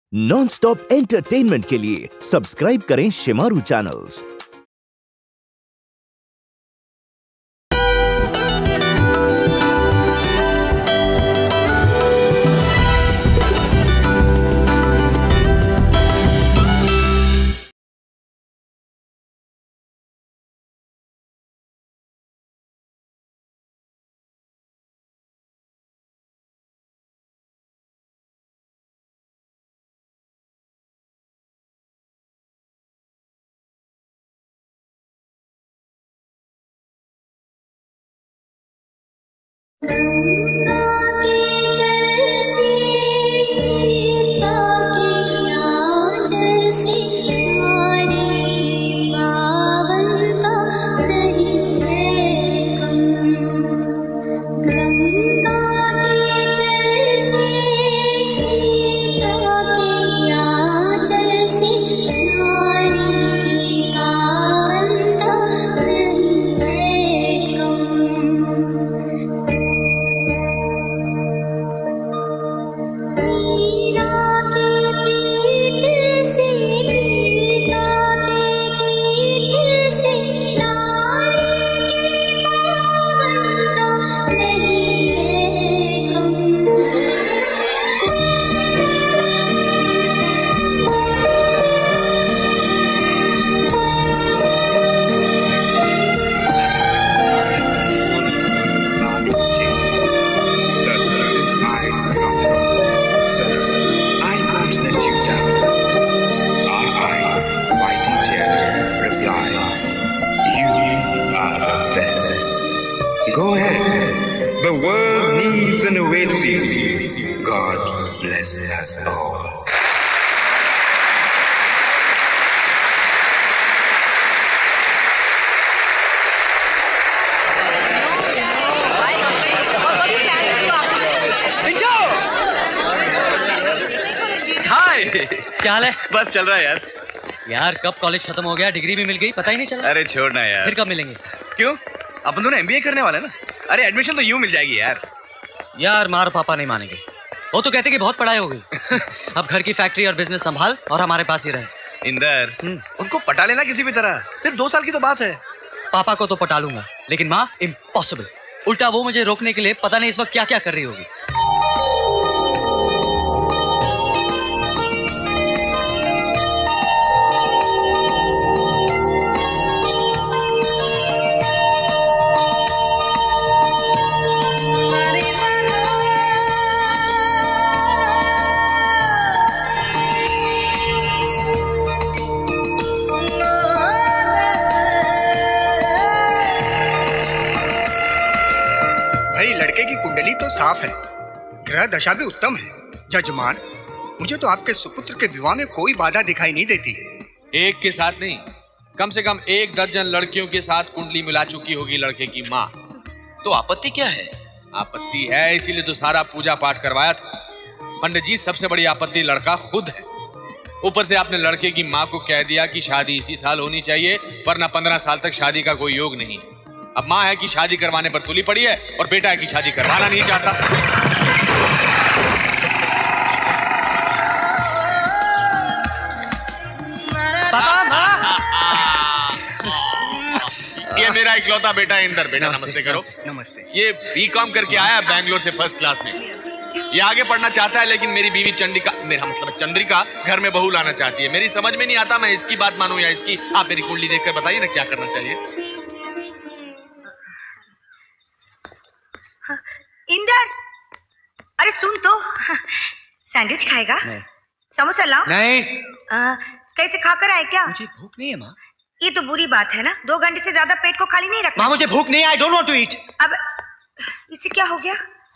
Non stop entertainment के लिए subscribe करें शिमारू चैनल्स। क्या हाल है? बस चल रहा है यार। यार कब कॉलेज खत्म हो गया, डिग्री भी मिल गई, पता ही नहीं चला। अरे छोड़ना यार। फिर कब मिलेंगे? क्यों? अपन दोनों एमबीए करने वाले ना। अरे एडमिशन तो यूं मिल जाएगी यार। यार मार पापा नहीं मानेंगे, वो तो कहते कि बहुत पढ़ाई हो गई। अब घर की फैक्ट्री और बिजनेस संभाल और हमारे पास ही रहे। इंदर, उनको पटा लेना किसी भी तरह, सिर्फ 2 साल की तो बात है। पापा को तो पटा लूंगा, लेकिन माँ इम्पॉसिबल। उल्टा वो मुझे रोकने के लिए पता नहीं इस वक्त क्या क्या कर रही होगी। कुंडली तो साफ है, ग्रह दशा भी उत्तम है। जजमान, मुझे तो आपके सुपुत्र के विवाह में कोई बाधा दिखाई नहीं देती। एक के साथ नहीं, कम से कम 1 दर्जन लड़कियों के साथ कुंडली मिला चुकी होगी लड़के की माँ। तो आपत्ति क्या है? आपत्ति है इसीलिए तो सारा पूजा पाठ करवाया था। पंडित जी, सबसे बड़ी आपत्ति लड़का खुद है। ऊपर से आपने लड़के की माँ को कह दिया कि शादी इसी साल होनी चाहिए, वरना 15 साल तक शादी का कोई योग नहीं। अब माँ है कि शादी करवाने पर तुली पड़ी है और बेटा है कि शादी करवाना नहीं चाहता। पापा, माँ। ये मेरा इकलौता बेटा इंदर। बेटा नमस्ते करो। नमस्ते। ये बीकॉम करके आया बैंगलोर से फर्स्ट क्लास में। ये आगे पढ़ना चाहता है, लेकिन मेरी बीवी चंद्रिका घर में बहू लाना चाहती है। मेरी समझ में नहीं आता मैं इसकी बात मानूं या इसकी। आप मेरी कुंडली देखकर बताइए ना क्या करना चाहिए। इंदर, अरे सुन तो, सैंडविच खाएगा? नहीं। समोसा लाओ? नहीं। कैसे खाकर आए क्या? मुझे भूख नहीं है माँ। ये तो बुरी बात है ना, 2 घंटे से ज्यादा पेट को खाली नहीं रखना। माँ मुझे भूख नहीं है, I don't want to eat. अब इसे क्या हो गया?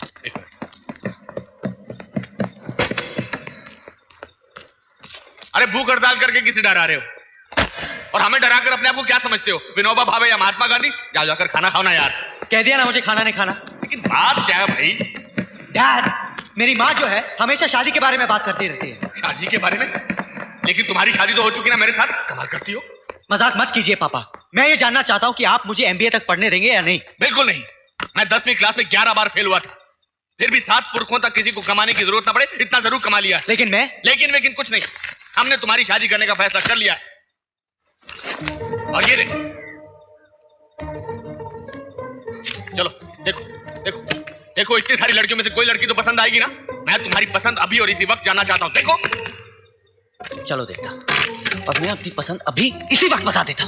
अरे भूख हड़ताल करके किसे डरा रहे हो? और हमें डराकर अपने आप को क्या समझते हो? विनोबा भावे या महात्मा गांधी? जाओ जाकर खाना खाओ ना यार। कह दिया ना मुझे खाना नहीं खाना। लेकिन बात क्या है भाई? डैड, मेरी माँ जो है हमेशा शादी के बारे में बात करती रहती है। शादी के बारे में? लेकिन तुम्हारी शादी तो हो चुकी ना मेरे साथ। कमाल करती हो। मजाक मत कीजिए पापा, मैं ये जानना चाहता हूँ कि आप मुझे एमबीए तक पढ़ने देंगे या नहीं। बिल्कुल नहीं। मैं 10वीं क्लास में 11 बार फेल हुआ था। फिर भी 7 पुरखों तक किसी को कमाने की जरूरत ना पड़े इतना जरूर कमा लिया। लेकिन मैं, लेकिन कुछ नहीं, हमने तुम्हारी शादी करने का फैसला कर लिया। और ये देखो, चलो देखो देखो देखो, इतनी सारी लड़कियों में से कोई लड़की तो पसंद आएगी ना? मैं तुम्हारी पसंद अभी और इसी वक्त जानना चाहता हूं। देखो, चलो देखता, और मैं अपनी पसंद अभी इसी वक्त बता देता हूं।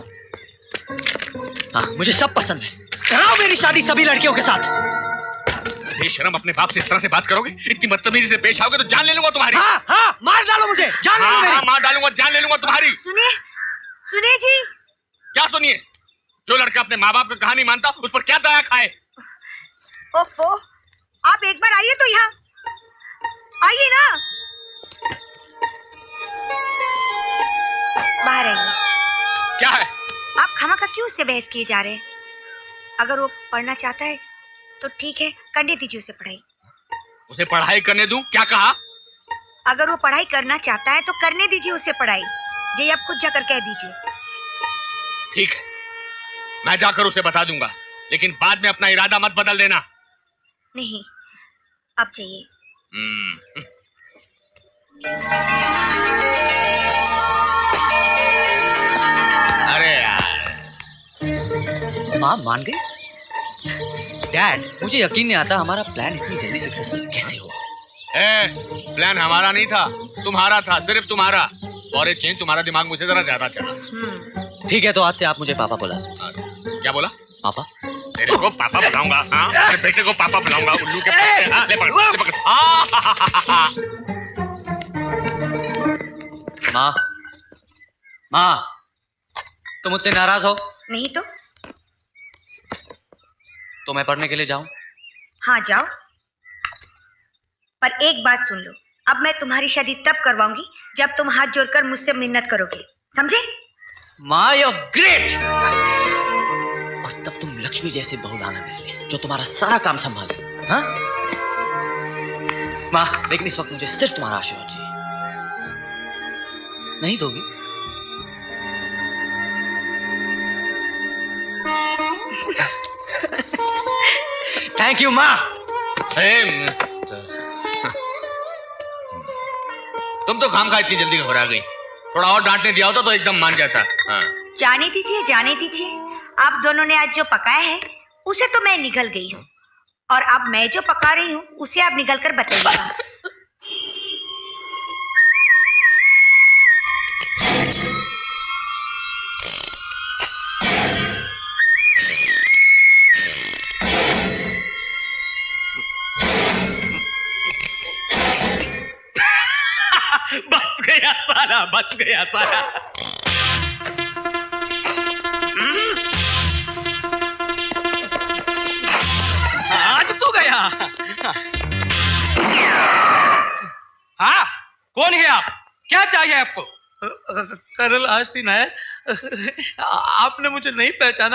हाँ, मुझे सब पसंद है, कराओ मेरी शादी सभी लड़कियों के साथ। बेशरम, अपने बाप से इस तरह से बात करोगे? इतनी बदतमीजी से पेश आओगे तो जान ले लूंगा तुम्हारी। हाँ हाँ, मार डालो मुझे, जान ले लो मेरी। हाँ, मार डालूंगा, जान ले लूंगा तुम्हारी। सुनिए सुनिए जी। क्या सुनिए? जो लड़का अपने माँ बाप की कहानी मानता उस पर क्या दया खाए? ओफो, आप एक बार आइए तो यहाँ आइए ना। बाहर आइए। क्या है? आप खामखा क्यों उससे बहस किए जा रहे हैं? अगर वो पढ़ना चाहता है तो ठीक है, करने दीजिए उसे पढ़ाई। उसे पढ़ाई करने दूं? क्या कहा? अगर वो पढ़ाई करना चाहता है तो करने दीजिए उसे पढ़ाई। ये आप खुद जाकर कह दीजिए। ठीक है, मैं जाकर उसे बता दूंगा, लेकिन बाद में अपना इरादा मत बदल देना। नहीं, अब चाहिए। अरे यार, माँ मान गई? डैड, मुझे यकीन नहीं आता हमारा प्लान इतनी जल्दी सक्सेसफुल कैसे हुआ। प्लान हमारा नहीं था, तुम्हारा था, सिर्फ तुम्हारा। और एक चेंज तुम्हारा दिमाग मुझे जरा ज्यादा चला। ठीक है, तो आज से आप मुझे पापा बुला सकते। क्या बोला? पापा? तेरे को पापा बुलाऊंगा। हाँ, तेरे बेटे को पापा बुलाऊंगा। उल्लू के पत्ते। हाँ, ले पकड़, ले पकड़। माँ, माँ, तुम मुझसे नाराज हो? नहीं तो मैं पढ़ने के लिए जाऊं? हाँ जाओ, पर एक बात सुन लो, अब मैं तुम्हारी शादी तब करवाऊंगी जब तुम हाथ जोड़कर मुझसे मिन्नत करोगे, समझे? माँ, यू ग्रेट। और तब तुम लक्ष्मी जैसे बहू लाना मेरे लिए, जो तुम्हारा सारा काम संभाले। हाँ माँ, लेकिन इस वक्त मुझे सिर्फ तुम्हारा आशीर्वाद चाहिए। नहीं दोगी? थैंक यू माँ। तुम तो खामखा इतनी जल्दी घबरा गई। थोड़ा और डांटने दिया होता तो एकदम मान जाता। हाँ। जाने दीजिए, जाने दीजिए। आप दोनों ने आज जो पकाया है उसे तो मैं निगल गई हूँ, और अब मैं जो पका रही हूँ उसे आप निगल कर बताइएगा। बच गया साला, बच गया साला। आज तो गया। हाँ, कौन है आप? क्या चाहिए आपको? कर्नल आशीष नायर, आपने मुझे नहीं पहचाना?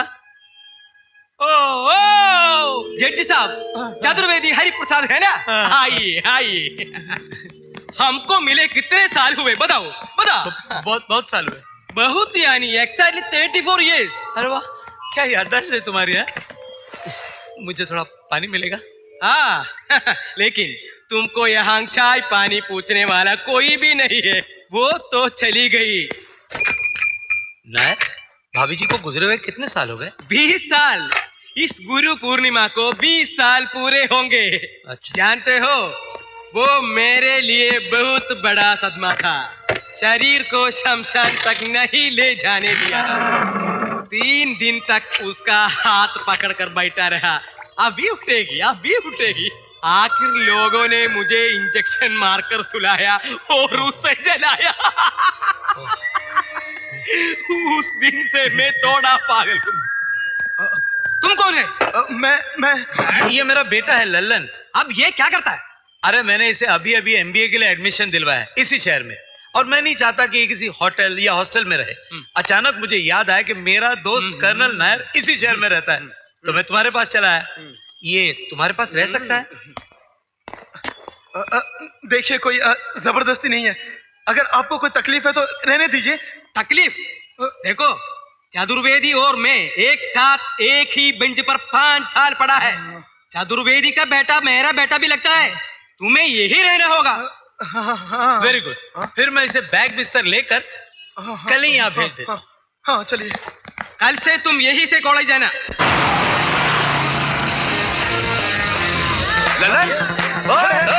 ओ, जड्जी साहब, चतुर्वेदी हरि प्रसाद है ना? आइए आइए। हमको मिले कितने साल हुए बताओ? बताओ। बहुत साल हुए। बहुत, यानी एक्सैक्टली 34 इयर्स। अरे वाह, क्या याददाश्त है तुम्हारी। है, मुझे थोड़ा पानी मिलेगा? हाँ लेकिन तुमको यहाँ चाय पानी पूछने वाला कोई भी नहीं है, वो तो चली गई। नायर, भाभी जी को गुजरे हुए कितने साल हो गए? 20 साल। इस गुरु पूर्णिमा को 20 साल पूरे होंगे। अच्छा। जानते हो, वो मेरे लिए बहुत बड़ा सदमा था। शरीर को शमशान तक नहीं ले जाने दिया। 3 दिन तक उसका हाथ पकड़कर बैठा रहा। अभी उठेगी, अभी उठेगी। आखिर लोगों ने मुझे इंजेक्शन मारकर सुलाया और उसे जलाया। उस दिन से मैं थोड़ा पागल हूँ। तुम कौन है? मैं ये मेरा बेटा है लल्लन। अब ये क्या करता है? अरे मैंने इसे अभी अभी MBA के लिए एडमिशन दिलवाया है इसी शहर में, और मैं नहीं चाहता कि ये किसी होटल या हॉस्टल में रहे। अचानक मुझे याद आया कि मेरा दोस्त कर्नल नायर इसी शहर में रहता है, तो मैं तुम्हारे पास चला आया। ये तुम्हारे पास रह सकता है? देखिए, कोई जबरदस्ती नहीं है। अगर आपको कोई तकलीफ है तो रहने दीजिए। तकलीफ? देखो, चतुर्वेदी और मैं एक साथ एक ही बेंच पर 5 साल पढ़ा है। चतुर्वेदी का बेटा मेरा बेटा भी लगता है, तुम्हें यही रहना होगा। वेरी गुड, फिर मैं इसे बैग बिस्तर लेकर कल ही यहाँ भेज देता हूँ। हाँ चलिए। कल से तुम यही से कॉलेज जाना। ललन, ओए,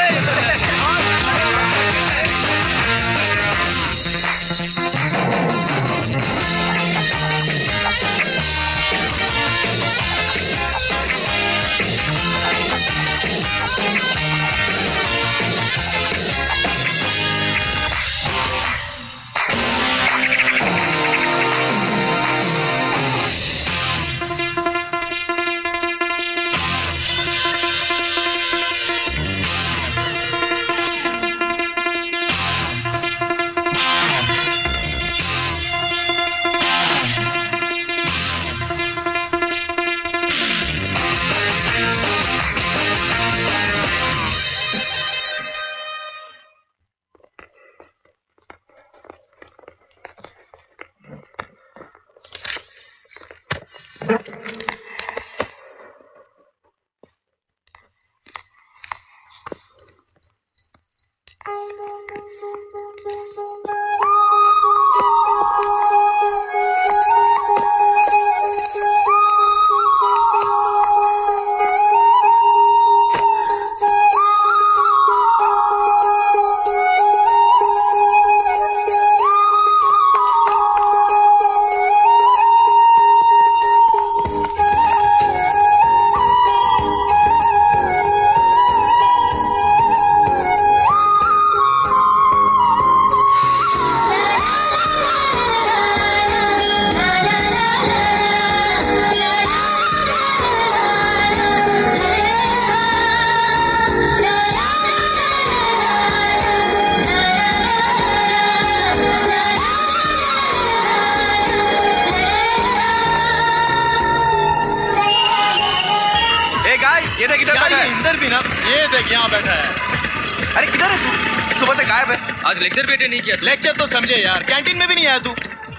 इंदर भी ना, ये देख यहाँ बैठा है। अरे किधर है तू? सुबह से गायब है। आज लेक्चर भी अटेंड नहीं किया। लेक्चर तो समझे यार, कैंटीन में भी नहीं आया तू।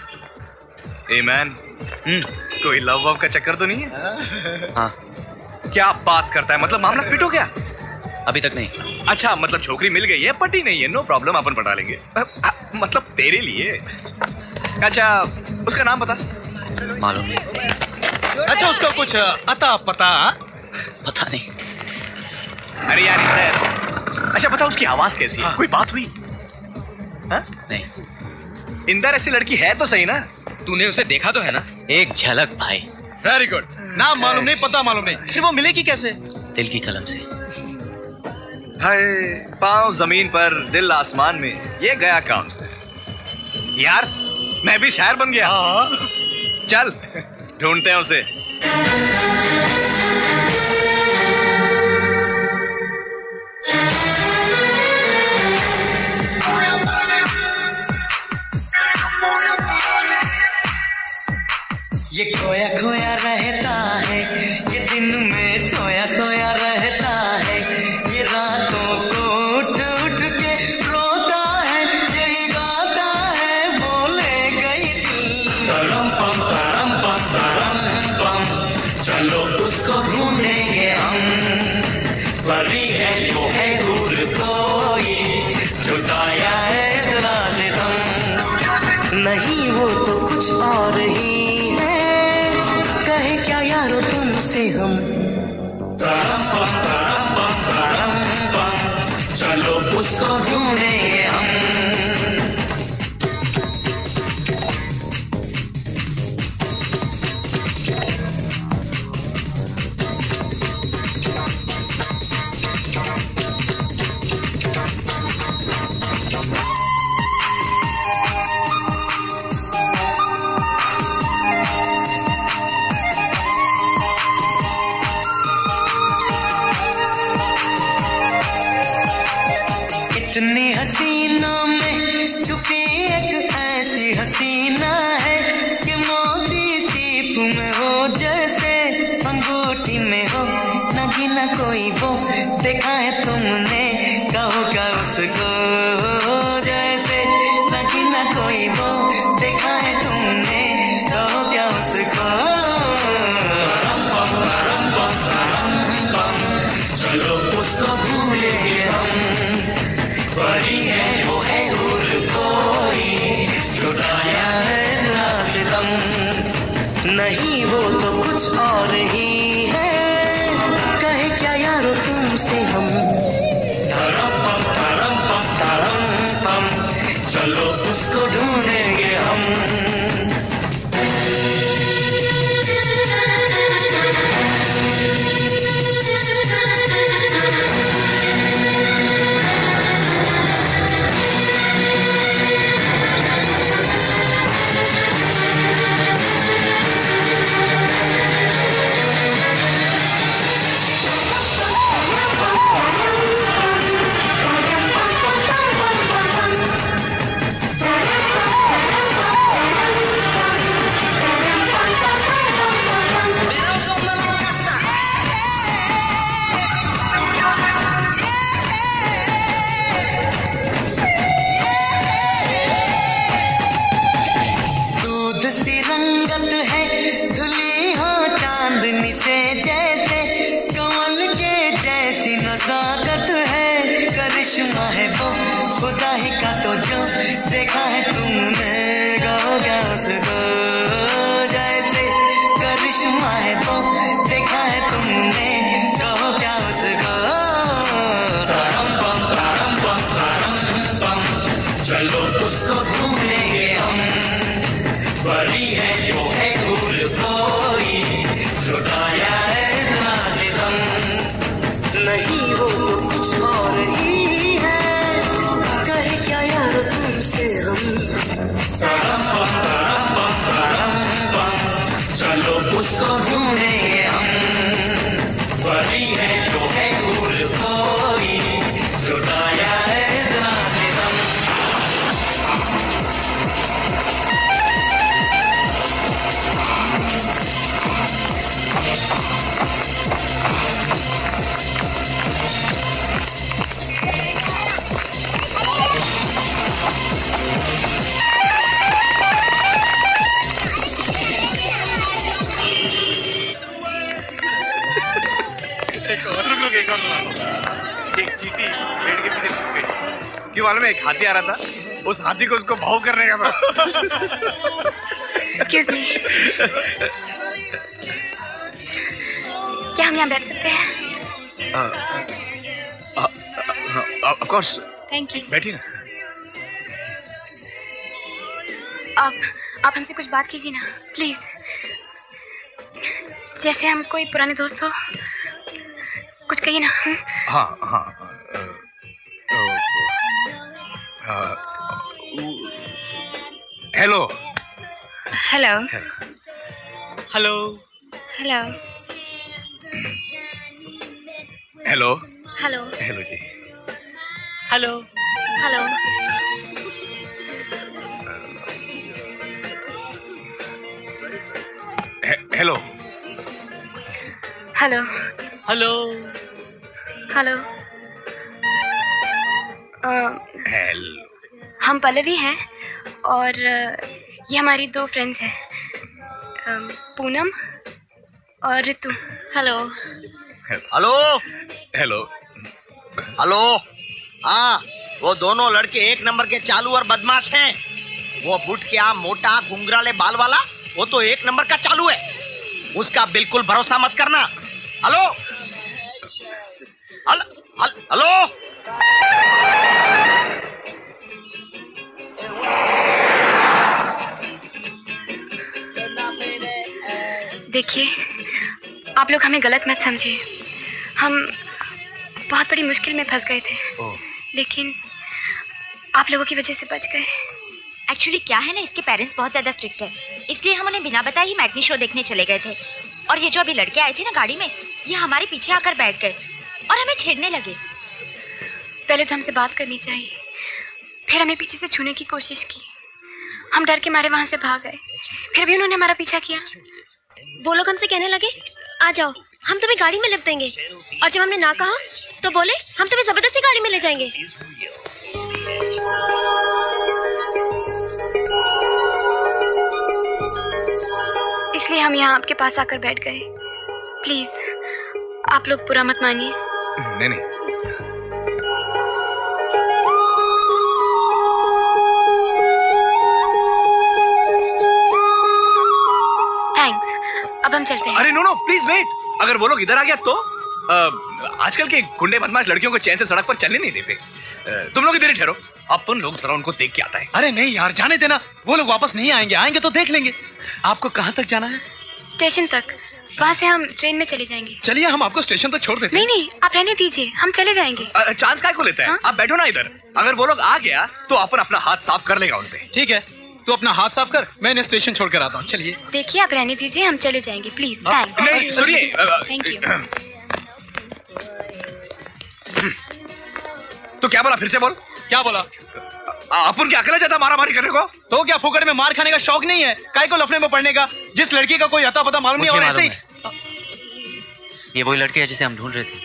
ए मैन, कोई लव वव का चक्कर तो नहीं है? हाँ। क्या बात करता है, मतलब मामला फिट हो गया? अभी तक नहीं। अच्छा, मतलब छोकरी मिल गई है, पटी नहीं है, नो प्रॉब्लम, अपन पटा लेंगे। मतलब तेरे लिए। अच्छा, उसका नाम बता। मालूम नहीं। अच्छा, उसका कुछ अता पता? पता नहीं। अरे यार इंदर, अच्छा बता उसकी आवाज कैसी है? कोई बात हुई? हाँ? नहीं। इंदर ऐसी लड़की है तो सही ना? तूने उसे देखा तो है ना? एक झलक भाई। Very good. नाम मालूम नहीं, पता मालूम नहीं, फिर वो मिलेगी कैसे? दिल की कलम से। हाय, पाँव जमीन पर दिल आसमान में, ये गया काम से। यार मैं भी शायर बन गया। चल ढूंढते हैं उसे। ये खोया खोया रहता है, ये दिन में सोया सोया रहता है, ये रातों को उठ उठ के रोता है, यही गाता है बोले गई दिल। तरम पम चलो उसको ढूंढेंगे हम, परी है वो है दूर कोई, छुटाया है दराज दम, नहीं वो तो कुछ और ही क्या यारो तुमसे हम। चलो उसको ढूंढेंगे हम। इतनी हसीनों में छुपी एक ऐसी हसीना है कि मोती सीप में हो जैसे अंगूठी में हो, नगी ना कोई वो देखा है तुमने, कहो क्या उसको जैसे नगी ना कोई वो देखा है तुमने, कहो क्या उसको। नहीं वो तो कुछ और ही है, कहे क्या यारो तुमसे हम। धरम पम चलो उसको ढूंढेंगे हम। खुदा ही का तो जो देखा है तुमने, गाओ क्या उसको जैसे करिश्मा है वो देखा है तुमने, गाओ क्या उसको। तारम पम चलो उसको ढूंढेंगे हम, बड़ी है जो है भूल कोई, छुटाया है इतना सितम, नहीं वो तो कुछ और ही तुमसे हम। चलो उसको ढूंढेंगे हम, बड़ी है जो है भूल कोई, छुटाया है इतना सितम। एक चींटी पेड़ के पीछे छुप गई। क्यों मालूम है, एक हाथी आ रहा था, उस हाथी को उसको भाव करने का था। Excuse me. क्या हम यहाँ बैठ सकते हैं? Of course. Thank you. बैठिए ना। आप हमसे कुछ बात कीजिए ना, प्लीज। जैसे हम कोई पुराने दोस्त हो, कुछ कहिए ना। हाँ hello hello hello hello hello hello hello जी। Hello hello hello hello hello hello hello. हम पल्लवी हैं और ये हमारी दो फ्रेंड्स हैं, पूनम और Ritu. Hello hello hello hello. हाँ, वो दोनों लड़के एक नंबर के चालू और बदमाश हैं। वो बुटकिया मोटा घुंघराले बाल वाला, वो तो एक नंबर का चालू है, उसका बिल्कुल भरोसा मत करना। Hello hello. देखिए, आप लोग हमें गलत मत समझिए, हम बहुत बड़ी मुश्किल में फंस गए थे, लेकिन आप लोगों की वजह से बच गए। एक्चुअली क्या है ना, इसके पेरेंट्स बहुत ज्यादा स्ट्रिक्ट है, इसलिए हम उन्हें बिना बताए ही मैटनी शो देखने चले गए थे। और ये जो अभी लड़के आए थे ना गाड़ी में, ये हमारे पीछे आकर बैठ गए और हमें छेड़ने लगे। पहले तो हमसे बात करनी चाहिए, फिर हमें पीछे से छूने की कोशिश की। हम डर के मारे वहां से भाग गए, फिर भी उन्होंने हमारा पीछा किया। वो लोग हमसे कहने लगे, आ जाओ हम तुम्हें गाड़ी में लिफ्ट देंगे, और जब हमने ना कहा तो बोले हम तुम्हें जबरदस्ती गाड़ी में ले जाएंगे। इसलिए हम यहाँ आपके पास आकर बैठ गए। प्लीज आप लोग बुरा मत मानिए। नहीं थैंक्स। चलते हैं। अरे नो नो प्लीज वेट, अगर वो लोग इधर आ गया तो आजकल के गुंडे बदमाश लड़कियों को चैन से सड़क पर चलने नहीं देते। तुम लोग इधर ही ठहरो, अपन लोग जरा उनको देख के आता है। अरे नहीं यार, जाने देना, वो लोग वापस नहीं आएंगे, आएंगे तो देख लेंगे। आपको कहाँ तक जाना है? स्टेशन तक, वहाँ से हम ट्रेन में चले जाएंगे। चलिए हम आपको स्टेशन तक छोड़ देते हैं। नहीं नहीं, आप रहने दीजिए, हम चले जाएंगे। चांस काय को लेता है? आप बैठो ना इधर, अगर वो लोग आ गया तो अपन अपना हाथ साफ कर लेगा उनपे। ठीक है, तू अपना हाथ साफ कर, मैं इन्हें स्टेशन छोड़ कर आता हूँ। चलिए। देखिए आप रहने दीजिए, हम चले जाएंगे प्लीज। नहीं सुनिए, थैंक यू। तो क्या बोला, फिर से बोल। क्या बोला? अपन क्या अकेला जाता मारा मारी करने को? तो क्या फुकड़ में मार खाने का शौक नहीं है? काय को लफड़े में पड़ने का? जिस लड़की का कोई अता पता मालूम नहीं, और ऐसे ही ये वही लड़की है जिसे हम ढूंढ रहे थे।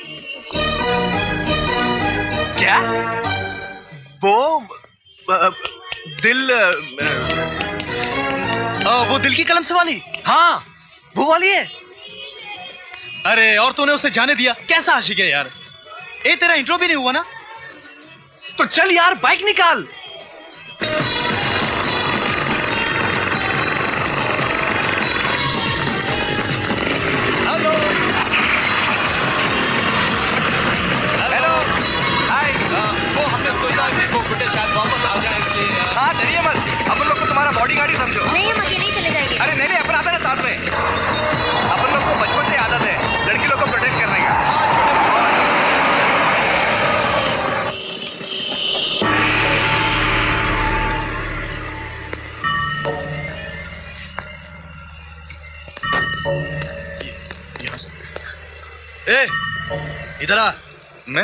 क्या? वो वो दिल की कलम से वाली? हाँ वो वाली है। अरे और तूने उसे जाने दिया? कैसा आशिक है यार। ए तेरा इंट्रो भी नहीं हुआ ना? तो चल यार बाइक निकाल। Hello hello hi. वो हमने सोचा कि वो गुड्डे शायद वापस आ जाए, इसलिए हाँ डरिए मत, अपन लोग को तुम्हारा बॉडी गार्ड ही समझो। नहीं, हम अकेले ही चले जाएंगे। अरे नहीं अपन आते ना साथ में। अपन लोग को बचपन से आदत है लड़की लोग को प्रोटेक्ट करने का। ए, इधर आ। मैं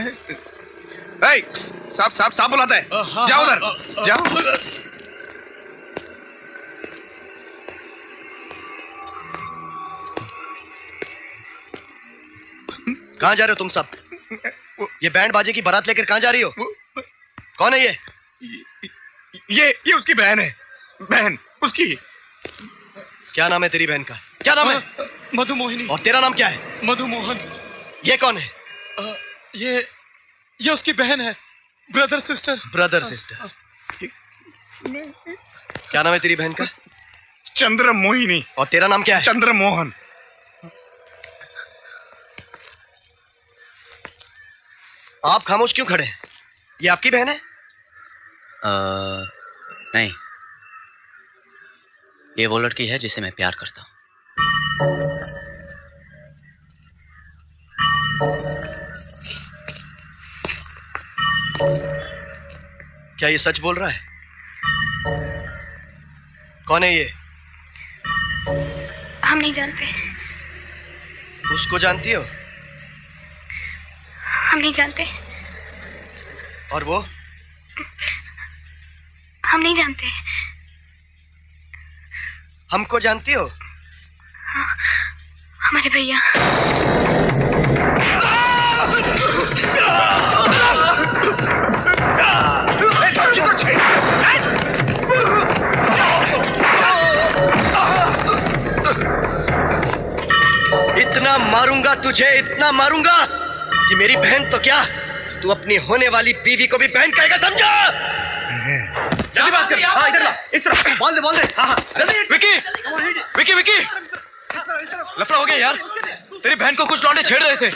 साहब बुलाता है। जाओ उधर जाओ। कहाँ जा रहे हो तुम सब? ये बैंड बाजे की बारात लेकर कहाँ जा रही हो? कौन है ये? ये उसकी बहन है। बहन उसकी। क्या नाम है तेरी बहन का? क्या नाम है? मधुमोहिनी। और तेरा नाम क्या है? मधुमोहन। ये कौन है? ये उसकी बहन है। Brother sister. Brother sister. क्या नाम है तेरी बहन का? चंद्रमोहिनी। और तेरा नाम क्या है? चंद्रमोहन। आप खामोश क्यों खड़े हैं? ये आपकी बहन है? नहीं, ये वो लड़की है जिसे मैं प्यार करता हूँ। क्या ये सच बोल रहा है? कौन है ये? हम नहीं जानते। उसको जानती हो? हम नहीं जानते। और वो? हम नहीं जानते। हमको जानती हो? हाँ, हमारे भैया। इतना मारूंगा तुझे, इतना मारूंगा कि मेरी बहन तो क्या, तू अपनी होने वाली बीवी को भी बहन कहेगा, समझा? जल्दी बात कर। हाँ इधर ला, इस तरफ। बोल दे। हाँ जल्दी। विकी लफड़ा हो गया यार। तेरी बहन को कुछ लौंडे छेड़ रहे थे।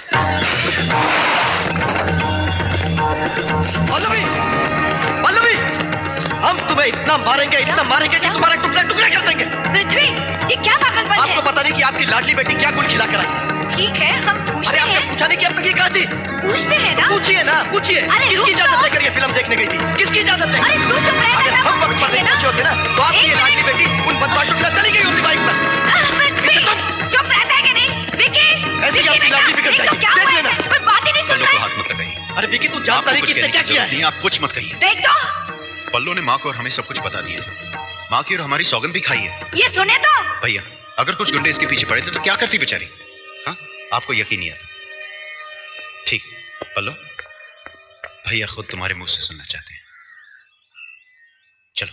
पल्लवी, हम तुम्हें इतना मारेंगे कि तुम्हारे टुकड़े टुकड़े कर देंगे। पृथ्वी, ये क्या पागलपन है? आपको पता नहीं कि आपकी लाडली बेटी क्या गुड़ खिला कर आई? ठीक है, हम पूछते हैं। आपने पूछा नहीं कि अब तक ये कहा थी? पूछते हैं ना। पूछिए ना, पूछिए। किसकी इजाजत लेकर ये फिल्म देखने गई थी? किसकी इजाजत लेकर? अरे तू चुप रह। अगर हम वक्त पर नहीं पहुंचे होते ना, तो आपकी ये लाडली बेटी उन बदमाशों के साथ चली गई होती बाइक पर। चुप रहता है कि नहीं? विकी, ऐसी आपकी लाडली बिगड़ जाएगी, देख लेना। कोई बात ही नहीं सुन रहा है। हाथ मत लगाइए। अरे विकी, तू जानता नहीं कि इसने क्या किया है? आप कुछ मत कहिए। देख दो, पल्लो ने माँ को और हमें सब कुछ बता दिया। माँ की और हमारी सौगंध भी खाई है। ये सुने तो। भैया, अगर कुछ गुंडे इसके पीछे पड़े थे तो क्या करती बेचारी? हाँ, आपको यकीन नहीं आता। ठीक पल्लो, भैया खुद तुम्हारे मुंह से सुनना चाहते हैं। चलो।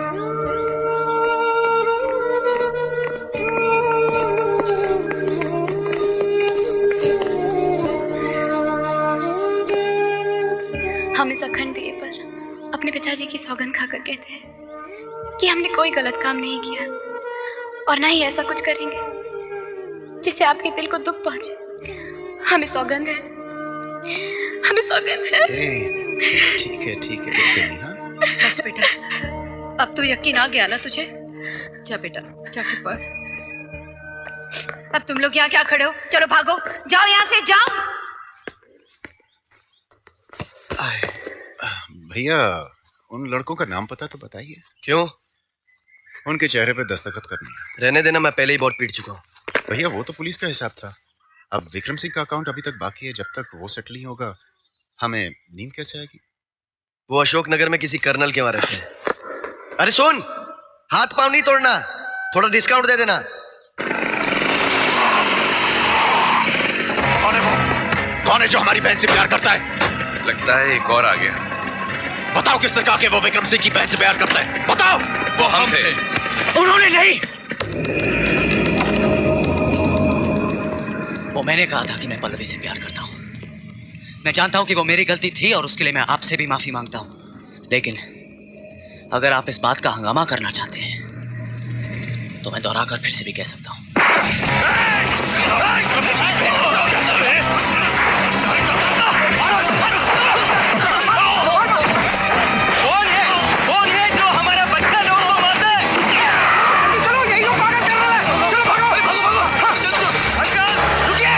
हम इस अखंड दिए पर अपने पिताजी की सौगंध खाकर कहते हैं कि हमने कोई गलत काम नहीं किया और ना ही ऐसा कुछ करेंगे। जिससे आपके दिल को दुख पहुंचे। हमें सौगंध है, हमें सौगंध है। ठीक है बिल्कुल नहीं। हाँ बस बेटा, अब तो यकीन आ गया ना तुझे। जा बेटा, जाके पढ़। अब तुम लोग यहाँ क्या खड़े हो? चलो भागो, जाओ यहाँ से, जाओ। भैया उन लड़कों का नाम पता तो बताइए। क्यों? उनके चेहरे पे दस्तखत करनी है। रहने देना, मैं पहले ही बहुत पीट चुका हूँ। भैया वो तो पुलिस का हिसाब था, अब विक्रम सिंह का अकाउंट अभी तक बाकी है। जब तक वो सेटल नहीं होगा हमें नींद कैसे आएगी? वो अशोकनगर में किसी कर्नल के वहां रहते हैं। अरे सुन, हाथ पांव नहीं तोड़ना, थोड़ा डिस्काउंट दे देना। कौन है जो हमारी बहन से प्यार करता है? लगता है एक और आ गया। बताओ किसने कहा कि वो विक्रम सिंह की बहन से प्यार करता है? बताओ। वो हम थे। उन्होंने नहीं। वो मैंने कहा था कि मैं पल्लवी से प्यार करता हूँ। मैं जानता हूँ कि वो मेरी गलती थी और उसके लिए मैं आपसे भी माफी मांगता हूँ, लेकिन अगर आप इस बात का हंगामा करना चाहते हैं तो मैं दोहराकर फिर से भी कह सकता हूँ। कौन है जो हमारा बच्चा लोगों को मारता है? चलो, यही लोग पागल कर रहे हैं। चलो भागो, भागो। अंकल रुकिए।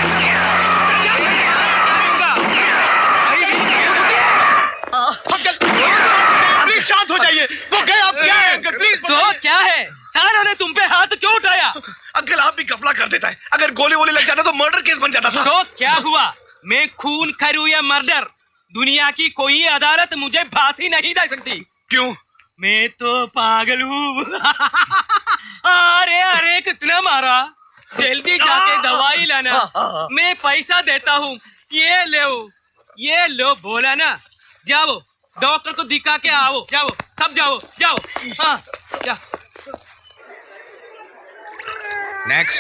अंकल प्लीज शांत हो जाइए। वो गए, आप क्या है अंकल? प्लीज। तो क्या है? सारों ने तुम पे हाथ क्यों उठाया? अंकल आप भी गफला कर देता है। अगर गोली वोली लग जाता तो मर्डर केस बन जाता था। तो क्या हुआ? मैं खून करूं या मर्डर, दुनिया की कोई अदालत मुझे फांसी नहीं दे सकती। क्यों? मैं तो पागल हूँ। अरे अरे कितना मारा, जल्दी जाके दवाई लाना, मैं पैसा देता हूँ। ये लो बोला ना। जाओ डॉक्टर को दिखा के आओ, जाओ सब जाओ। हाँ जा। नेक्स्ट।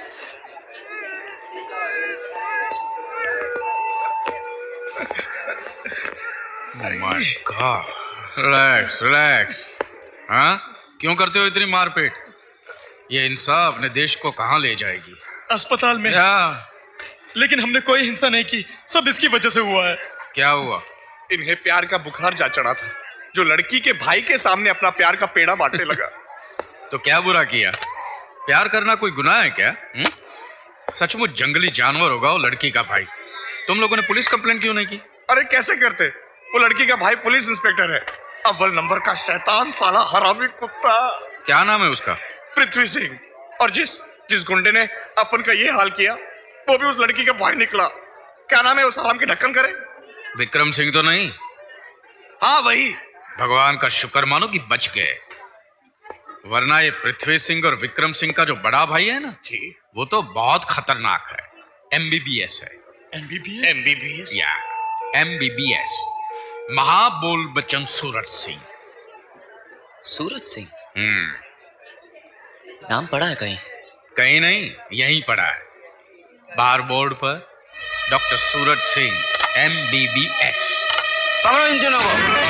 My god. रिलैक्स। हाँ क्यों करते हो इतनी मारपीट? ये इंसाफ अपने देश को कहाँ ले जाएगी? अस्पताल में। लेकिन हमने कोई हिंसा नहीं की, सब इसकी वजह से हुआ है। क्या हुआ? इन्हें प्यार का बुखार जा चढ़ा था, जो लड़की के भाई के सामने अपना प्यार का पेड़ा बांटने लगा। तो क्या बुरा किया? प्यार करना कोई गुनाह है क्या? सचमुच जंगली जानवर होगा वो लड़की का भाई। तुम लोगों ने पुलिस कंप्लेंट क्यों नहीं की? अरे कैसे करते, वो लड़की का भाई पुलिस इंस्पेक्टर है, अव्वल नंबर का शैतान साला हरामी कुत्ता। क्या नाम है उसका? पृथ्वी सिंह। और जिस गुंडे ने अपन का ये हाल किया वो भी उस लड़की का भाई निकला। क्या नाम है उस हराम की ढक्कन करे? विक्रम सिंह तो नहीं? हाँ वही। भगवान का शुक्र मानो कि बच गए, वरना ये पृथ्वी सिंह और विक्रम सिंह का जो बड़ा भाई है ना जी, वो तो बहुत खतरनाक है। MBBS है। MBBS? या MBBS, महाबोल बच्चन सूरज सिंह। सूरज सिंह? नाम पढ़ा है कहीं? कहीं नहीं, यहीं पढ़ा है, बार बोर्ड पर, डॉक्टर सूरज सिंह MBBS। पकड़ो इन तीनों को।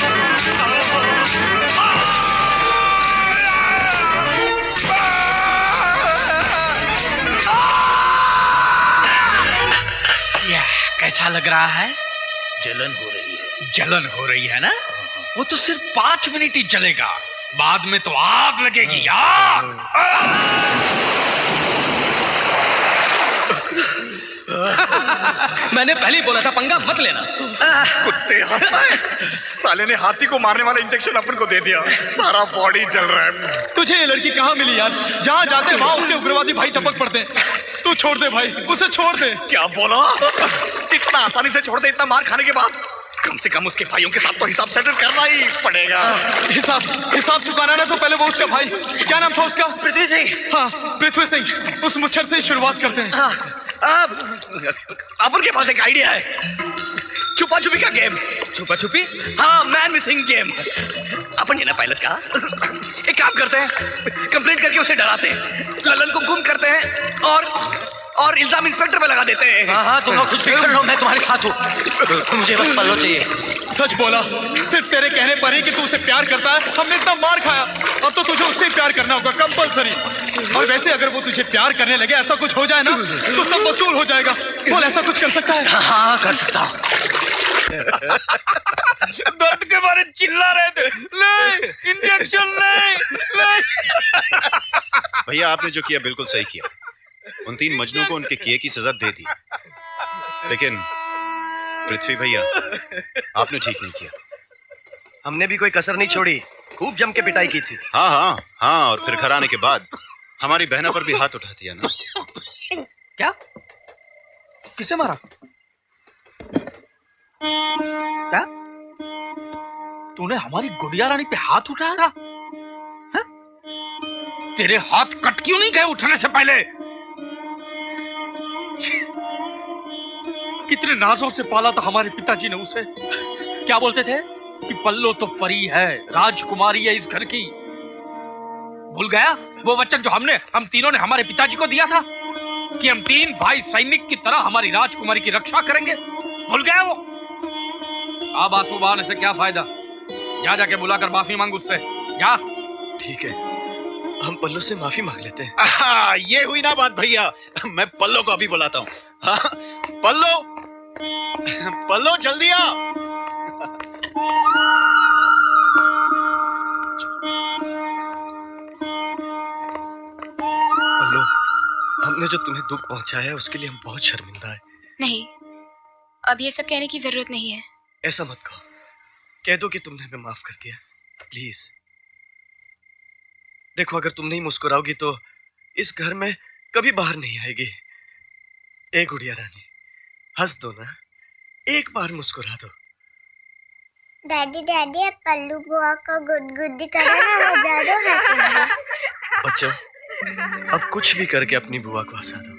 कैसा लग रहा है? जलन हो रही है। जलन हो रही है ना? वो तो सिर्फ 5 मिनट ही चलेगा, बाद में तो आग लगेगी। आग। मैंने पहले ही बोला था पंगा मत लेना। कुत्ते हंसता है। साले ने हाथी को मारने वाला इंजेक्शन अपन को दे दिया, सारा बॉडी जल रहा है। तुझे ये लड़की कहाँ मिली यार? जहाँ जाते वहाँ उसके उग्रवादी भाई टपक पड़ते हैं। तू छोड़ दे भाई, उसे छोड़ दे। क्या बोला? इतना आसानी से छोड़ दे? इतना मार खाने के बाद कम से कम उसके भाइयों के साथ तो हिसाब सेटल करना ही पड़ेगा। हिसाब चुकाना ना तो पहले वो उसका भाई, क्या नाम था उसका? पृथ्वी सिंह। हाँ पृथ्वी सिंह, उस मुच्छर से ही शुरुआत करते हैं। अपन के पास एक आइडिया है, छुपा छुपी का गेम। छुपा छुपी? हाँ मैन मिसिंग गेम। अपन ये ना पायलट का एक काम करते हैं, कंप्लेंट करके उसे डराते हैं, ललन को गुम करते हैं और इल्जाम इंस्पेक्टर पे लगा देते हैं। हाँ तुम लोग कुछ भी कर लो, मैं तुम्हारे साथ हूँ। मुझे बस पल्लो चाहिए। सच बोला, सिर्फ तेरे कहने पर ही कि तू उसे प्यार करता है हमने इतना मार खाया, अब तो तुझे उससे प्यार करना होगा कंपलसरी। और वैसे अगर वो तुझे प्यार करने लगे, ऐसा कुछ हो जाए ना तो सब वसूल हो जाएगा। बोल, ऐसा कुछ कर सकता है? हाँ कर सकता हूँ। दर्द के बारे में चिल्ला रहे थे। नहीं, इंजेक्शन नहीं। भैया आपने जो किया बिल्कुल सही किया। उन 3 मजनू को उनके किए की सजा दे दी, लेकिन पृथ्वी भैया आपने ठीक नहीं किया। हमने भी कोई कसर नहीं छोड़ी, खूब जम के पिटाई की थी। हाँ हाँ हाँ, और फिर घर आने के बाद हमारी बहना पर भी हाथ उठा दिया ना। क्या? किसे मारा? क्या? तूने हमारी गुड़िया रानी पे हाथ उठाया था? हा? तेरे हाथ कट क्यों नहीं गए उठने से पहले? कितने नाजों से पाला था हमारे पिताजी ने उसे। क्या बोलते थे कि पल्लो तो परी है, राजकुमारी है इस घर की। भूल गया वो वचन जो हम तीनों ने हमारे पिताजी को दिया था कि हम 3 भाई सैनिक की तरह हमारी राजकुमारी की रक्षा करेंगे? भूल गया वो? अब आंसू बहाने से क्या फायदा? जाके बुलाकर माफी मांग उससे, जा। ठीक है, हम पल्लो से माफी मांग लेते हैं। ये हुई ना बात भैया। मैं पल्लो को अभी बुलाता हूँ। हाँ, पल्लो जल्दी आ। पल्लो, हमने जो तुम्हें दुख पहुंचाया है उसके लिए हम बहुत शर्मिंदा है। नहीं, अब ये सब कहने की जरूरत नहीं है। ऐसा मत कहो, कह दो कि तुमने हमें माफ कर दिया, प्लीज। देखो, अगर तुम नहीं मुस्कुराओगी तो इस घर में कभी बाहर नहीं आएगी। ए गुड़िया रानी, हंस दो ना, एक बार मुस्कुरा दो। डैडी डैडी, अब पल्लू बुआ को गुदगुदी करो ना, वो ज्यादा हंसेंगे। बच्चों, अब कुछ भी करके अपनी बुआ को हंसा दो।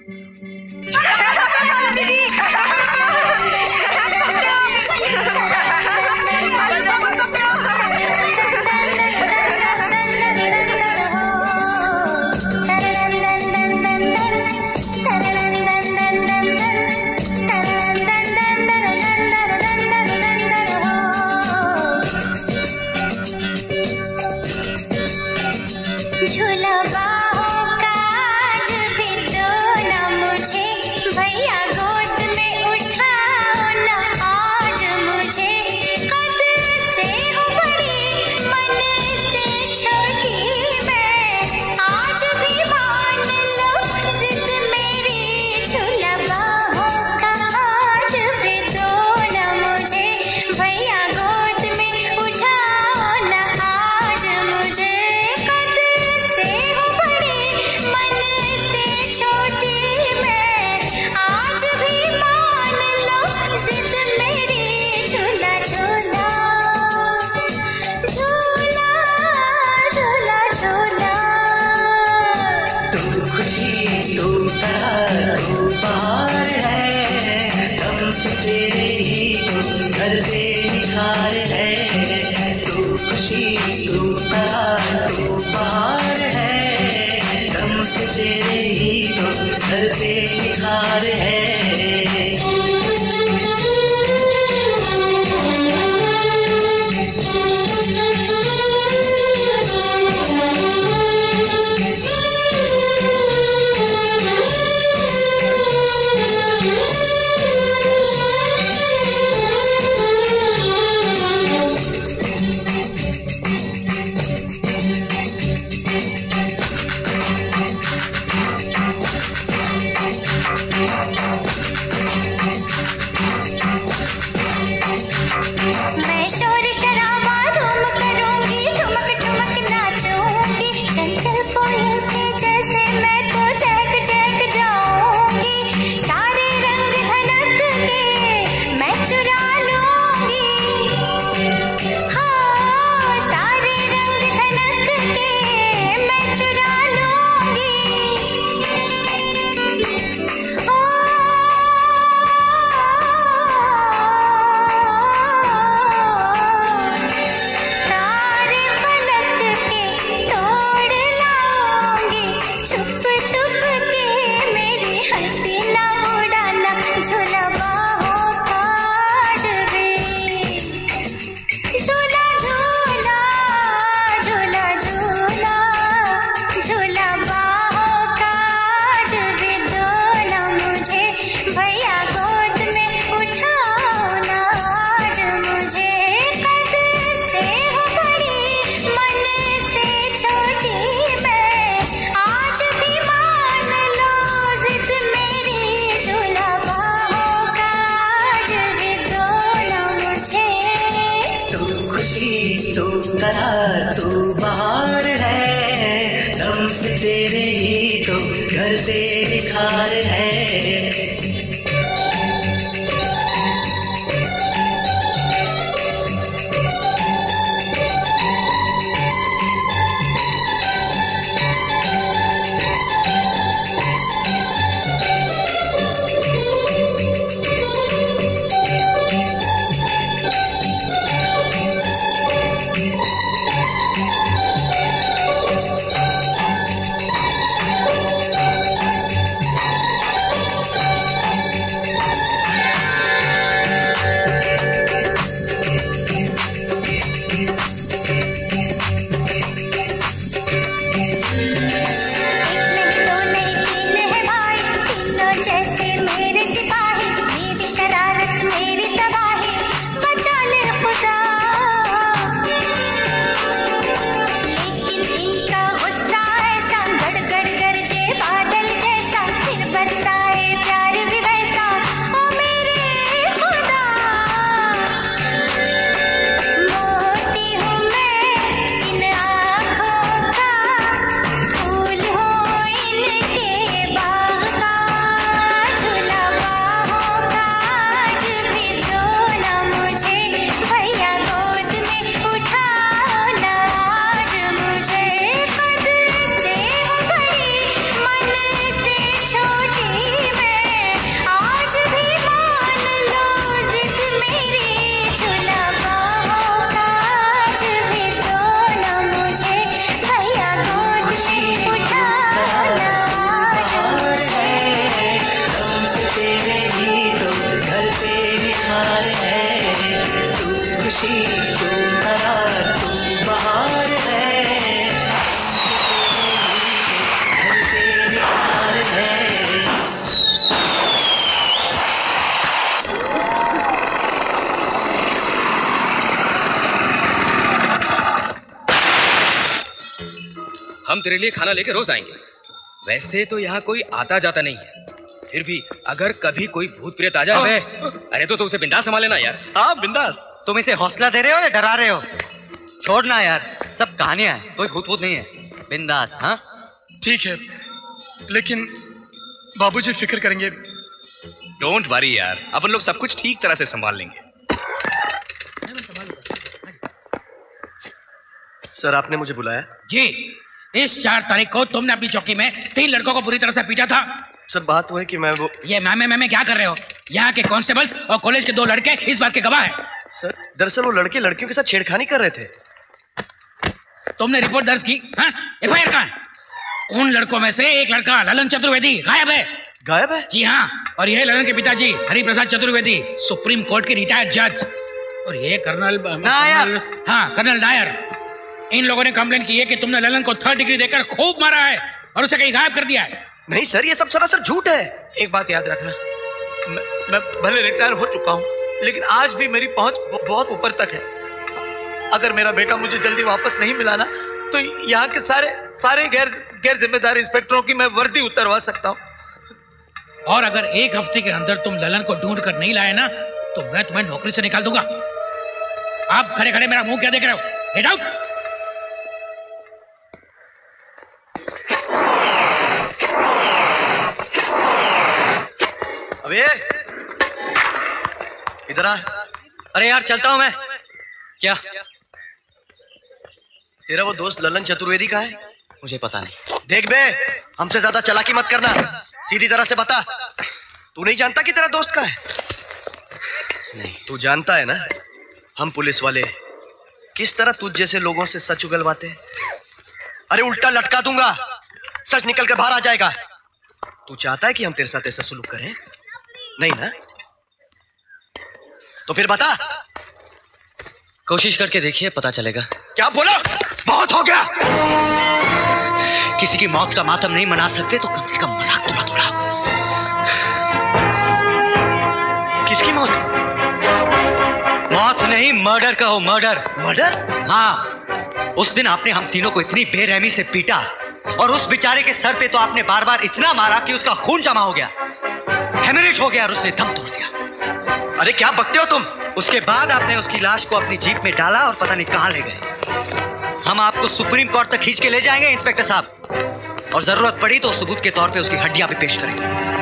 हमसे तेरे ही तो घर पे निखार है। हम तेरे लिए खाना लेके रोज आएंगे। वैसे तो यहाँ कोई आता जाता नहीं है, फिर भी अगर कभी कोई भूत प्रेत आ जाए, अरे तो उसे बिंदास संभाल लेना यार। हाँ बिंदास। तुम इसे हौसला दे रहे हो या डरा रहे हो? छोड़ना यार, सब कहानियां हैं, कोई भूत नहीं है। बिंदास। हाँ ठीक है, लेकिन बाबूजी फिक्र करेंगे। डोंट वरी यार, अपन लोग सब कुछ ठीक तरह से संभाल लेंगे। सर आपने मुझे बुलाया? जी, इस 4 तारीख को तुमने अपनी चौकी में 3 लड़कों को बुरी तरह से पीटा था। सर बात वो है कि मैं वो ये मैं क्या कर रहे हो? यहाँ के कांस्टेबल्स और कॉलेज के 2 लड़के इस बात के गवाह हैं। सर दरअसल वो लड़के लड़कियों के साथ छेड़खानी कर रहे थे। तुमने रिपोर्ट दर्ज की? हाँ? एफआईआर कहाँ है? उन लड़कों में से एक लड़का ललन चतुर्वेदी गायब है। गायब है? जी हाँ, और ये ललन के पिताजी हरिप्रसाद चतुर्वेदी, सुप्रीम कोर्ट के रिटायर्ड जज, और ये कर्नल नायर। हाँ, कर्नल नायर। इन लोगों ने कंप्लेन की है कि तुमने ललन को 3rd डिग्री देकर खूब मारा है और उसे कहीं गायब कर दिया है। नहीं सर, ये सब सरासर झूठ है। एक बात याद रखना, मैं भले रिटायर हो चुका हूँ, लेकिन आज भी मेरी पहुंच बहुत ऊपर तक है। अगर मेरा बेटा मुझे जल्दी वापस नहीं मिला ना, तो यहाँ के सारे गैर जिम्मेदार इंस्पेक्टरों की मैं वर्दी उतरवा सकता हूँ। और अगर 1 हफ्ते के अंदर तुम ललन को ढूंढ कर नहीं लाए ना, तो मैं तुम्हें नौकरी से निकाल दूंगा। आप खड़े खड़े मेरा मुंह क्या देख रहे हो? Get out. अबे इधर आ। अरे यार चलता हूं मैं। क्या? तेरा वो दोस्त ललन चतुर्वेदी का है? मुझे पता नहीं। देख बे, हमसे ज्यादा चालाकी मत करना, सीधी तरह से बता। तू नहीं जानता कि तेरा दोस्त का है? नहीं। तू जानता है ना, हम पुलिस वाले किस तरह तुझ जैसे लोगों से सच उगलवाते हैं। अरे उल्टा लटका दूंगा, सच निकल कर बाहर आ जाएगा। तू चाहता है कि हम तेरे साथ ऐसा सुलूक करें? नहीं ना? तो फिर बता। कोशिश करके देखिए, पता चलेगा। क्या बोला? बहुत हो गया। किसी की मौत का मातम नहीं मना सकते तो कम से कम मजाक तो मत उड़ाओ। किसकी मौत? मौत नहीं, मर्डर कहो। मर्डर। मर्डर? हाँ, उस दिन आपने हम तीनों को इतनी बेरहमी से पीटा और उस बेचारे के सर पे तो आपने बार बार इतना मारा कि उसका खून जमा हो गया, हेमरेज हो गया और उसने दम तोड़ दिया। अरे क्या बकते हो तुम? उसके बाद आपने उसकी लाश को अपनी जीप में डाला और पता नहीं कहां ले गए। हम आपको सुप्रीम कोर्ट तक खींच के ले जाएंगे इंस्पेक्टर साहब। और जरूरत पड़ी तो सबूत के तौर पे उसकी हड्डियां भी पेश करेंगे।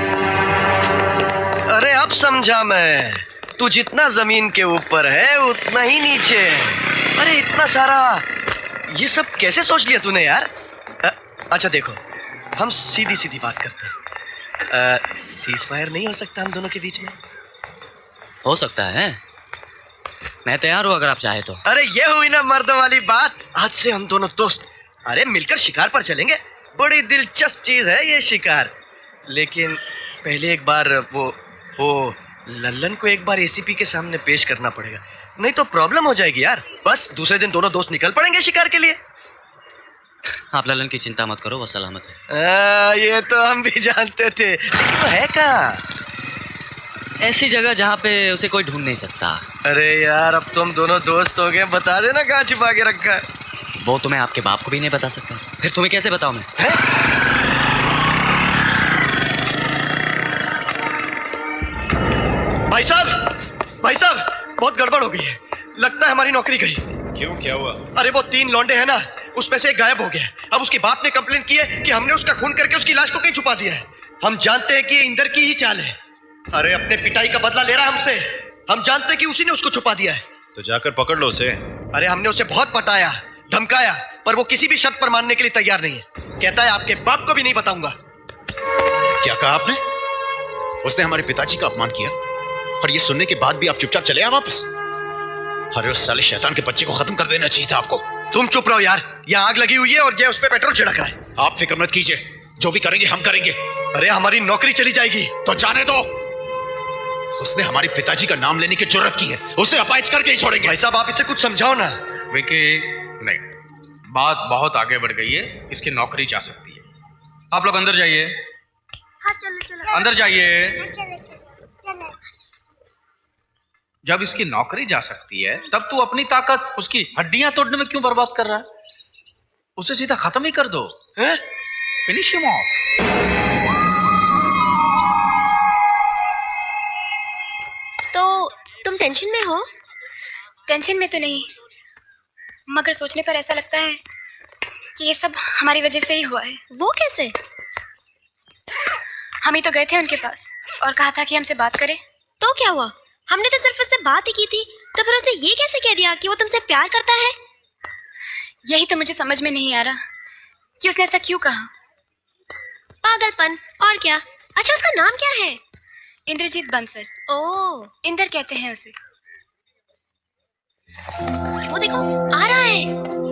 अरे अब समझा मैं, तू जितना जमीन के ऊपर है उतना ही नीचे है। अरे इतना सारा, ये सब कैसे सोच लिया तूने यार? अच्छा देखो, हम सीधी सीधी बात करते हैं। सीज फायर नहीं हो सकता हम दोनों के बीच में? हो सकता है, मैं तैयार हूं अगर आप चाहे तो। अरे ये हुई ना मर्दों वाली बात। आज से हम दोनों दोस्त, अरे मिलकर शिकार पर चलेंगे। बड़ी दिलचस्प चीज है ये शिकार। लेकिन पहले एक बार वो लल्लन को एक बार एसीपी के सामने पेश करना पड़ेगा, नहीं तो प्रॉब्लम हो जाएगी यार। बस दूसरे दिन दोनों दोस्त निकल पड़ेंगे शिकार के लिए। आप लल्लन की चिंता मत करो, वो सलामत है। ये तो हम भी जानते थे, लेकिन वो है कहाँ? ऐसी जगह जहाँ पे उसे कोई ढूंढ नहीं सकता। अरे यार अब तो हम दोनों दोस्त हो गए, बता देना कहाँ छिपा के रखा है। वो तो मैं आपके बाप को भी नहीं बता सकता, फिर तुम्हें कैसे बताऊं मैं? भाई साहब बहुत गड़बड़ हो गई है, लगता है हमारी नौकरी गई। क्यों, क्या हुआ? अरे वो 3 लौंडे हैं ना, उसमें से एक गायब हो गया। अब उसके बाप ने कंप्लेन की है कि हमने उसका खून करके उसकी लाश को कहीं छुपा दिया है। हम जानते हैं कि ये इंदर की ही चाल है। अरे अपने पिटाई का बदला ले रहा है हमसे। हम जानते हैं कि उसी ने उसको छुपा दिया है। तो जाकर पकड़ लो उसे। अरे हमने उसे बहुत पटाया, धमकाया, पर वो किसी भी शर्त पर मानने के लिए तैयार नहीं है। कहता है आपके बाप को भी नहीं बताऊंगा। क्या कहा आपने? उसने हमारे पिताजी का अपमान किया और ये सुनने के बाद भी आप चुपचाप चले आए वापस? अरे उस साले शैतान के बच्चे को खत्म कर देना चाहिए था आपको। तुम चुप रहो यार, यहाँ आग लगी हुई है और ये उस पे पेट्रोल छिड़क रहा है। आप फिक्र मत कीजिए, जो भी करेंगे हम करेंगे। अरे हमारी नौकरी चली जाएगी। तो जाने दो। उसने हमारे पिताजी का नाम लेने की जुर्रत की है, उसे अपाहिज करके ही छोड़ेंगे। भाई साहब आप इसे कुछ समझाओ ना। विकी, नहीं, बात बहुत आगे बढ़ गई है, इसकी नौकरी जा सकती है। आप लोग अंदर जाइए। हाँ चलो अंदर जाइए। चलो। जब इसकी नौकरी जा सकती है तब तू अपनी ताकत उसकी हड्डियां तोड़ने में क्यों बर्बाद कर रहा है? उसे सीधा खत्म ही कर दो। Finish him off. तो तुम टेंशन में हो? टेंशन में तो नहीं, मगर सोचने पर ऐसा लगता है कि ये सब हमारी वजह से ही हुआ है। वो कैसे? हम ही तो गए थे उनके पास और कहा था कि हमसे बात करें। तो क्या हुआ? हमने तो सिर्फ उससे बात ही की थी, तो फिर उसने ये कैसे कह दिया कि वो तुमसे प्यार करता है? यही तो मुझे समझ में नहीं आ रहा कि उसने ऐसा क्यों कहा। पागलपन और क्या। अच्छा उसका नाम क्या है? इंद्रजीत बंसल। ओह, इंदर कहते हैं उसे। वो देखो आ रहा है।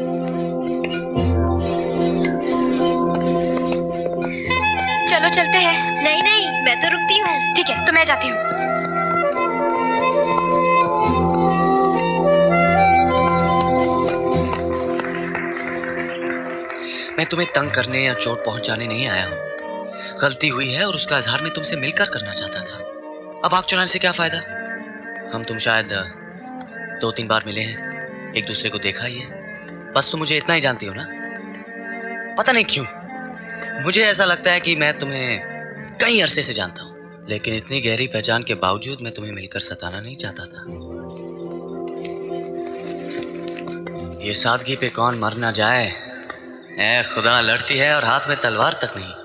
चलो चलते हैं। नहीं नहीं, मैं तो रुकती हूँ। ठीक है, तो मैं जाती हूँ। मैं तुम्हें तंग करने या चोट पहुंचाने नहीं आया हूँ। गलती हुई है और उसका इजहार मैं तुमसे मिलकर करना चाहता था। अब आग चलाने से क्या फायदा? हम तुम शायद 2-3 बार मिले हैं, एक दूसरे को देखा ही है, बस तुम मुझे इतना ही जानती हो ना। पता नहीं क्यों मुझे ऐसा लगता है कि मैं तुम्हें कई अरसे से जानता हूँ, लेकिन इतनी गहरी पहचान के बावजूद मैं तुम्हें मिलकर सताना नहीं चाहता था। ये सादगी पे कौन मर ना जाए। ऐ खुदा, लड़ती है और हाथ में तलवार तक नहीं।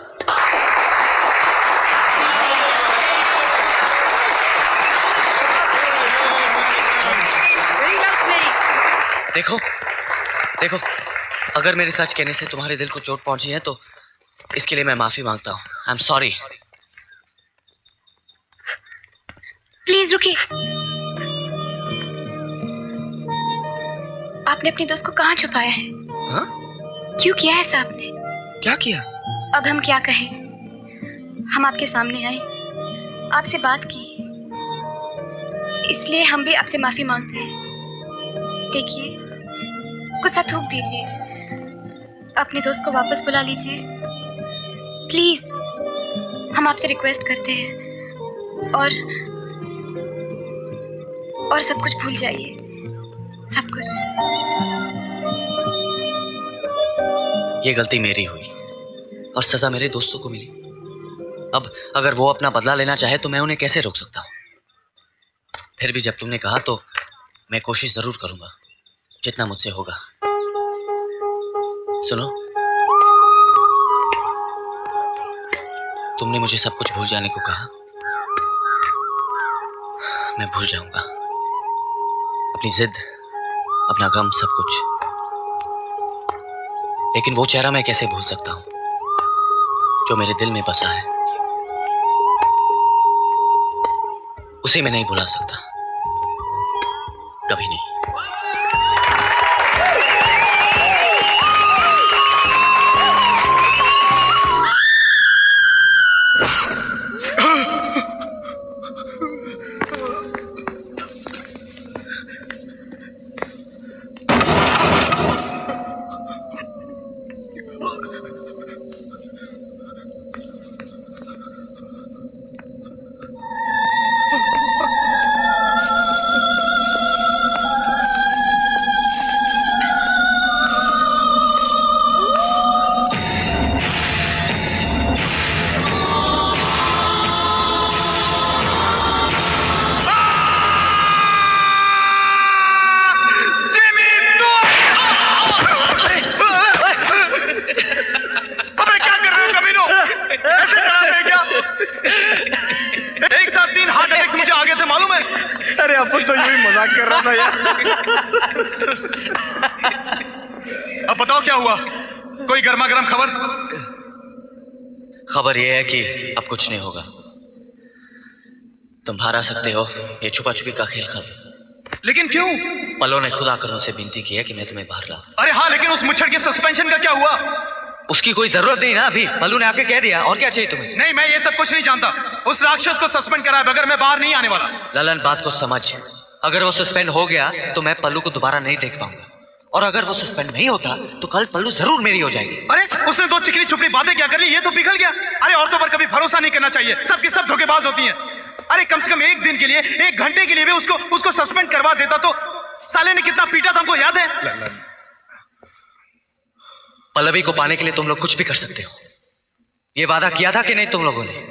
देखो देखो, अगर मेरे सच कहने से तुम्हारे दिल को चोट पहुंची है तो इसके लिए मैं माफी मांगता हूँ। I am sorry. प्लीज रुकिए। आपने अपने दोस्त को कहाँ छुपाया है? हाँ? क्यों किया है ऐसा आपने? क्या किया? अब हम क्या कहें? हम आपके सामने आए, आपसे बात की, इसलिए हम भी आपसे माफी मांगते हैं। देखिए, गुस्सा थूक दीजिए, अपने दोस्त को वापस बुला लीजिए प्लीज। हम आपसे रिक्वेस्ट करते हैं और सब कुछ भूल जाइए, सब कुछ। ये गलती मेरी हुई और सजा मेरे दोस्तों को मिली। अब अगर वो अपना बदला लेना चाहे तो मैं उन्हें कैसे रोक सकता हूँ? फिर भी जब तुमने कहा तो मैं कोशिश जरूर करूंगा, जितना मुझसे होगा। सुनो, तुमने मुझे सब कुछ भूल जाने को कहा, मैं भूल जाऊंगा। अपनी जिद, अपना गम, सब कुछ। लेकिन वो चेहरा मैं कैसे भूल सकता हूं जो मेरे दिल में बसा है। उसे मैं नहीं भुला सकता, कभी नहीं। खबर यह है कि अब कुछ नहीं होगा। तुम हारा सकते हो ये छुपा छुपी का खेल खत्म। लेकिन क्यों? पल्लो ने खुद आकर उनसे विनती की है कि मैं तुम्हें बाहर लाऊं। अरे हाँ, लेकिन उस मुच्छड़ के सस्पेंशन का क्या हुआ? उसकी कोई जरूरत नहीं ना अभी। पल्लू ने आके कह दिया, और क्या चाहिए तुम्हें? नहीं, मैं ये सब कुछ नहीं जानता। उस राक्षस को सस्पेंड कराए बगैर मैं बाहर नहीं आने वाला। ललन, बात को समझ। अगर वो सस्पेंड हो गया तो मैं पल्लू को दोबारा नहीं देख पाऊंगा, और अगर वो सस्पेंड नहीं होता तो कल पल्लू जरूर मेरी हो जाएगी। अरे उसने दो चिकनी छुपड़ी बातें क्या कर ली, ये तो पिघल गया। अरे औरतों पर कभी भरोसा नहीं करना चाहिए, सबकी सब धोखेबाज होती हैं। अरे कम से कम एक दिन के लिए, एक घंटे के लिए भी उसको सस्पेंड करवा देता तो साले ने कितना पीटा था, हमको याद है। पल्लवी को पाने के लिए तुम लोग कुछ भी कर सकते हो, ये वादा किया था कि नहीं तुम लोगों ने?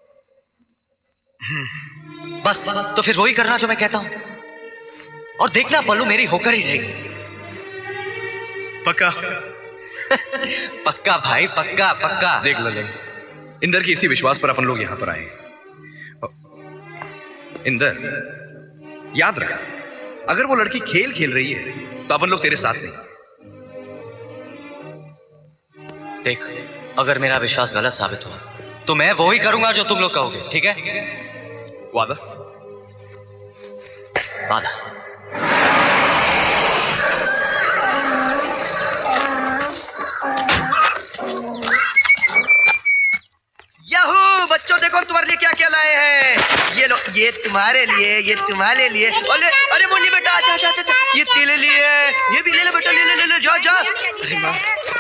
बस तो फिर वही करना जो मैं कहता हूं, और देखना पल्लू मेरी होकर ही रहेगी। पक्का? पक्का भाई, पक्का पक्का। देख ललन, इंदर की इसी विश्वास पर अपन लोग यहां पर आए। इंदर, याद रख, अगर वो लड़की खेल खेल रही है तो अपन लोग तेरे साथ नहीं। देख, अगर मेरा विश्वास गलत साबित हुआ तो मैं वो ही करूंगा जो तुम लोग कहोगे, ठीक है? वादा? वादा। याहू, बच्चों देखो तुम्हारे लिए क्या क्या लाए हैं। ये लो, ये तुम्हारे लिए, ये तुम्हारे लिए। अरे मुन्नी बेटा, अच्छा अच्छा अच्छा, ये तेरे लिए, ये भी ले लो बेटा, ले ले ले ले, जा जा। अरे माँ,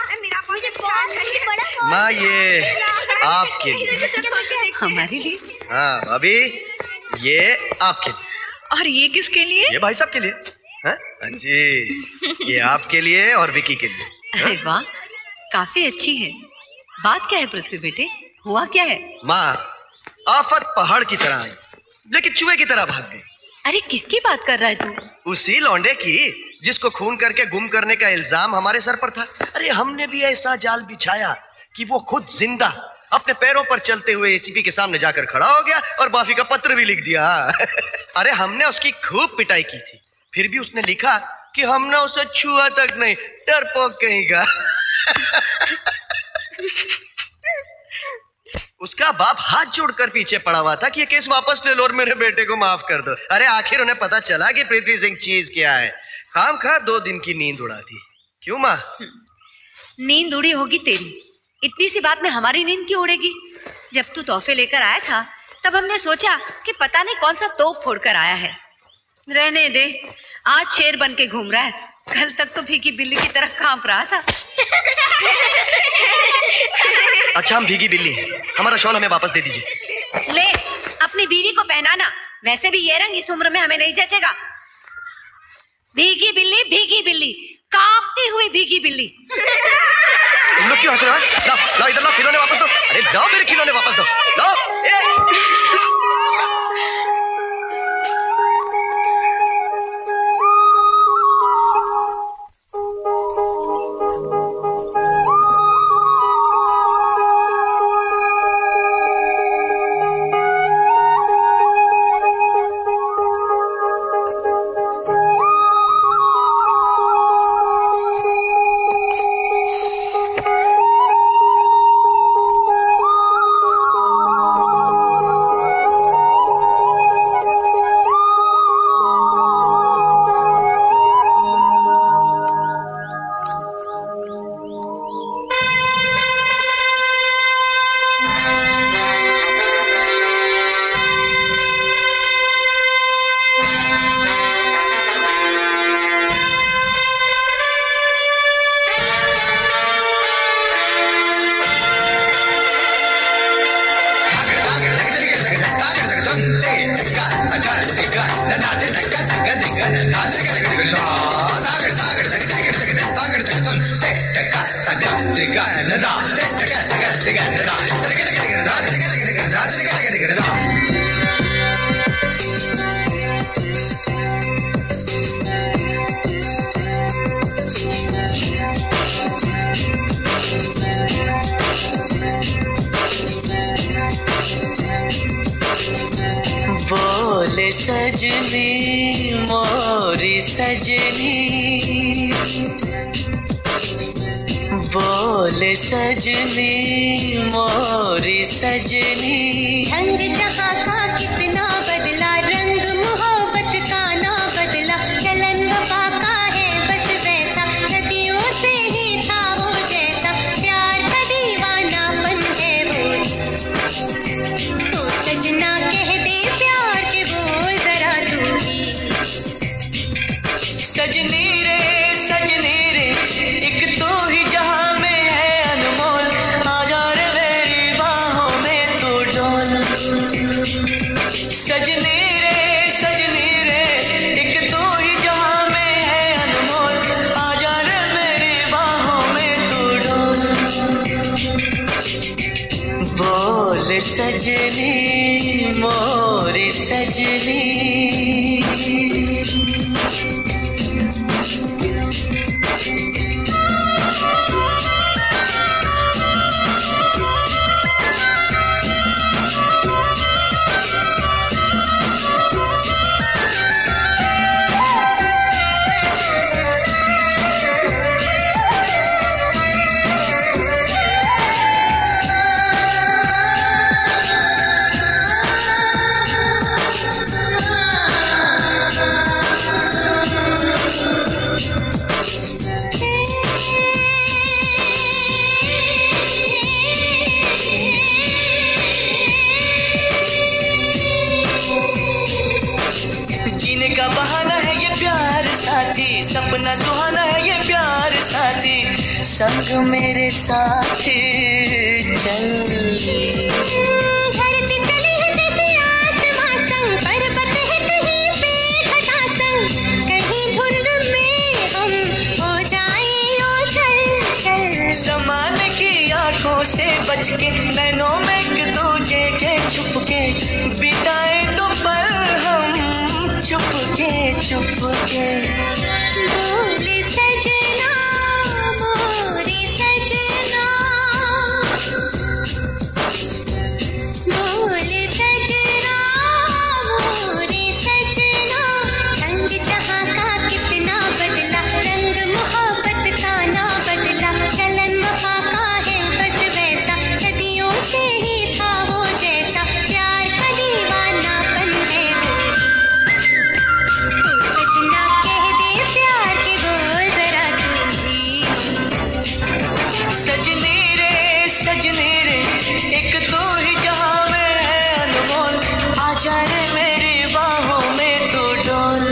माँ ये आपके लिए। हमारे लिए? हाँ अभी ये आपके लिए। और ये किसके लिए? ये भाई साहब के लिए। हाँ जी, ये आपके लिए और विकी के लिए। अरे वाह, काफी अच्छी है। बात क्या है पृथ्वी बेटे, हुआ क्या है? माँ, आफत पहाड़ की तरह आई लेकिन चूहे की तरह भाग गई। अरे किसकी बात कर रहा है तू? उसी लौंडे की जिसको खून करके गुम करने का इल्जाम हमारे सर पर था। अरे हमने भी ऐसा जाल बिछाया कि वो खुद जिंदा अपने पैरों पर चलते हुए एसीपी के सामने जाकर खड़ा हो गया और माफी का पत्र भी लिख दिया। अरे हमने उसकी खूब पिटाई की थी, फिर भी उसने लिखा कि हमने उसे छुआ तक नहीं, डरपोक कहीं का। उसका बाप हाथ जोड़कर पीछे पड़ा हुआ था कि ये केस वापस ले लो और मेरे बेटे को माफ कर दो। अरे आखिर उन्हें पता चला कि पृथ्वी सिंह चीज क्या है। खाम खा 2 दिन की नींद उड़ा दी। क्यों माँ? नींद उड़ी होगी तेरी, इतनी सी बात में हमारी नींद क्यों उड़ेगी? जब तू तोहफे लेकर आया था तब हमने सोचा कि पता नहीं कौन सा तोप फोड़ कर आया है। रहने दे, आज शेर बन के घूम रहा है, कल तक तो भीगी बिल्ली की तरह कांप रहा था। अच्छा हम भीगी बिल्ली हैं, हमारा शॉल हमें वापस दे दीजिए। ले, अपनी बीवी को पहनाना, वैसे भी ये रंग इस उम्र में हमें नहीं जचेगा। भीगी बिल्ली, कांपती हुई भीगी बिल्ली। तुम लोग क्यों हंस रहे हो? लाओ लाओ इधर लाओ, खिलौने वापस दो। अरे लाओ मेरे खिलौने वापस दो, लाओ। बोले सजनी मोरी सजनी, बोले सजनी मोरी सजनी। रंग जहाँ का कितना बदला, रंग मोहब्बत का ना बदला, चलन वफा का है बस वैसा, सदियों से ही था वो जैसा, प्यार का दीवानापन है वो। तो सजना कह दे प्यार के बोल जरा तू भी। सजनी रे एक तो ही जहां में है अनमोल, आजा रे मेरी बाहों में तू डोल। सजनी रे एक तो ही जहां में है अनमोल, आजा रे मेरी बाहों में तू डोल। बोल सजनी मोरी सजनी। सपना सुहाना है ये प्यार साथी, संग मेरे साथ चल। धरती चली है जैसे आसमां संग, पर्वत है कहीं पे घटा संग, कहीं धुंध में हम हो जाए ओझल चल। ज़माने की आंखों से बच के, नैनों में एक दूजे के छुप के, बिताए तो पल हम चुप के। बोले सजना मोरी सजना, बोले सजना मोरी सजना। रंग जहाँ का कितना बदला, रंग मोहब्बत का ना बदला, चलन वफा का है बस वैसा, सदियों से ही था वो जैसा, प्यार का दीवानापन है वो। सजना कह दे प्यार के बोल जरा तू भी। सजनी रे एक तो ही जहां में है अनमोल, आजा रे मेरी बाहों में तू डोल।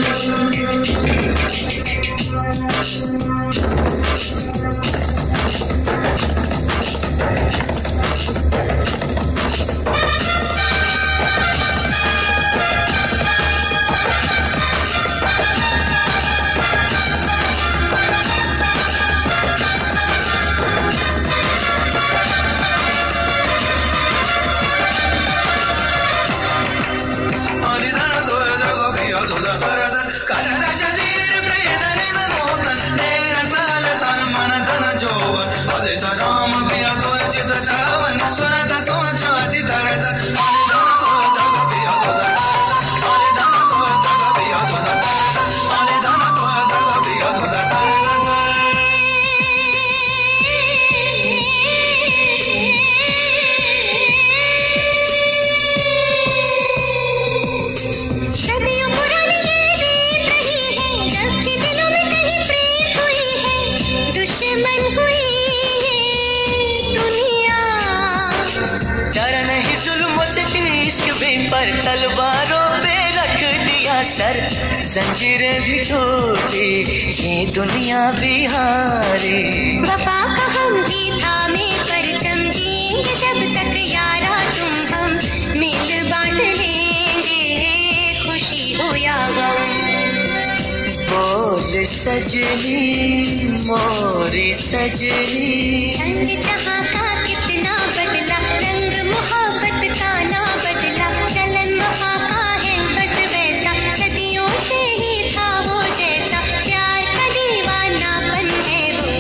सर जंजीरें भी टूटी, ये दुनिया भी हारी। वफा का हम भी थामे परचम, जिएंगे जब तक यारा तुम हम, मिल बांट लेंगे खुशी हो या गम। बोल बोल सजनी मोरी सजनी, रंग जहाँ का कितना बदला, रंग मोहब्बत का ना बदला, चलन वफा का है बस वैसा, सदियों से ही था वो जैसा, प्यार का दीवानापन है वो।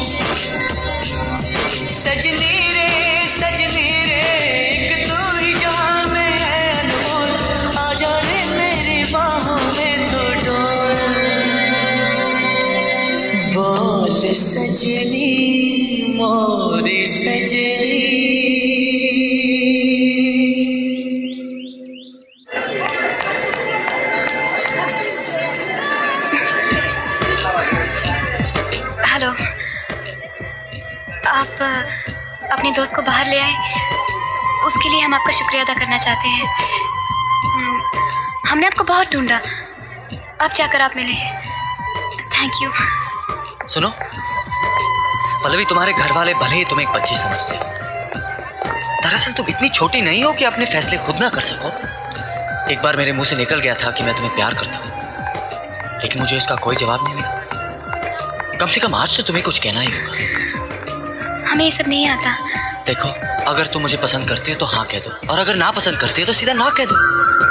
सजनी रे एक तू ही जहाँ में है अनमोल, आ जा रे मेरी बाहों में तो डोल। बोल सजनी मोरी सजनी। हेलो, आप अपने दोस्त को बाहर ले आए, उसके लिए हम आपका शुक्रिया अदा करना चाहते हैं। हमने आपको बहुत ढूंढा, अब जाकर आप मिले। Thank you. सुनो पल्लवी, तुम्हारे घर वाले भले ही तुम्हें एक बच्ची समझते हो, दरअसल तुम इतनी छोटी नहीं हो कि अपने फैसले खुद ना कर सको। एक बार मेरे मुंह से निकल गया था कि मैं तुम्हें प्यार करता हूँ, लेकिन मुझे इसका कोई जवाब नहीं मिला। कम से कम आज तो तुम्हें कुछ कहना ही होगा। हमें ये सब नहीं आता। देखो, अगर तुम मुझे पसंद करती हो तो हाँ कह दो, और अगर ना पसंद करती हो तो सीधा ना कह दो।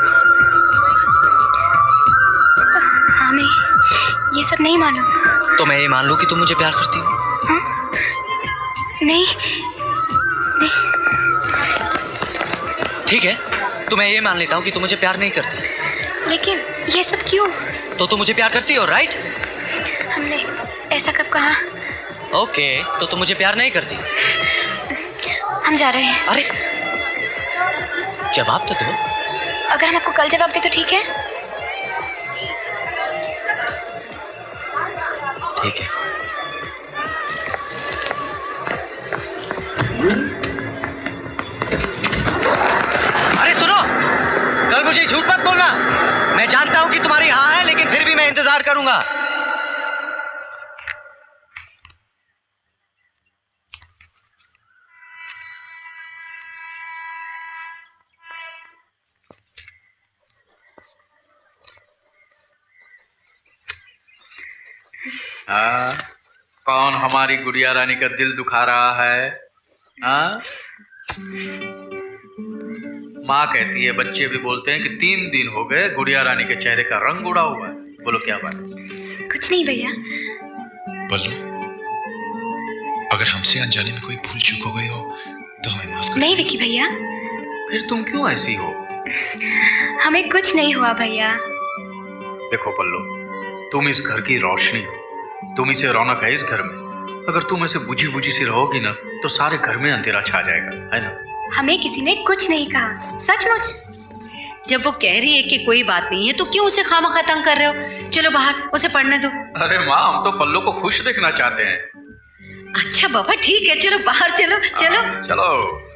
हमें ये सब नहीं मालूम। तो मैं ये मान लूं कि तुम मुझे प्यार करती हो? नहीं। ठीक है, तो मैं ये मान लेता हूँ कि तुम मुझे प्यार नहीं करती। लेकिन ये सब क्यों? तो तुम मुझे प्यार करती हो, राइट? हमने ऐसा कब कहा? ओके, तो तुम मुझे प्यार नहीं करती। हम जा रहे हैं। अरे जवाब तो दो। अगर हम आपको कल जवाब दे तो ठीक है? ठीक है। अरे सुनो, कल मुझे झूठ मत बोलना। मैं जानता हूं कि तुम्हारी हाँ है, लेकिन फिर भी मैं इंतजार करूंगा। कौन हमारी गुड़िया रानी का दिल दुखा रहा है? माँ कहती है, बच्चे भी बोलते हैं कि 3 दिन हो गए गुड़िया रानी के चेहरे का रंग उड़ा हुआ है। बोलो क्या बात है? कुछ नहीं भैया। बोलो, अगर हमसे अनजाने में कोई भूल चूक हो गई हो तो हमें माफ कर। नहीं विकी भैया। फिर तुम क्यों ऐसी हो? हमें कुछ नहीं हुआ भैया। देखो पल्लू, तुम इस घर की रोशनी हो, तुम ही से रौनक है इस घर में। अगर तुम ऐसे बुझी बुझी सी रहोगी ना तो सारे घर में अंधेरा छा जाएगा, है ना? हमें किसी ने कुछ नहीं कहा, सचमुच। जब वो कह रही है कि कोई बात नहीं है तो क्यों उसे खामखा तंग कर रहे हो? चलो बाहर, उसे पढ़ने दो। अरे माँ, हम तो पल्लू को खुश देखना चाहते हैं। अच्छा बाबा, ठीक है, चलो बाहर चलो। चलो चलो।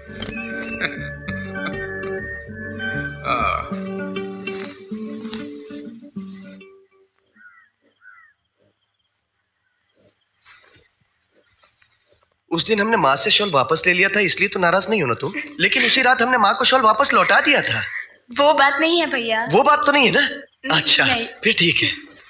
उस दिन हमने माँ से शॉल वापस ले लिया था, इसलिए तो नाराज नहीं हो ना तुम। लेकिन उसी रात हमने माँ को शॉल वापस लौटा दिया था। वो बात नहीं है भैया। वो बात तो नहीं है ना? अच्छा, नहीं। फिर ठीक है।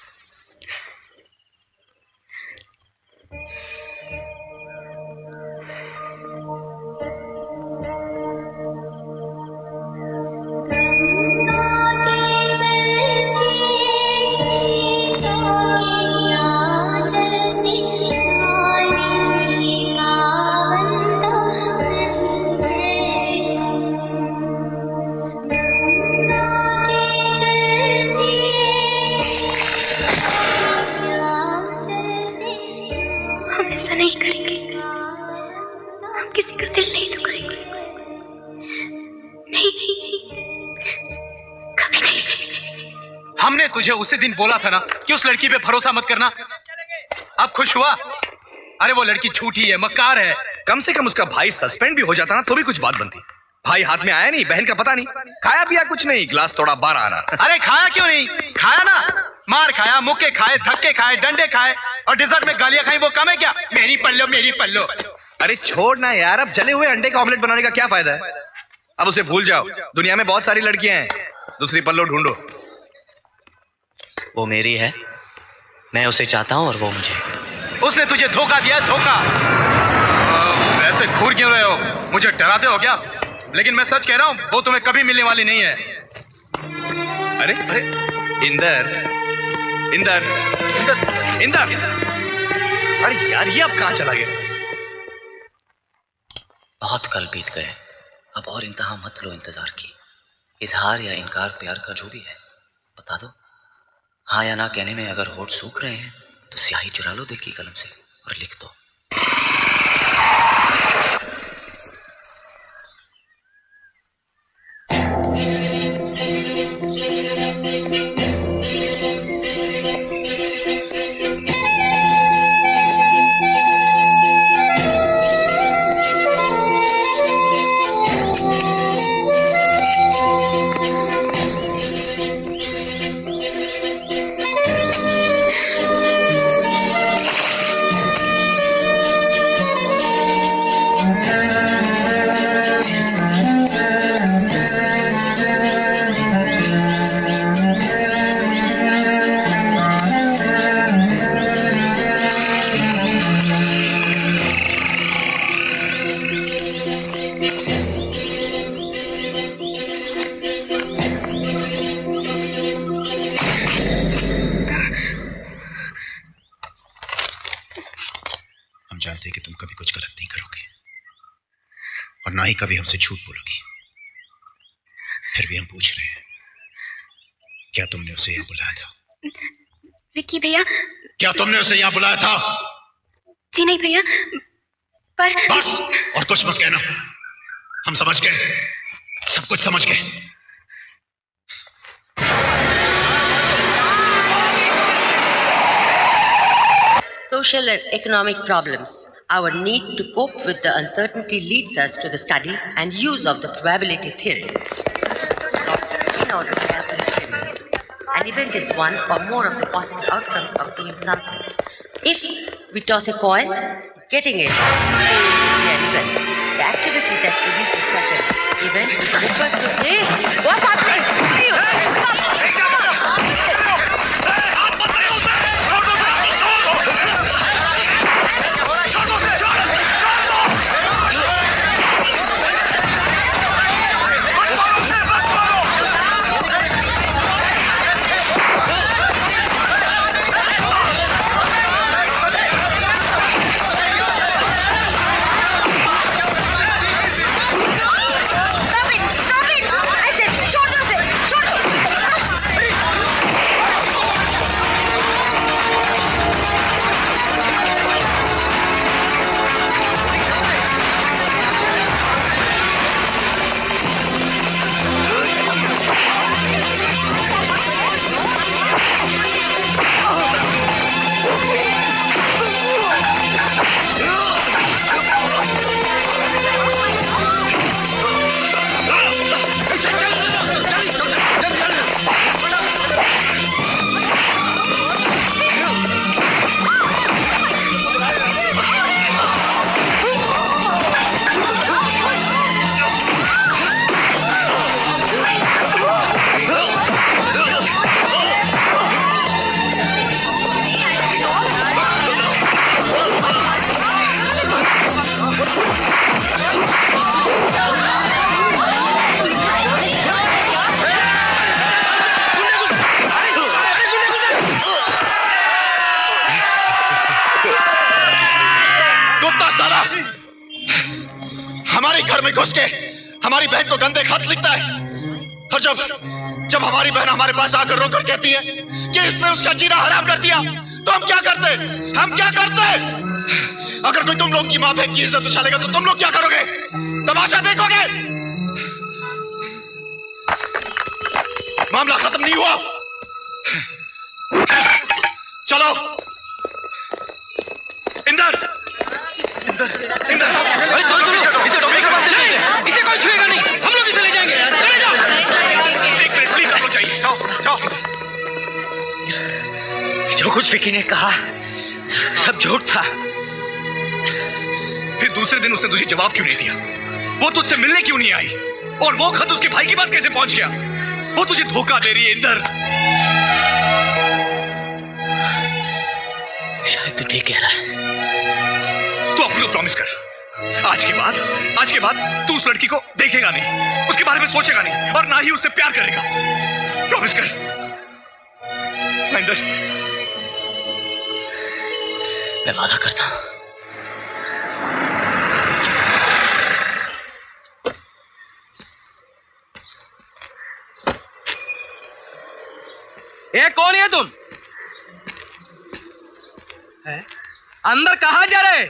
हमने तुझे उसी दिन बोला था ना कि उस लड़की पे भरोसा मत करना। अब खुश हुआ? अरे वो लड़की झूठी है, मक्कार है। कम से कम उसका भाई सस्पेंड भी हो जाता ना तो भी कुछ बात बनती। भाई हाथ में आया नहीं, बहन का पता नहीं, खाया पिया कुछ नहीं, गिलास तोड़ा 12 आना। अरे खाया क्यों नहीं? खाया ना, मार खाया, मुक्के खाए, धक्के खाए, डंडे खाए और डिजर्ट में गालियां खाई। वो कम है क्या? मेरी पल्लो मेरी पल्लो। अरे छोड़ ना यार, अब जले हुए अंडे का ऑमलेट बनाने का क्या फायदा है? अब उसे भूल जाओ, दुनिया में बहुत सारी लड़कियां हैं, दूसरी पल्लो ढूंढो। वो मेरी है मैं उसे चाहता हूँ और वो मुझे। उसने तुझे धोखा दिया, धोखा। वैसे घूर क्यों रहे हो? मुझे डराते हो क्या? लेकिन मैं सच कह रहा हूँ, वो तुम्हें कभी मिलने वाली नहीं है। अरे अरे इंदर, इंदर, इंदर, इंदर, अरे यार ये अब कहाँ चला गया? बहुत कल बीत गए, अब और इंतहा मत लो इंतजार की। इजहार या इनकार प्यार का जो भी है बता दो। हाँ या ना कहने में अगर होठ सूख रहे हैं तो स्याही चुरा लो दिल की कलम से और लिख दो। ना ही कभी हमसे झूठ बोलोगी। फिर भी हम पूछ रहे हैं, क्या तुमने उसे यहाँ बुलाया था? विक्की भैया, क्या तुमने उसे यहाँ बुलाया था? जी नहीं भैया, पर बस और कुछ मत कहना, हम समझ गए, सब कुछ समझ गए। Social and economic problems. Our need to cope with the uncertainty leads us to the study and use of the probability theory. In order to calculate an event is one or more of the possible outcomes of doing something. If we toss a coin, getting it will be an event. The activity that produces such an event is referred to. Hey, what's happening? घुस के हमारी बहन को गंदे खत लिखता है, और जब हमारी बहन हमारे पास आकर रोकर कहती है कि इसने उसका जीना हराम कर दिया, तो हम क्या करते? हम क्या करते? अगर कोई तुम लोग की माँ बहन की इज्जत उछालेगा तो तुम लोग क्या करोगे? तमाशा देखोगे? मामला खत्म नहीं हुआ, चलो इंदर, इंदर, अरे चलो चलो, इसे डॉक्टर के पास ले जाएंगे, इसे कोई छुएगा नहीं, हम लोग इसे ले जाएंगे, चले जाओ। एक मिनट प्लीज, आप लोग चाहिए, जाओ जाओ। जो कुछ विकी ने कहा सब झूठ था। फिर दूसरे दिन उसने तुझे जवाब क्यों नहीं दिया? वो तुझसे मिलने क्यों नहीं आई? और वो खत उसके भाई के पास कैसे पहुंच गया? वो तुझे धोखा दे रही है इंदर। तू ठीक कह रहा है। तू अपने को प्रॉमिस कर, आज के बाद तू उस लड़की को देखेगा नहीं, उसके बारे में सोचेगा नहीं और ना ही उससे प्यार करेगा। प्रॉमिस कर। इंदर, मैं वादा करता हूं। ए, कौन है तुम? है? अंदर कहां जा रहे?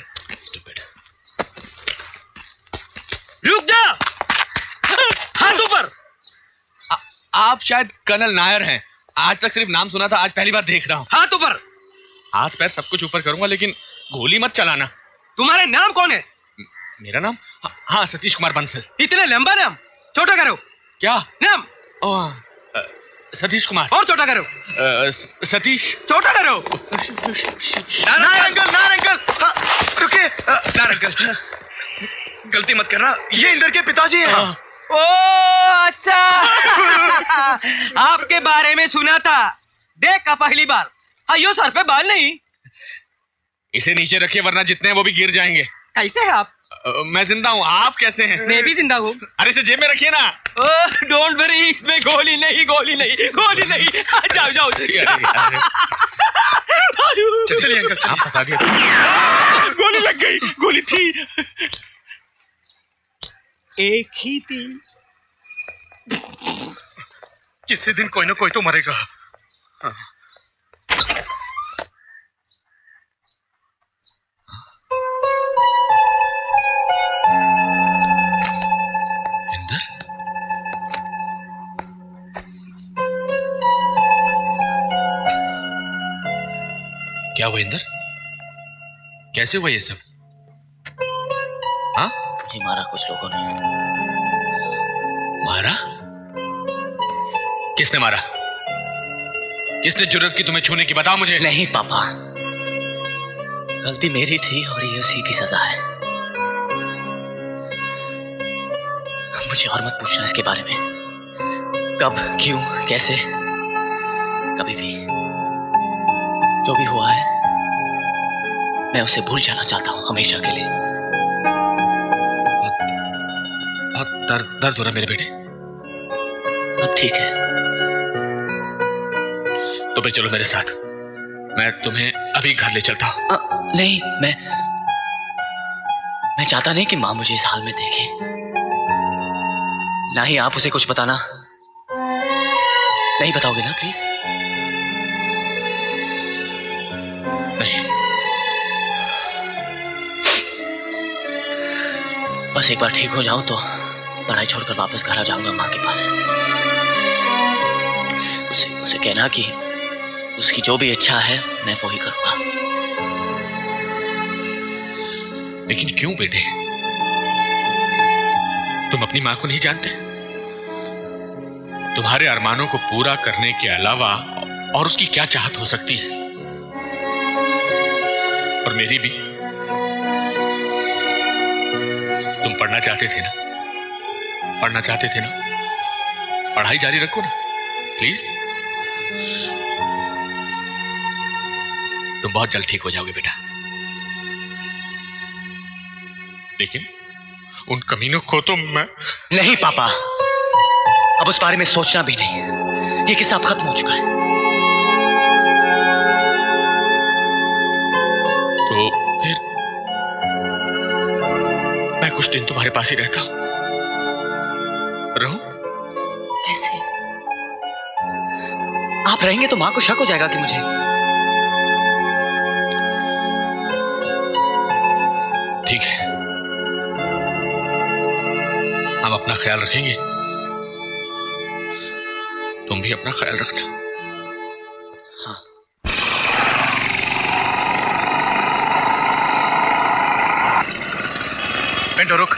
रुक जा। हाथ ऊपर। आप शायद कर्नल नायर हैं। आज तक सिर्फ नाम सुना था, आज पहली बार देख रहा हूँ। हाथ ऊपर। हाथ पैर सब कुछ ऊपर करूंगा, लेकिन गोली मत चलाना। तुम्हारे नाम कौन है? मेरा नाम? हाँ, सतीश कुमार बंसल। इतने लंबा नाम, छोटा करो। क्या नाम? सतीश कुमार। और छोटा करो। सतीश। छोटा करो। नायर अंकल, रुकिए। नायर अंकल, गलती मत करना, ये इंदर के पिताजी हैं। ओ अच्छा। आपके बारे में सुना था, देखा पहली बार। अयो, सर पे बाल नहीं। इसे नीचे रखिए, वरना जितने हैं वो भी गिर जाएंगे। कैसे है आप? मैं जिंदा हूँ, आप कैसे हैं? मैं भी जिंदा हूँ। अरे इसे जेब में रखिए ना। डोंट वरी, इसमें गोली नहीं। जाओ। चलिए अंकल, आप फंसा दिए। गोली लग गई। गोली थी, एक ही थी। किसी दिन कोई ना कोई तो मरेगा। क्या हुआ इंदर? कैसे हुआ ये सब? हाँ, मुझे मारा कुछ लोगों ने। मारा? किसने मारा? किसने जुर्रत की तुम्हें छूने की? बताओ मुझे। नहीं पापा, गलती मेरी थी और ये उसी की सजा है। मुझे और मत पूछना इसके बारे में, कब, क्यों, कैसे। कभी भी जो भी हुआ है, मैं उसे भूल जाना चाहता हूं, हमेशा के लिए। बहुत दर्द हो रहा मेरे बेटे। अब ठीक है। तो फिर चलो मेरे साथ, मैं तुम्हें अभी घर ले चलता हूं। नहीं, मैं चाहता नहीं कि मां मुझे इस हाल में देखे। ना ही आप उसे कुछ बताना। नहीं बताओगे ना प्लीज? नहीं। बस एक बार ठीक हो जाऊं तो पढ़ाई छोड़कर वापस घर आ जाऊंगा मां के पास। उसे कहना कि उसकी जो भी इच्छा है मैं वो ही करूंगा। लेकिन क्यों बेटे? तुम अपनी मां को नहीं जानते? तुम्हारे अरमानों को पूरा करने के अलावा और उसकी क्या चाहत हो सकती है? और मेरी भी। तुम पढ़ना चाहते थे ना? पढ़ना चाहते थे ना? पढ़ाई जारी रखो ना प्लीज। तुम बहुत जल्द ठीक हो जाओगे बेटा। लेकिन उन कमीनों को तो मैं... नहीं पापा, अब उस बारे में सोचना भी नहीं। ये किस्सा अब खत्म हो चुका है। तो फिर मैं कुछ दिन तुम्हारे पास ही रहता हूं। रहूं? कैसे? आप रहेंगे तो मां को शक हो जाएगा कि मुझे... ठीक है, हम अपना ख्याल रखेंगे, तुम भी अपना ख्याल रखना। हाँ। पिंटो रुक।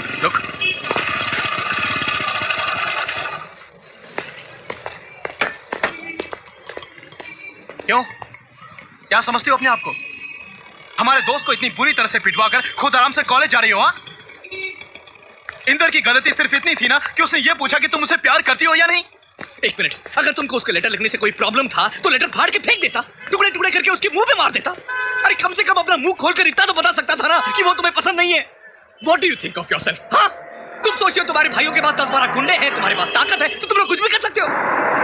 क्यों? क्या समझती हो अपने आप को? हमारे दोस्त को इतनी बुरी तरह से पिटवा कर खुद आराम से कॉलेज जा रही हो? हाँ? इंदर की गलती सिर्फ इतनी थी ना कि उसने ये पूछा कि तुम उसे प्यार करती हो या नहीं। एक मिनट, अगर तुमको उसके लेटर लिखने से कोई प्रॉब्लम था तो लेटर फाड़ के फेंक देता, टुकड़े टुकड़े करके उसके मुंह पे मार देता। अरे कम से कम अपना मुंह खोलकर इतना तो बता सकता था ना कि वो तुम्हें पसंद नहीं है। What do you think of yourself? हाँ? तुम सोचते हो तुम्हारे भाइयों के पास 10-12 गुंडे हैं, तुम्हारे पास ताकत है, तो तुम लोग कुछ भी कर सकते हो।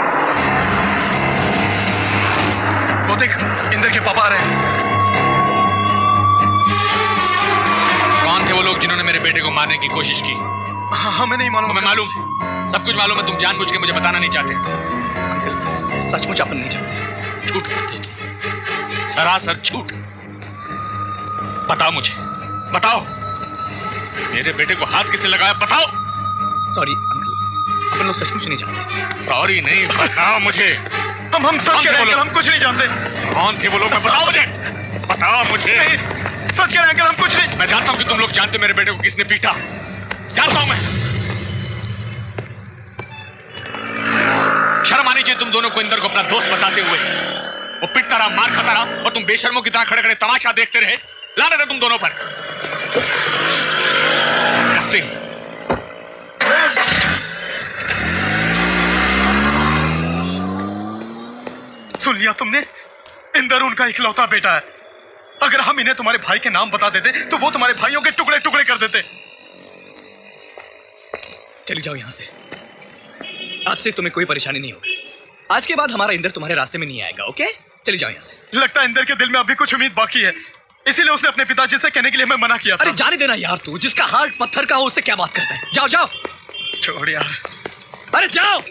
वो देख, इंदर के पापा आ रहे हैं। कौन थे वो लोग जिन्होंने मेरे बेटे को मारने की कोशिश की? हमें नहीं मालूम। हमें मालूम, सब कुछ मालूम है। तुम जानबूझ के मुझे बताना नहीं चाहते। अंकल, सचमुच अपन नहीं चाहते। झूठ बोलते हो तुम, सरासर झूठ। बताओ मुझे, बताओ मेरे बेटे को हाथ किसने लगाया, बताओ। सॉरी अंकल, अपन लोग सचमुच नहीं जानते। सॉरी नहीं, बताओ मुझे। हम सच कह रहे हैं, हम कुछ नहीं जानते। कौन थे वो लोग, बताओ मुझे, बताओ मुझे। सच कह रहे हैं, हम कुछ नहीं। मैं जानता हूँ कि तुम लोग जानते मेरे बेटे को किसने पीटा, जानता हूँ मैं। शर्म आनी चाहिए तुम दोनों को इंदर को अपना दोस्त बताते हुए। वो पिटता रहा, मार खाता रहा और तुम बेशर्मों की तरह खड़े खड़े तमाशा देखते रहे। लानत है तुम दोनों पर। Disgusting। सुन लिया तुमने? इंदर उनका इकलौता बेटा है। अगर हम इन्हें तुम्हारे भाई के नाम बता देते तो वो तुम्हारे भाइयों के टुकड़े टुकड़े कर देते। चली जाओ यहां से, आज से तुम्हें कोई परेशानी नहीं होगी। आज के बाद हमारा इंदर तुम्हारे रास्ते में नहीं आएगा, ओके? चली जाओ यहां से। लगता है इंदर के दिल में अभी कुछ उम्मीद बाकी है, इसीलिए उसने अपने पिताजी से कहने के लिए मैं मना किया था। अरे जाने देना यार, तू जिसका हार्ट पत्थर का हो उससे क्या बात करता है। जाओ जाओ, छोड़ यार। अरे जाओ।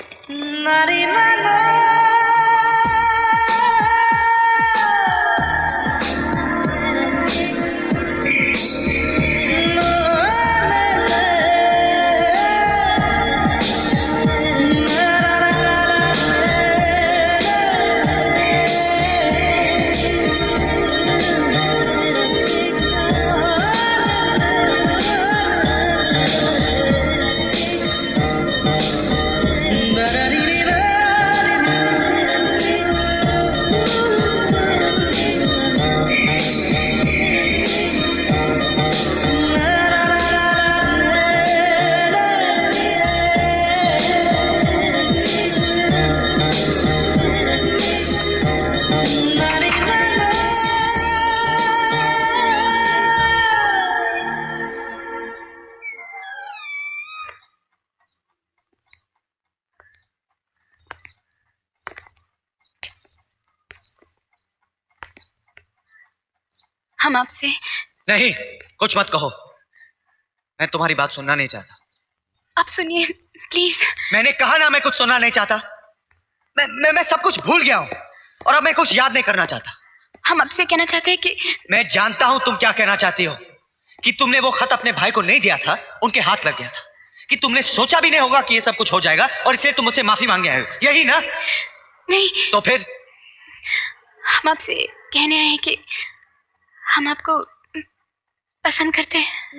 हम आपसे नहीं, कुछ मत कहो। मैं तुम्हारी बात सुनना नहीं चाहता। आप सुनिए प्लीज। मैंने कहा ना, मैं कुछ सुनना नहीं चाहता। मैं सब कुछ भूल गया हूं और अब मैं कुछ याद नहीं करना चाहता। हम आपसे कहना चाहते हैं कि मैं जानता हूं तुम क्या कहना चाहती हो, कि तुमने वो खत अपने भाई को नहीं दिया था, उनके हाथ लग गया था, कि तुमने सोचा भी नहीं होगा कि ये सब कुछ हो जाएगा और इसलिए तुम मुझसे माफी मांगने आए हो, यही ना? नहीं। तो फिर? हम आपसे कहने आए हैं कि हम आपको पसंद करते हैं।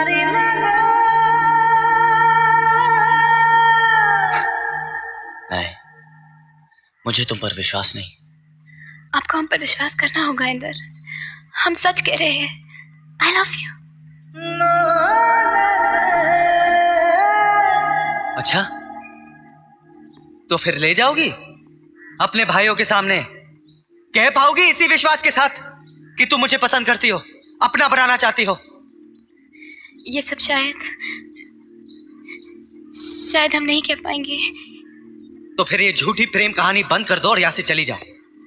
नहीं, मुझे तुम पर विश्वास नहीं। आपको हम पर विश्वास करना होगा इंदर, हम सच कह रहे हैं। I love you. अच्छा, तो फिर ले जाओगी अपने भाइयों के सामने? कह पाओगी इसी विश्वास के साथ कि तुम मुझे पसंद करती हो, अपना बनाना चाहती हो? ये सब शायद हम नहीं कह पाएंगे। तो फिर ये झूठी प्रेम कहानी बंद कर दो और यहां से चली जाओ।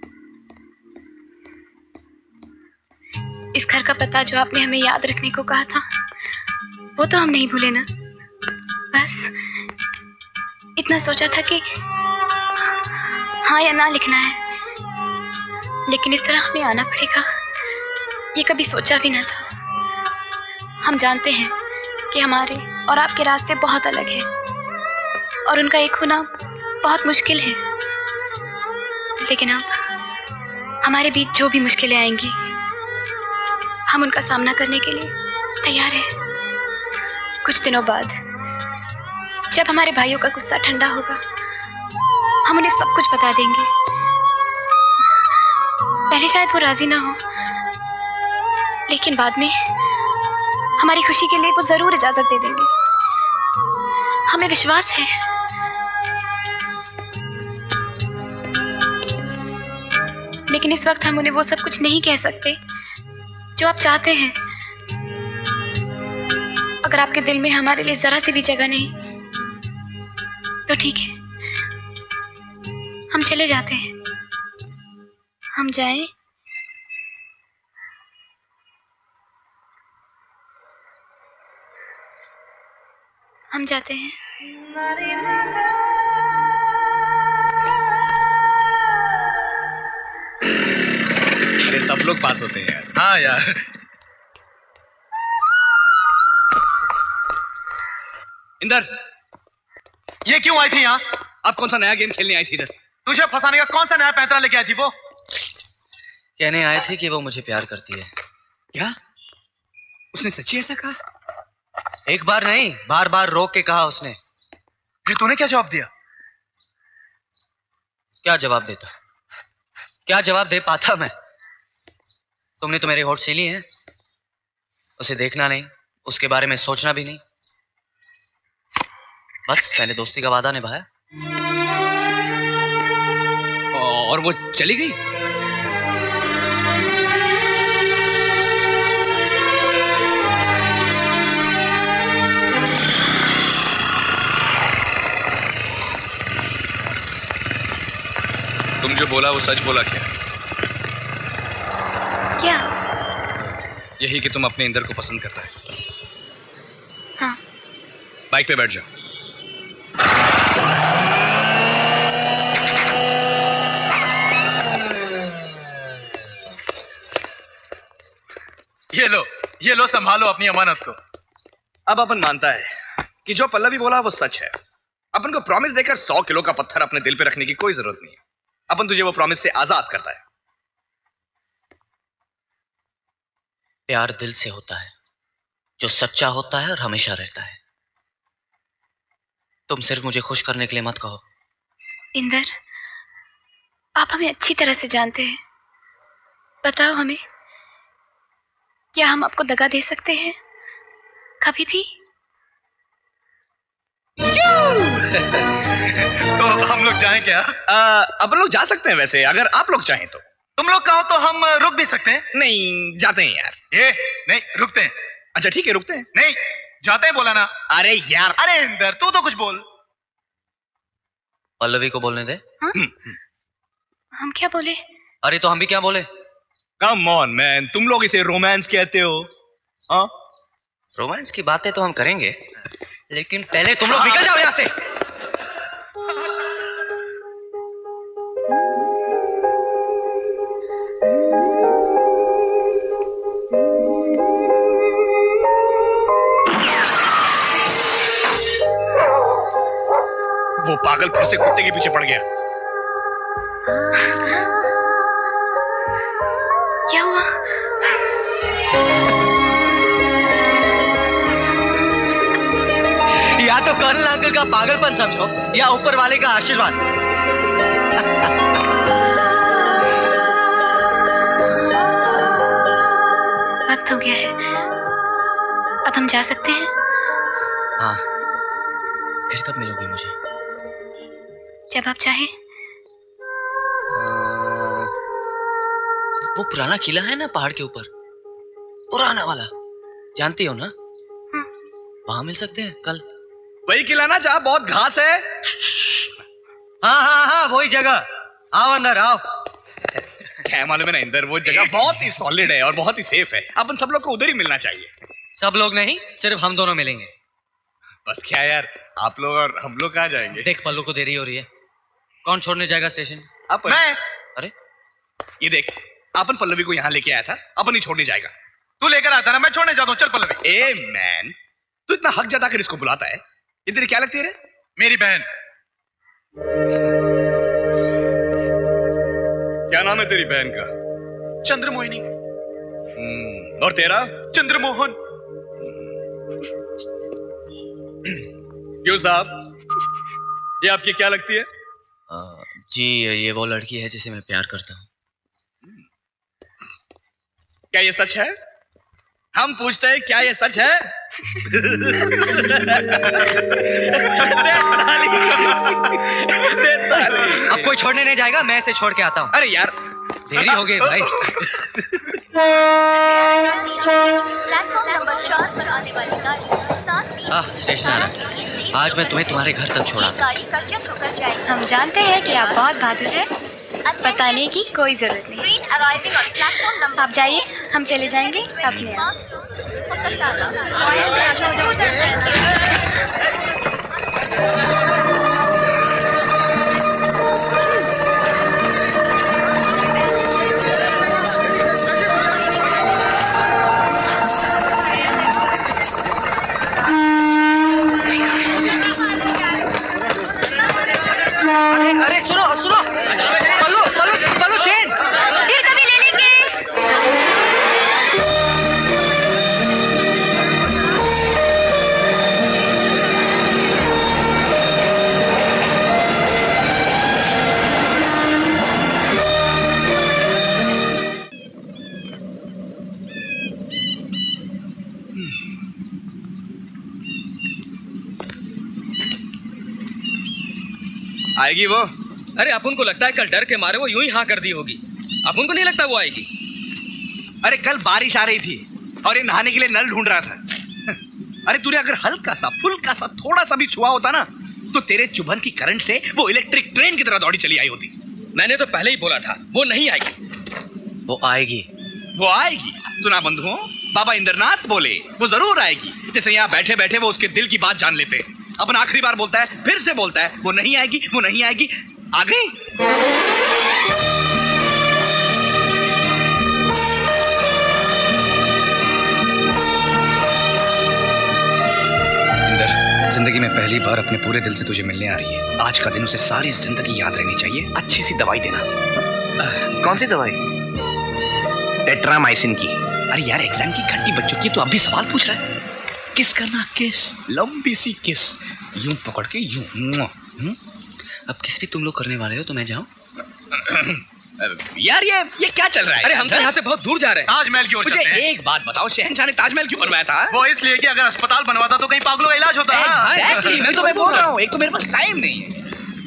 इस घर का पता जो आपने हमें याद रखने को कहा था, वो तो हम नहीं भूले ना। बस इतना सोचा था कि हाँ या ना लिखना है, लेकिन इस तरह हमें आना पड़ेगा, ये कभी सोचा भी ना था। हम जानते हैं कि हमारे और आपके रास्ते बहुत अलग हैं और उनका एक होना बहुत मुश्किल है, लेकिन अब हमारे बीच जो भी मुश्किलें आएंगी, हम उनका सामना करने के लिए तैयार हैं। कुछ दिनों बाद जब हमारे भाइयों का गुस्सा ठंडा होगा, हम उन्हें सब कुछ बता देंगे। पहले शायद वो राजी ना हो, लेकिन बाद में हमारी खुशी के लिए वो जरूर इजाजत दे देंगे। हमें विश्वास है लेकिन इस वक्त हम उन्हें वो सब कुछ नहीं कह सकते जो आप चाहते हैं। अगर आपके दिल में हमारे लिए जरा सी भी जगह नहीं तो ठीक है, हम चले जाते हैं। हम जाएं? हम जाते हैं। अरे सब लोग पास होते हैं यार। हाँ यार। इंदर, ये क्यों आई थी यहाँ? आप कौन सा नया गेम खेलने आई थी इधर? तुझे फंसाने का कौन सा नया पैंतरा लेके आई थी वो? कहने आए थे कि वो मुझे प्यार करती है। क्या? उसने सच्ची ऐसा कहा? एक बार नहीं, बार बार रोक के कहा उसने। फिर तूने क्या जवाब दिया? क्या जवाब देता? क्या जवाब दे पाता मैं? तुमने तो मेरे होठ सीली हैं। उसे देखना नहीं, उसके बारे में सोचना भी नहीं। बस मैंने दोस्ती का वादा निभाया। और वो चली गई? तुम जो बोला वो सच बोला क्या? क्या? यही कि तुम अपने इंदर को पसंद करता है। हाँ। बाइक पे बैठ जाओ। ये लो संभालो अपनी अमानत को। अब अपन मानता है कि जो पल्लवी बोला वो सच है। अपन को प्रॉमिस देकर 100 किलो का पत्थर अपने दिल पे रखने की कोई जरूरत नहीं है। अपन तुझे वो प्रॉमिस से आजाद करता है। प्यार दिल से होता है, जो सच्चा होता है और हमेशा रहता है। तुम सिर्फ मुझे खुश करने के लिए मत कहो। इंदर, आप हमें अच्छी तरह से जानते हैं। बताओ हमें, क्या हम आपको दगा दे सकते हैं कभी भी? तो हम लोग जाएं क्या? अपन लोग जा सकते हैं वैसे, अगर आप लोग चाहें तो। तुम लोग कहो तो हम रुक भी सकते हैं। नहीं, जाते हैं यार। नहीं, रुकते हैं। अच्छा ठीक है, रुकते हैं। नहीं, जाते हैं बोला ना। अरे यार। अरे इंदर, तू तो कुछ बोल। पल्लवी को बोलने दे। हम क्या बोले? अरे तो हम भी क्या बोले? कम ऑन मैन, तुम लोग इसे रोमांस कहते हो? हाँ, रोमांस की बातें तो हम करेंगे, लेकिन पहले तुम लोग निकल जाओ यहाँ से। वो पागल फिर से कुत्ते के पीछे पड़ गया। क्या हुआ? या तो कर्नल अंकल का पागलपन समझो या ऊपर वाले का आशीर्वाद। वक्त हो गया है, अब हम जा सकते हैं। हाँ, फिर कब मिलोगी मुझे? जब आप चाहें। वो पुराना किला है ना पहाड़ के ऊपर, पुराना वाला, जानती हो ना? वहां मिल सकते हैं कल। वही किला ना जहाँ बहुत घास है? हाँ हाँ हाँ, वही जगह। आओ अंदर आओ। क्या मालूम है ना इंदर, वो जगह बहुत ही सॉलिड है और बहुत ही सेफ है। अपन सब लोग को उधर ही मिलना चाहिए। सब लोग नहीं, सिर्फ हम दोनों मिलेंगे। बस क्या यार, आप लोग और हम लोग कहाँ जाएंगे? देख पल्लू को देरी हो रही है, कौन छोड़ने जाएगा स्टेशन? अपन। मैं। अरे ये देख, अपन पल्लवी को यहाँ लेके आया था, अपन ही छोड़ने जाएगा। तू लेकर आता ना, मैं छोड़ने जाता हूँ। चल पल्लवी। ए मैन, तू इतना हक जताकर इसको बुलाता है, ये तेरी क्या लगती है रे? मेरी बहन। क्या नाम है तेरी बहन का? चंद्रमोहिनी। और तेरा? चंद्रमोहन। क्यों साहब, ये आपकी क्या लगती है? जी, ये वो लड़की है जिसे मैं प्यार करता हूँ। क्या ये सच है? हम पूछते हैं, क्या ये सच है? अब कोई छोड़ने नहीं जाएगा, मैं इसे छोड़ के आता हूँ। अरे यार, देरी हो गई भाई। प्लेटफॉर्म नंबर 4 पर आने वाली गाड़ी 7:30 स्टेशन आ रहा है। आज मैं तुम्हें तुम्हारे घर तक छोड़ा। गाड़ी करजत होकर जाएगी। हम जानते हैं कि आप बहुत बहादुर हैं। बताने की कोई जरूरत नहीं। Train arriving on platform number. आप जाइए, हम चले जाएंगे अपने आप। अरे सुनो सुनो, पल्लू चेन फिर कभी ले लेंगे। आएगी वो? अरे अपन को लगता है कल डर के मारे वो यूं ही हाँ कर दी होगी। अपन को नहीं लगता वो आएगी। अरे कल बारिश आ रही थी और ये नहाने के लिए नल ढूंढ रहा था। अरे तूने अगर हल्का सा फुल्का सा थोड़ा सा भी छुआ होता ना तो तेरे चुभन की करंट से वो इलेक्ट्रिक ट्रेन की तरह दौड़ी चली आई होती। मैंने तो पहले ही बोला था वो नहीं आएगी। वो आएगी। वो आएगी। सुना बंधुओं, बाबा इंद्रनाथ बोले वो जरूर आएगी। जैसे यहाँ बैठे बैठे वो उसके दिल की बात जान लेते। अपन आखिरी बार बोलता है, फिर से बोलता है, वो नहीं आएगी, वो नहीं आएगी। आ गई। जिंदगी में पहली बार अपने पूरे दिल से तुझे मिलने आ रही है। आज का दिन उसे सारी जिंदगी याद रहनी चाहिए। अच्छी सी दवाई देना। कौन सी दवाई? टेट्रामाइसिन की। अरे यार एग्जाम की घंटी बज चुकी है तो अब भी सवाल पूछ रहा है। किस करना, किस लंबी सी किस, यूं पकड़ के यूं। अब किस भी तुम लोग करने वाले हो तो मैं जाऊं? यार ये क्या चल रहा है? अरे हम तो यहाँ से बहुत दूर जा रहे हैं। ताजमहल की ओर मुझे चलते हैं। एक बात बताओ, शहंशाह ने ताजमहल क्यों बनवाया था? वो इसलिए कि अगर अस्पताल बनवाता तो कहीं पागलों का इलाज होता। Exactly, मैं तुम्हें बोल रहा हूँ। एक तो मेरे पास टाइम नहीं है।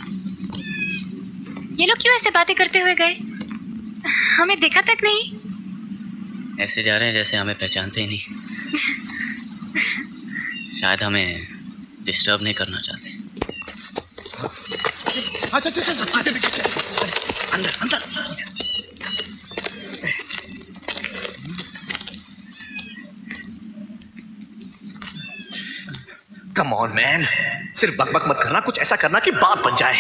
ये लोग क्यों ऐसे बातें करते हुए गए? हमें देखा तक नहीं। ऐसे जा रहे हैं जैसे हमें पहचानते ही नहीं। शायद हमें डिस्टर्ब नहीं करना चाहते। अंदर अंदर। कम ऑन मैन, सिर्फ बकबक मत करना, कुछ ऐसा करना कि बात बन जाए।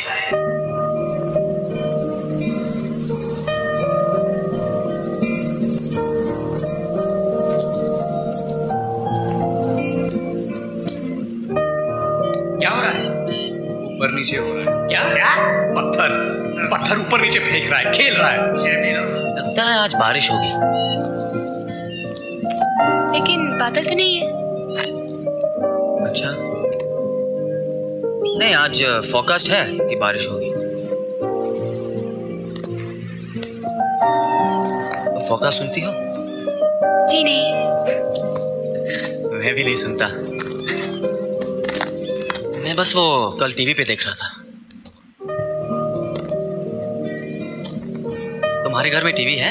क्या हो रहा है? ऊपर नीचे हो रहा है। क्या? पत्थर ऊपर नीचे फेंक रहा है, खेल रहा है। लगता है आज बारिश होगी। लेकिन बादल तो नहीं है। अच्छा, नहीं आज फोरकास्ट है कि बारिश होगी। तो फोरकास्ट सुनती हो? जी नहीं। मैं भी नहीं सुनता। मैं बस वो कल टीवी पे देख रहा था। तुम्हारे घर में टीवी है?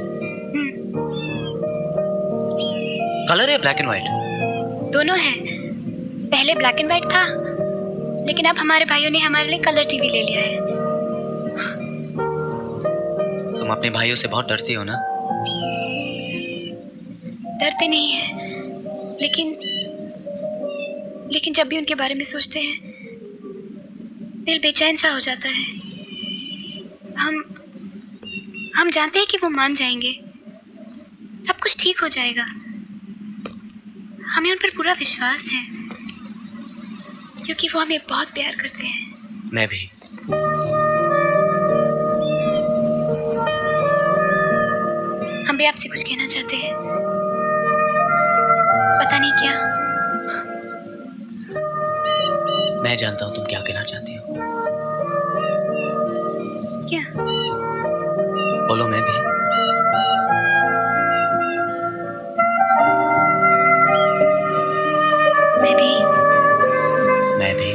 कलर है ब्लैक एंड व्हाइट? दोनों है। पहले ब्लैक एंड व्हाइट था, लेकिन अब हमारे भाइयों ने हमारे लिए कलर टीवी ले लिया है। तुम अपने भाइयों से बहुत डरती हो ना? डरते नहीं है, लेकिन जब भी उनके बारे में सोचते हैं दिल बेचैन सा हो जाता है। हम जानते हैं कि वो मान जाएंगे, सब कुछ ठीक हो जाएगा। हमें उन पर पूरा विश्वास है क्योंकि वो हमें बहुत प्यार करते हैं। मैं भी। हम भी आपसे कुछ कहना चाहते हैं, पता नहीं क्या। मैं जानता हूं तुम क्या कहना चाहती हो। क्या? बोलो। मैं भी। मैं भी। मैं भी।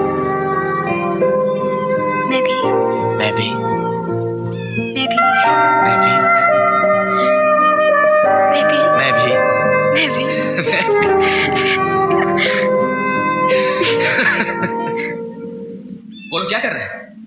मैं भी। मैं भी। मैं भी।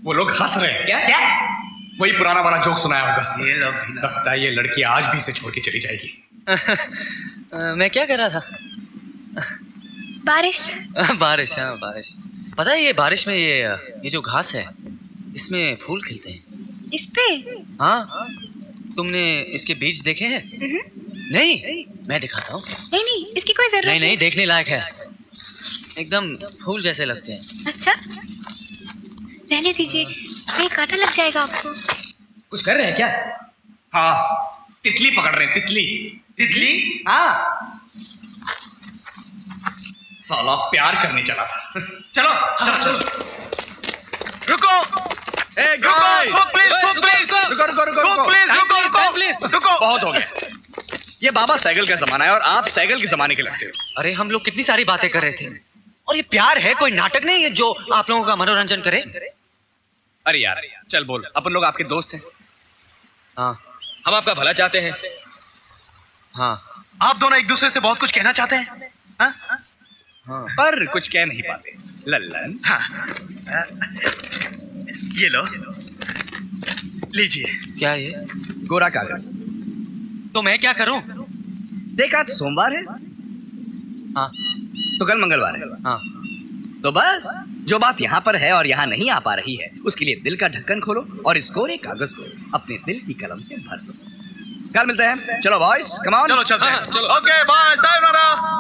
वो लोग हंस रहे हैं। क्या? वही पुराना वाला जोक सुनाया होगा। ये लोग लगता है ये लड़की आज भी इसे छोड़ के चली जाएगी। मैं क्या कर रहा था? बारिश। बारिश, हाँ बारिश। पता है ये बारिश में ये जो घास है इसमें फूल खिलते हैं। इस पे? हाँ, तुमने इसके बीज देखे हैं? नहीं, मैं दिखाता हूँ। नहीं, इसकी कोई जरूरत नहीं, देखने लायक है। एकदम फूल जैसे लगते हैं। अच्छा, रहने दीजिए, कहीं कांटा लग जाएगा आपको। कुछ कर रहे हैं क्या? हाँ, तितली पकड़ रहे हैं। तितली? तितली? हाँ। साला प्यार करने चला था। चलो चलो चलो। रुको, रुको। बहुत हो गया। ये बाबा साइकिल का जमाना है और आप साइकिल के जमाने के लगते हो। अरे हम लोग कितनी सारी बातें कर रहे थे, और ये प्यार है, कोई नाटक नहीं है जो आप लोगों का मनोरंजन करे। अरे यार चल बोल, अपन लोग आपके दोस्त हैं। हाँ, हम आपका भला चाहते हैं। हाँ, आप दोनों एक दूसरे से बहुत कुछ कहना चाहते हैं। हाँ? हाँ। पर कुछ कह नहीं पाते। लल्लन। हाँ। ये लो, लीजिए। क्या ये? गोरा कागज। तो मैं क्या करूं? देख, आज सोमवार है। हाँ। तो कल मंगलवार है। हाँ। तो बस जो बात यहाँ पर है और यहाँ नहीं आ पा रही है, उसके लिए दिल का ढक्कन खोलो और इस कोरे कागज को अपने दिल की कलम से भर दो। कल मिलते हैं। चलो बॉयज, कम ऑन। चलो चलते हैं। चलो। ओके, बाय, सायोनारा।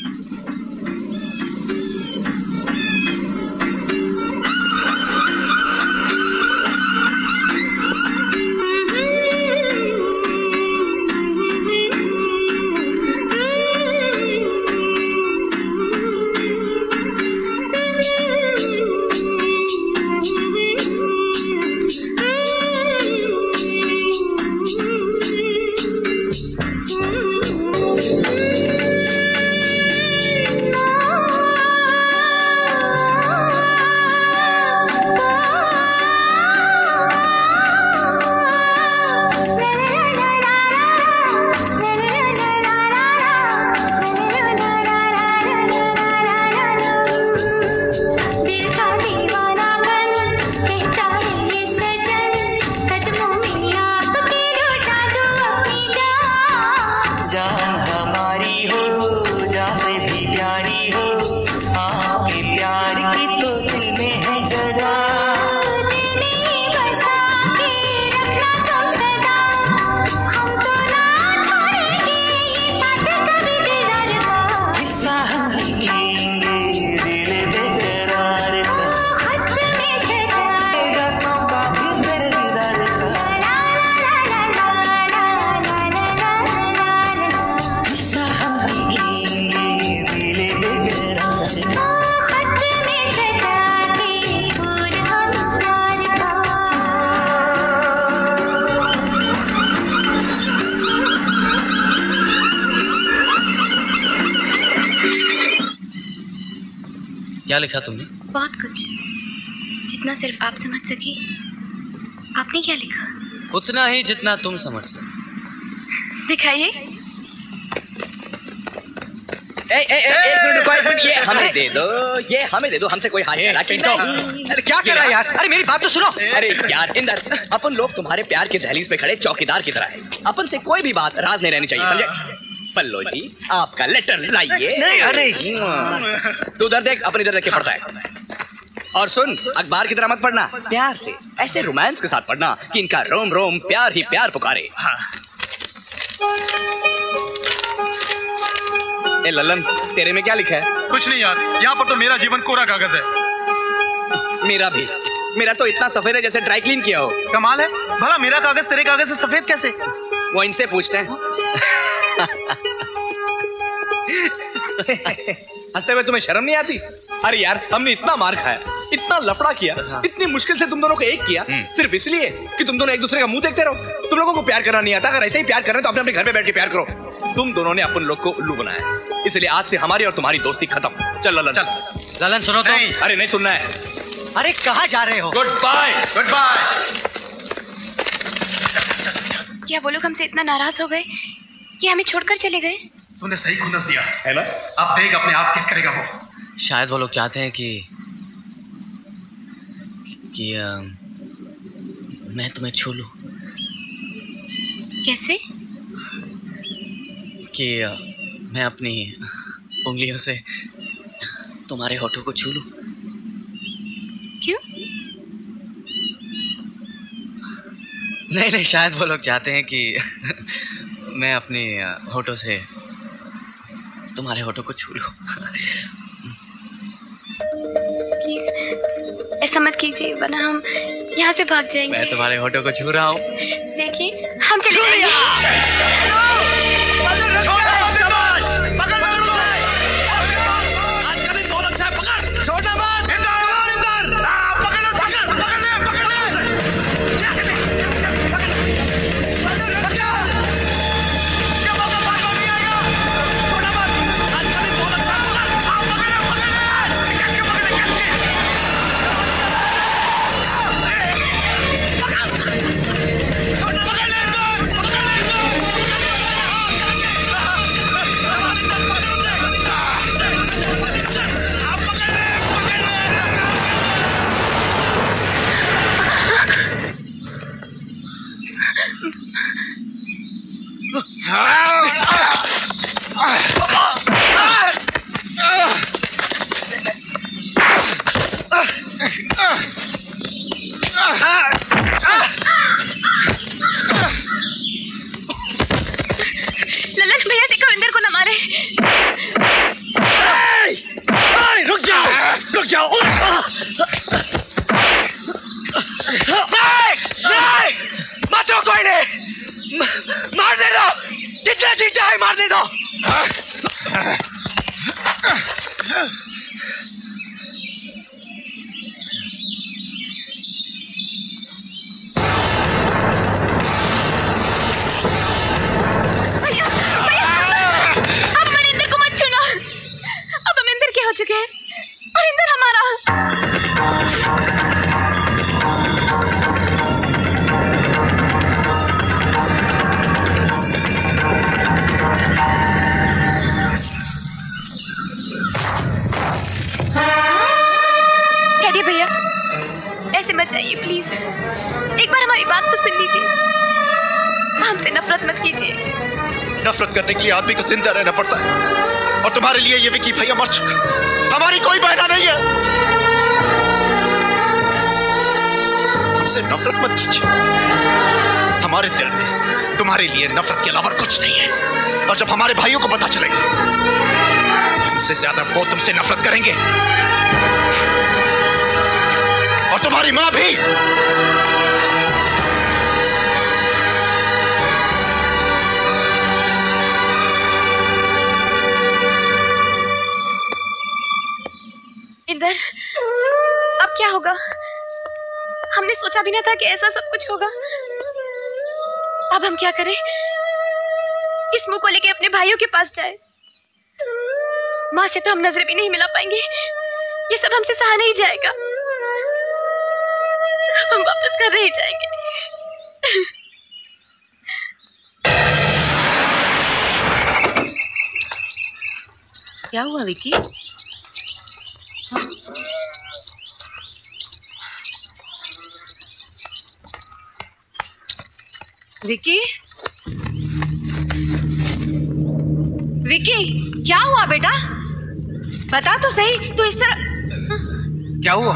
क्या लिखा तुमने? बहुत कुछ, जितना सिर्फ आप समझ सकी। आपने क्या लिखा? उतना ही जितना तुम समझ सको। दिखाइए। एक मिनट, ये हमें दे दो, ये हमें दे दो। हमसे कोई हाथ चला के नहीं। अरे क्या कर रहा है यार? अरे मेरी बात तो सुनो। अरे यार इंदर, अपन लोग तुम्हारे प्यार के दहलीज पे खड़े चौकीदार की तरह है। अपन से कोई भी बात राज नहीं रहनी चाहिए, समझे? पल्लो जी, आपका लेटर लाइए। नहीं, अरे तू उधर देख, अपन इधर देख के पढ़ता है। और सुन, अखबार की तरह मत पढ़ना, प्यार से, ऐसे रोमांस के साथ पढ़ना कि इनका रोम रोम प्यार ही प्यार पुकारे। ए लल्लन, तेरे में क्या लिखा है? कुछ नहीं यार, यहाँ पर तो मेरा जीवन कोरा कागज है। मेरा भी। मेरा तो इतना सफेद है जैसे ड्राई क्लीन किया हो। कमाल है, भला मेरा कागज तेरे कागज से सफेद कैसे? वो इनसे पूछते हैं। हंसते हुए तुम्हें शर्म नहीं आती? अरे यार, हमने इतना मार खाया, इतना लफड़ा किया, इतनी मुश्किल से तुम दोनों को एक किया, सिर्फ इसलिए कि तुम दोनों एक दूसरे का मुंह देखते रहो। तुम लोगों को प्यार करना नहीं आता। अगर ऐसे ही प्यार कर रहे हो तो अपने अपने घर पे बैठ के प्यार करो। तुम दोनों ने अपन लोग को उल्लू बनाया, इसलिए आज से हमारी और तुम्हारी दोस्ती खत्म। चल ललन। चल ललन, सुनो तो। अरे नहीं सुनना है। अरे कहाँ जा रहे हो? Goodbye, goodbye. क्या वो लोग हमसे इतना नाराज हो गए कि हमें छोड़कर चले गए? तूने सही खुन्नस दिया है ना? अब देख अपने आप किस करेगा वो। शायद वो लोग चाहते हैं कि कि मैं तुम्हें छू लूं। कैसे? कि मैं अपनी उंगलियों से तुम्हारे होठों को छू लूं। क्यों? नहीं, शायद वो लोग चाहते हैं कि मैं अपनी होठों से तुम्हारे होठों को छू लूं। प्लीज ऐसा मत कीजिए, वरना हम यहाँ से भाग जाएंगे। मैं तुम्हारे होठों को छू रहा हूँ। देखिए, हम चले जाएंगे। ललन भैया, देखो इंदर को न मारे। रुक जाओ। नहीं, मत रोको इन्हें, मारने दो, जितना जी चाहे मारने दो। हो चुके हैं और इंदर हमारा। भैया ऐसे मत जाइए प्लीज, एक बार हमारी बात तो सुन लीजिए। हमसे नफरत मत कीजिए। नफरत करने के लिए आदमी को जिंदा रहना पड़ता है, और तुम्हारे लिए ये विकी भैया मर चुका, हमारी कोई बहना नहीं है। हमसे नफरत मत कीजिए, हमारे दिल में तुम्हारे लिए नफरत के अलावा कुछ नहीं है। और जब हमारे भाइयों को पता चलेगा, हमसे ज्यादा वो तुमसे नफरत करेंगे, और तुम्हारी मां भी। इंदर, अब क्या होगा? हमने सोचा भी ना था कि ऐसा सब कुछ होगा। अब हम क्या करें? इस मुंह को लेके अपने भाइयों के पास जाए? माँ से तो हम नजर भी नहीं मिला पाएंगे। ये सब हमसे सहा नहीं जाएगा। हम वापस घर नहीं जाएंगे। क्या हुआ विकी? विकी, विकी क्या हुआ बेटा? बता तो सही, तू इस तरह। क्या हुआ?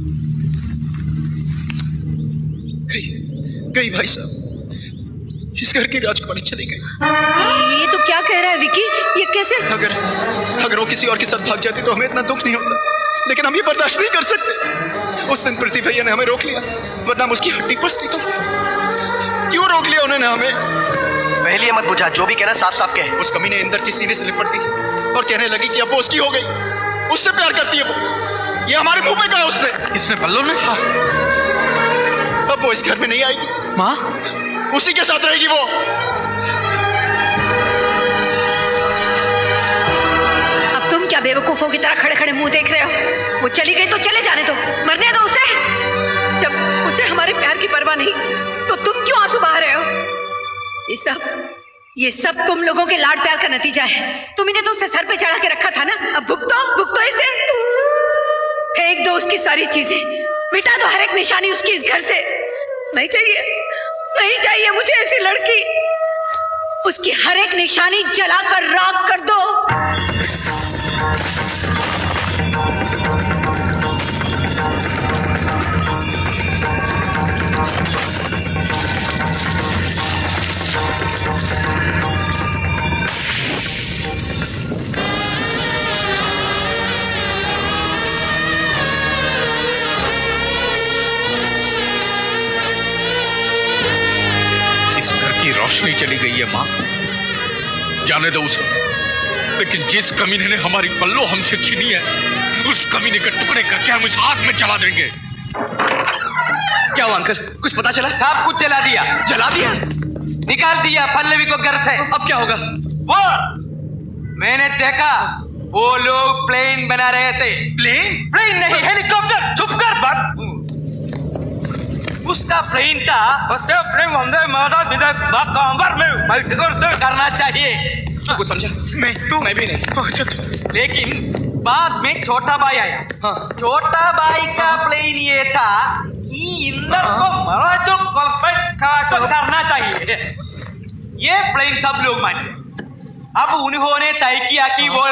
गई भाई साहब, इस घर की राजकुमारी चली गई। ये तो क्या कह रहा है विकी? ये कैसे? अगर वो किसी और के साथ भाग जाती तो हमें इतना दुख नहीं होता, लेकिन हम ये बर्दाश्त नहीं कर सकते। उस दिन पृथ्वी भैया ने हमें रोक लिया, वरना हम उसकी हड्डी पस नहीं तोड़ देते। क्यों रोक लिया उन्होंने हमें? पहले मत बुझा, जो भी कहना साफ साफ कहे। उस कमी ने इंदर की सीने से लिपट दी और कहने लगी कि अब वो उसकी हो गई, उससे प्यार करती है वो। ये हमारे मुंह पे कहा उसने। इसने पल्लू ने? हाँ। अब वो इस घर में नहीं आएगी। माँ? उसी के साथ रहेगी वो। अब तुम क्या बेवकूफों की तरह खड़े खड़े मुंह देख रहे हो? वो चली गई तो चले जाने दो, मरने दो उसे। जब उसे हमारे प्यार की परवाह नहीं, तो तुम क्यों आंसू बहा रहे हो? ये सब तुम लोगों के लाड प्यार का नतीजा है। तुमने तो उसे सर पे चढ़ा के रखा था ना, अब भुगतो इसे। फेंक दो उसकी सारी चीजें, मिटा दो हर एक निशानी उसकी इस घर से। नहीं चाहिए, नहीं चाहिए मुझे ऐसी लड़की। उसकी हर एक निशानी जलाकर राख कर दो। इस घर की रोशनी चली गई है माँ, जाने दो उसे। लेकिन जिस कमीने ने हमारी पल्लो हमसे छीनी है, उस कमीने के टुकड़े करके हम इस आग में जला देंगे। क्या हुआ अंकल, कुछ पता चला? सब कुछ जला दिया। जला दिया? निकाल दिया पल्लवी को घर से। अब क्या होगा? वो मैंने देखा, वो लोग प्लेन बना रहे थे। प्लेन? प्लेन नहीं, हेलीकॉप्टर। चुप कर बात। उसका प्लेन था, प्लेन वंदे मातरम में बैठकर करना चाहिए। तू कुछ समझा? मैं भी नहीं। लेकिन बाद में छोटा भाई आया। हाँ। छोटा भाई का प्लेन ये था कि इंदर को मरा जो परफेक्ट काटो करना चाहिए। ये प्लेन सब लोग माने। अब उन्होंने तय किया कि वो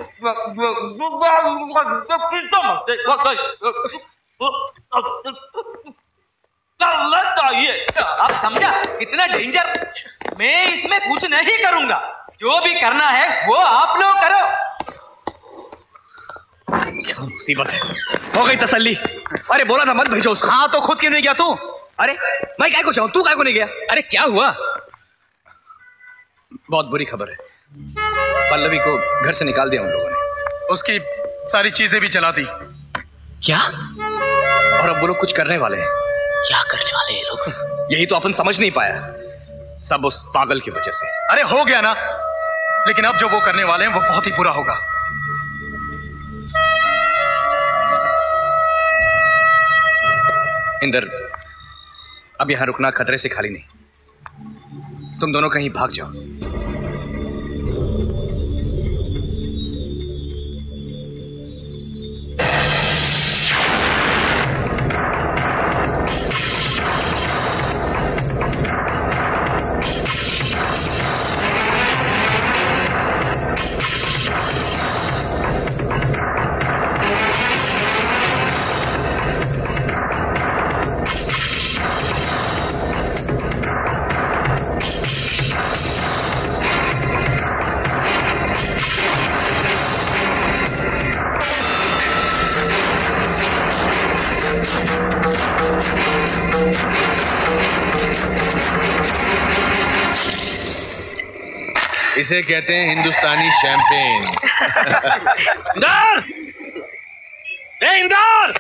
करना चाहिए। अब समझा कितना डेंजर? मैं इसमें कुछ नहीं करूंगा, जो भी करना है वो आप लोग करो। क्या मुसीबत है? हो गई तसल्ली। अरे बोला था मत भेजो उसको। हाँ तो खुद क्यों नहीं गया तू? अरे मैं काय को जाऊं, तू काय को नहीं गया? अरे क्या हुआ? बहुत बुरी खबर है, पल्लवी को घर से निकाल दिया उन लोगों ने। उसकी सारी चीजें भी जला दी। क्या? और अब वो लोग कुछ करने वाले हैं। क्या करने वाले ये लोग? यही तो अपन समझ नहीं पाया, सब उस पागल की वजह से। अरे हो गया ना, लेकिन अब जो वो करने वाले हैं वो बहुत ही बुरा होगा। इंदर, अब यहां रुकना खतरे से खाली नहीं। तुम दोनों कहीं भाग जाओ। इसे कहते हैं हिंदुस्तानी शैंपेन। इंदर! ए इंदर!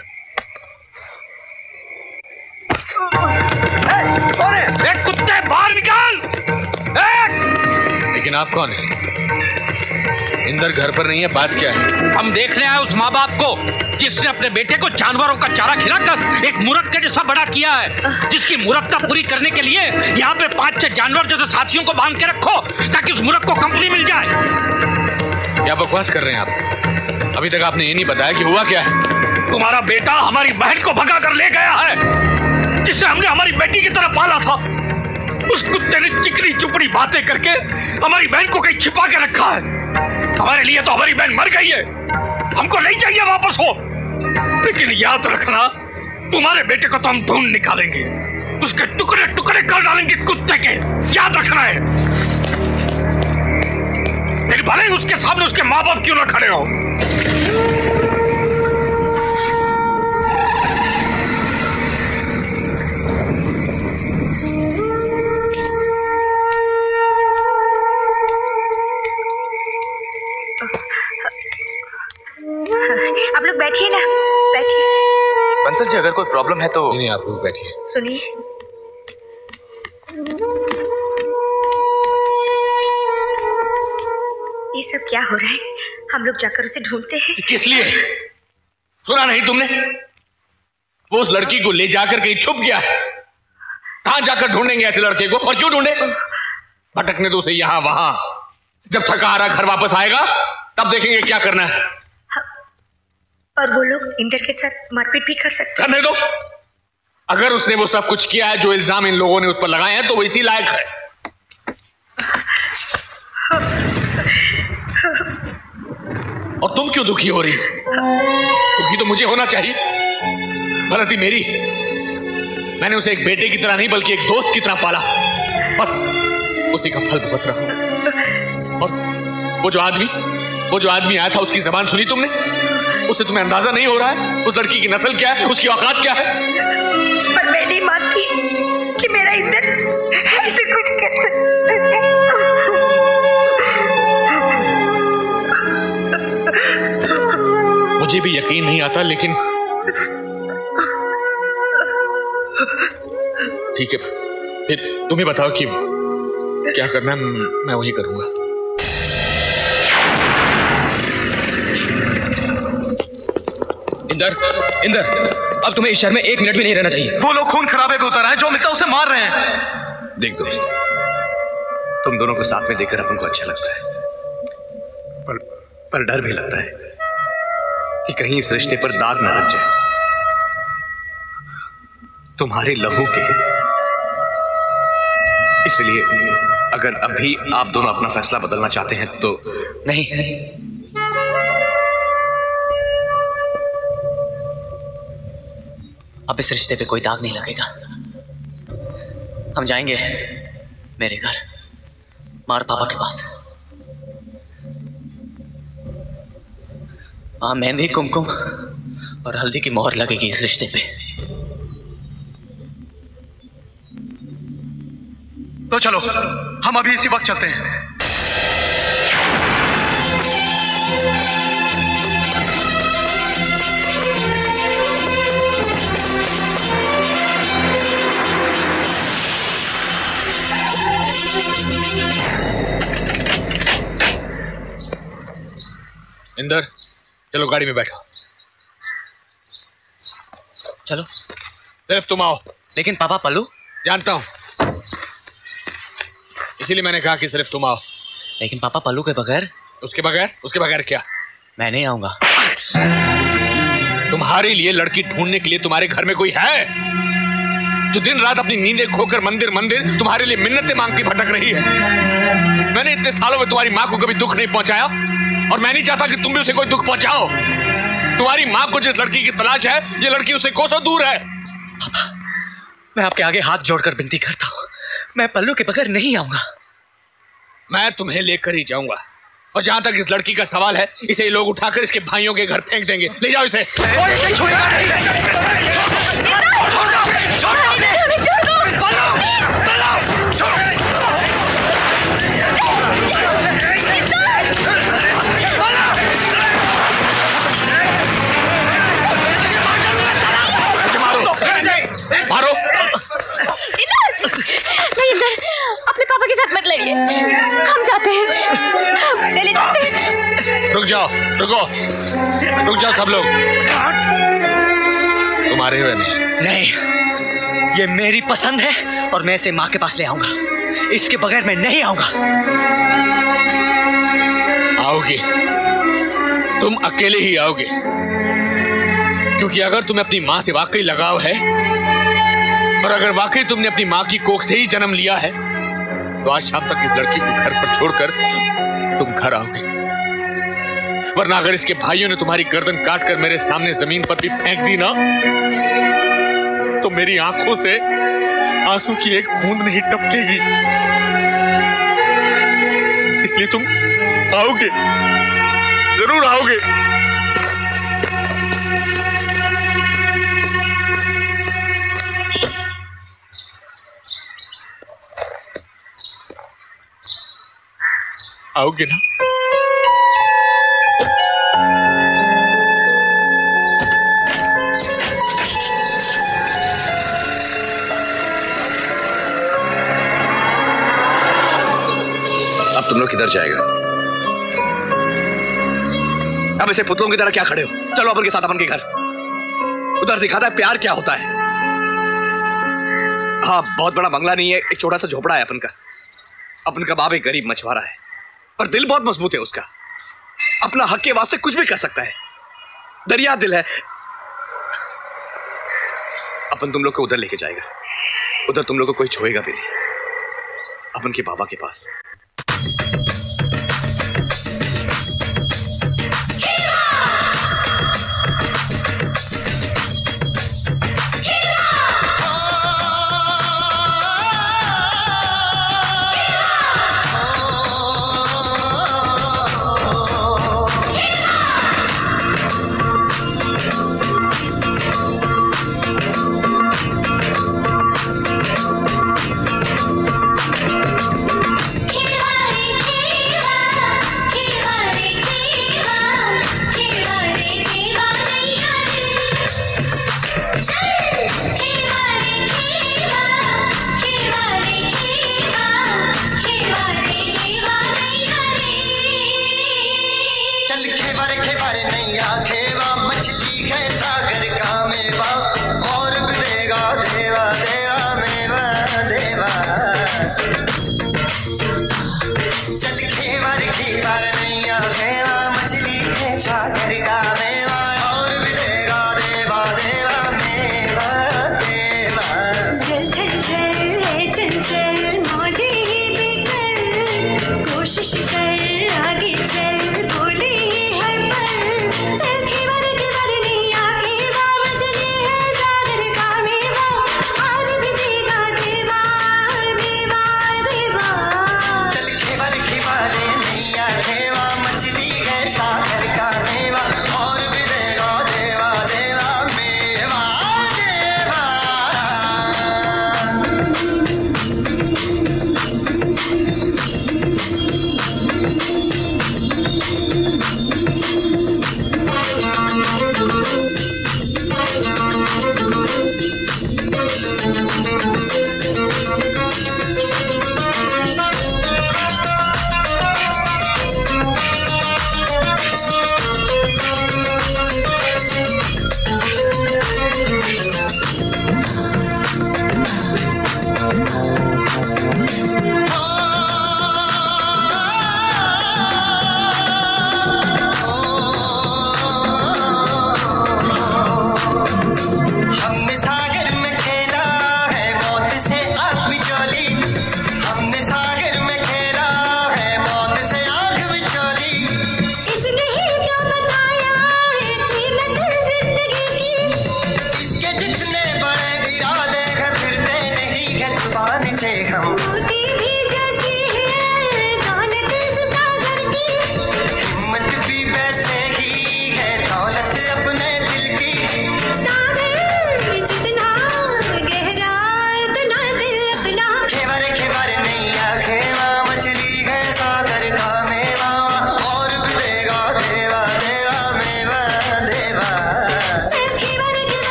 एक कुत्ते बाहर निकाल! लेकिन आप कौन हैं? इंदर घर पर नहीं है, बात क्या है? हम देख रहे हैं उस माँ बाप को जिसने अपने बेटे को जानवरों का चारा खिलाकर एक मूर्ख के जैसा बड़ा किया है, जिसकी मूर्खता पूरी करने के लिए यहाँ पे 5-6 जानवर जैसे साथियों को बांध के रखो ताकि उस मूर्ख को कंपनी मिल जाए। क्या बकवास कर रहे हैं आप? अभी तक आपने ये नहीं बताया कि हुआ क्या है। तुम्हारा बेटा हमारी बहन को भगा कर ले गया है, जिसे हमने हमारी बेटी की तरह पाला था। उस कुत्ते ने चिकनी चुपड़ी बातें करके हमारी बहन को कहीं छिपा के रखा है। हमारे लिए तो हमारी बहन मर गई है, हमको नहीं चाहिए वापस हो। लेकिन याद रखना, तुम्हारे बेटे को तो हम ढूंढ निकालेंगे, उसके टुकड़े टुकड़े कर डालेंगे कुत्ते के। याद रखना है। लेकिन भले ही उसके सामने उसके माँ बाप क्यों ना खड़े हो। आप लोग बैठिए ना, बैठिए। बंसल जी, अगर कोई प्रॉब्लम है तो नहीं, आप लोग बैठिए। सुनिए, ये सब क्या हो रहा है? हम लोग जाकर उसे ढूंढते हैं। किस लिए? सुना नहीं तुमने? वो उस लड़की को ले जाकर कहीं छुप गया है। कहां जाकर ढूंढेंगे ऐसे लड़के को, और क्यों ढूंढे? भटकने दो उसे यहां वहां। जब थका हारा घर वापस आएगा तब देखेंगे क्या करना है। और वो लोग इंदर के साथ मारपीट भी कर सकते हैं। करने दो। अगर उसने वो सब कुछ किया है जो इल्जाम इन लोगों ने उस पर लगाए हैं तो वो इसी लायक है। और तुम क्यों दुखी हो रही हो? दुखी तो मुझे होना चाहिए। गलती मेरी। मैंने उसे एक बेटे की तरह नहीं बल्कि एक दोस्त की तरह पाला, बस उसी का फल भुगत रहा हूं। और वो जो आदमी आया था, उसकी जबान सुनी तुमने? उससे तुम्हें अंदाजा नहीं हो रहा है उस लड़की की नस्ल क्या है, उसकी औकात क्या है? पर मैं नहीं मानती कि मेरा इंदर ऐसे कुछ कर सकता। मुझे भी यकीन नहीं आता, लेकिन ठीक है, फिर तुम्हें बताओ कि क्या करना है, मैं वही करूंगा। इंदर, अब तुम्हें इस शहर में 1 मिनट भी नहीं रहना चाहिए। वो लोग खून खराबे पे उतर आए, जो मिलता उसे मार रहे हैं। देख दोस्त, तुम दोनों को साथ में देखकर अपन को अच्छा लगता है, पर डर भी लगता है कि कहीं इस रिश्ते पर दाग न लग जाए तुम्हारे लहू के। इसलिए अगर अभी आप दोनों अपना फैसला बदलना चाहते हैं तो नहीं, अब इस रिश्ते पे कोई दाग नहीं लगेगा। हम जाएंगे मेरे घर, मार पापा के पास। वहां मेहंदी, कुमकुम और हल्दी की मोहर लगेगी इस रिश्ते पे। तो चलो, हम अभी इसी वक्त चलते हैं। इंदर, चलो गाड़ी में बैठो। चलो। सिर्फ तुम आओ। लेकिन पापा, पल्लू। जानता हूं, इसीलिए मैंने कहा कि सिर्फ तुम आओ। लेकिन पापा, पल्लू के बगैर? उसके बगैर क्या? मैं नहीं आऊंगा। तुम्हारे लिए लड़की ढूंढने के लिए तुम्हारे घर में कोई है जो दिन रात अपनी नींदें खोकर मंदिर तुम्हारे लिए मिन्नतें मांगती भटक रही है? मैंने इतने सालों में तुम्हारी माँ को कभी दुख नहीं पहुंचाया, और मैं नहीं चाहता कि तुम भी उसे कोई दुख पहुंचाओ। तुम्हारी माँ को जिस लड़की की तलाश है, ये लड़की उससे कोसों दूर है। पापा, मैं आपके आगे हाथ जोड़कर विनती करता हूँ, मैं पल्लू के बगैर नहीं आऊंगा। मैं तुम्हें लेकर ही जाऊंगा, और जहां तक इस लड़की का सवाल है, इसे लोग उठाकर इसके भाइयों के घर फेंक देंगे। ले जाओ इसे। मारो। नहीं इंदर, अपने पापा के साथ मत लड़िए, हम जाते हैं, चले जाते हैं। रुक जाओ सब लोग। तुम्हारे हुए नहीं, ये मेरी पसंद है और मैं इसे माँ के पास ले आऊंगा। इसके बगैर मैं नहीं आऊंगा। आओगे, तुम अकेले ही आओगे, क्योंकि अगर तुम्हें अपनी माँ से वाकई लगाव है, और अगर वाकई तुमने अपनी माँ की कोख से ही जन्म लिया है, तो आज शाम तक इस लड़की को घर पर छोड़कर तुम घर आओगे। वरना अगर इसके भाइयों ने तुम्हारी गर्दन काटकर मेरे सामने जमीन पर भी फेंक दी ना, तो मेरी आंखों से आंसू की एक बूंद नहीं टपकेगी। इसलिए तुम आओगे, जरूर आओगे। आओगे ना? अब तुम लोग किधर जाएगा? अब ऐसे पुतलों की तरह क्या खड़े हो? चलो अपन के साथ अपन के घर। उधर दिखाता है प्यार क्या होता है। हाँ, बहुत बड़ा बंगला नहीं है, एक छोटा सा झोपड़ा है अपन का। अपन का बाप एक गरीब मछुआरा है, पर दिल बहुत मजबूत है उसका। अपना हक के वास्ते कुछ भी कर सकता है। दरिया दिल है। अपन तुम लोग को उधर लेके जाएगा, उधर तुम लोग को कोई छुएगा भी नहीं, अपन के बाबा के पास।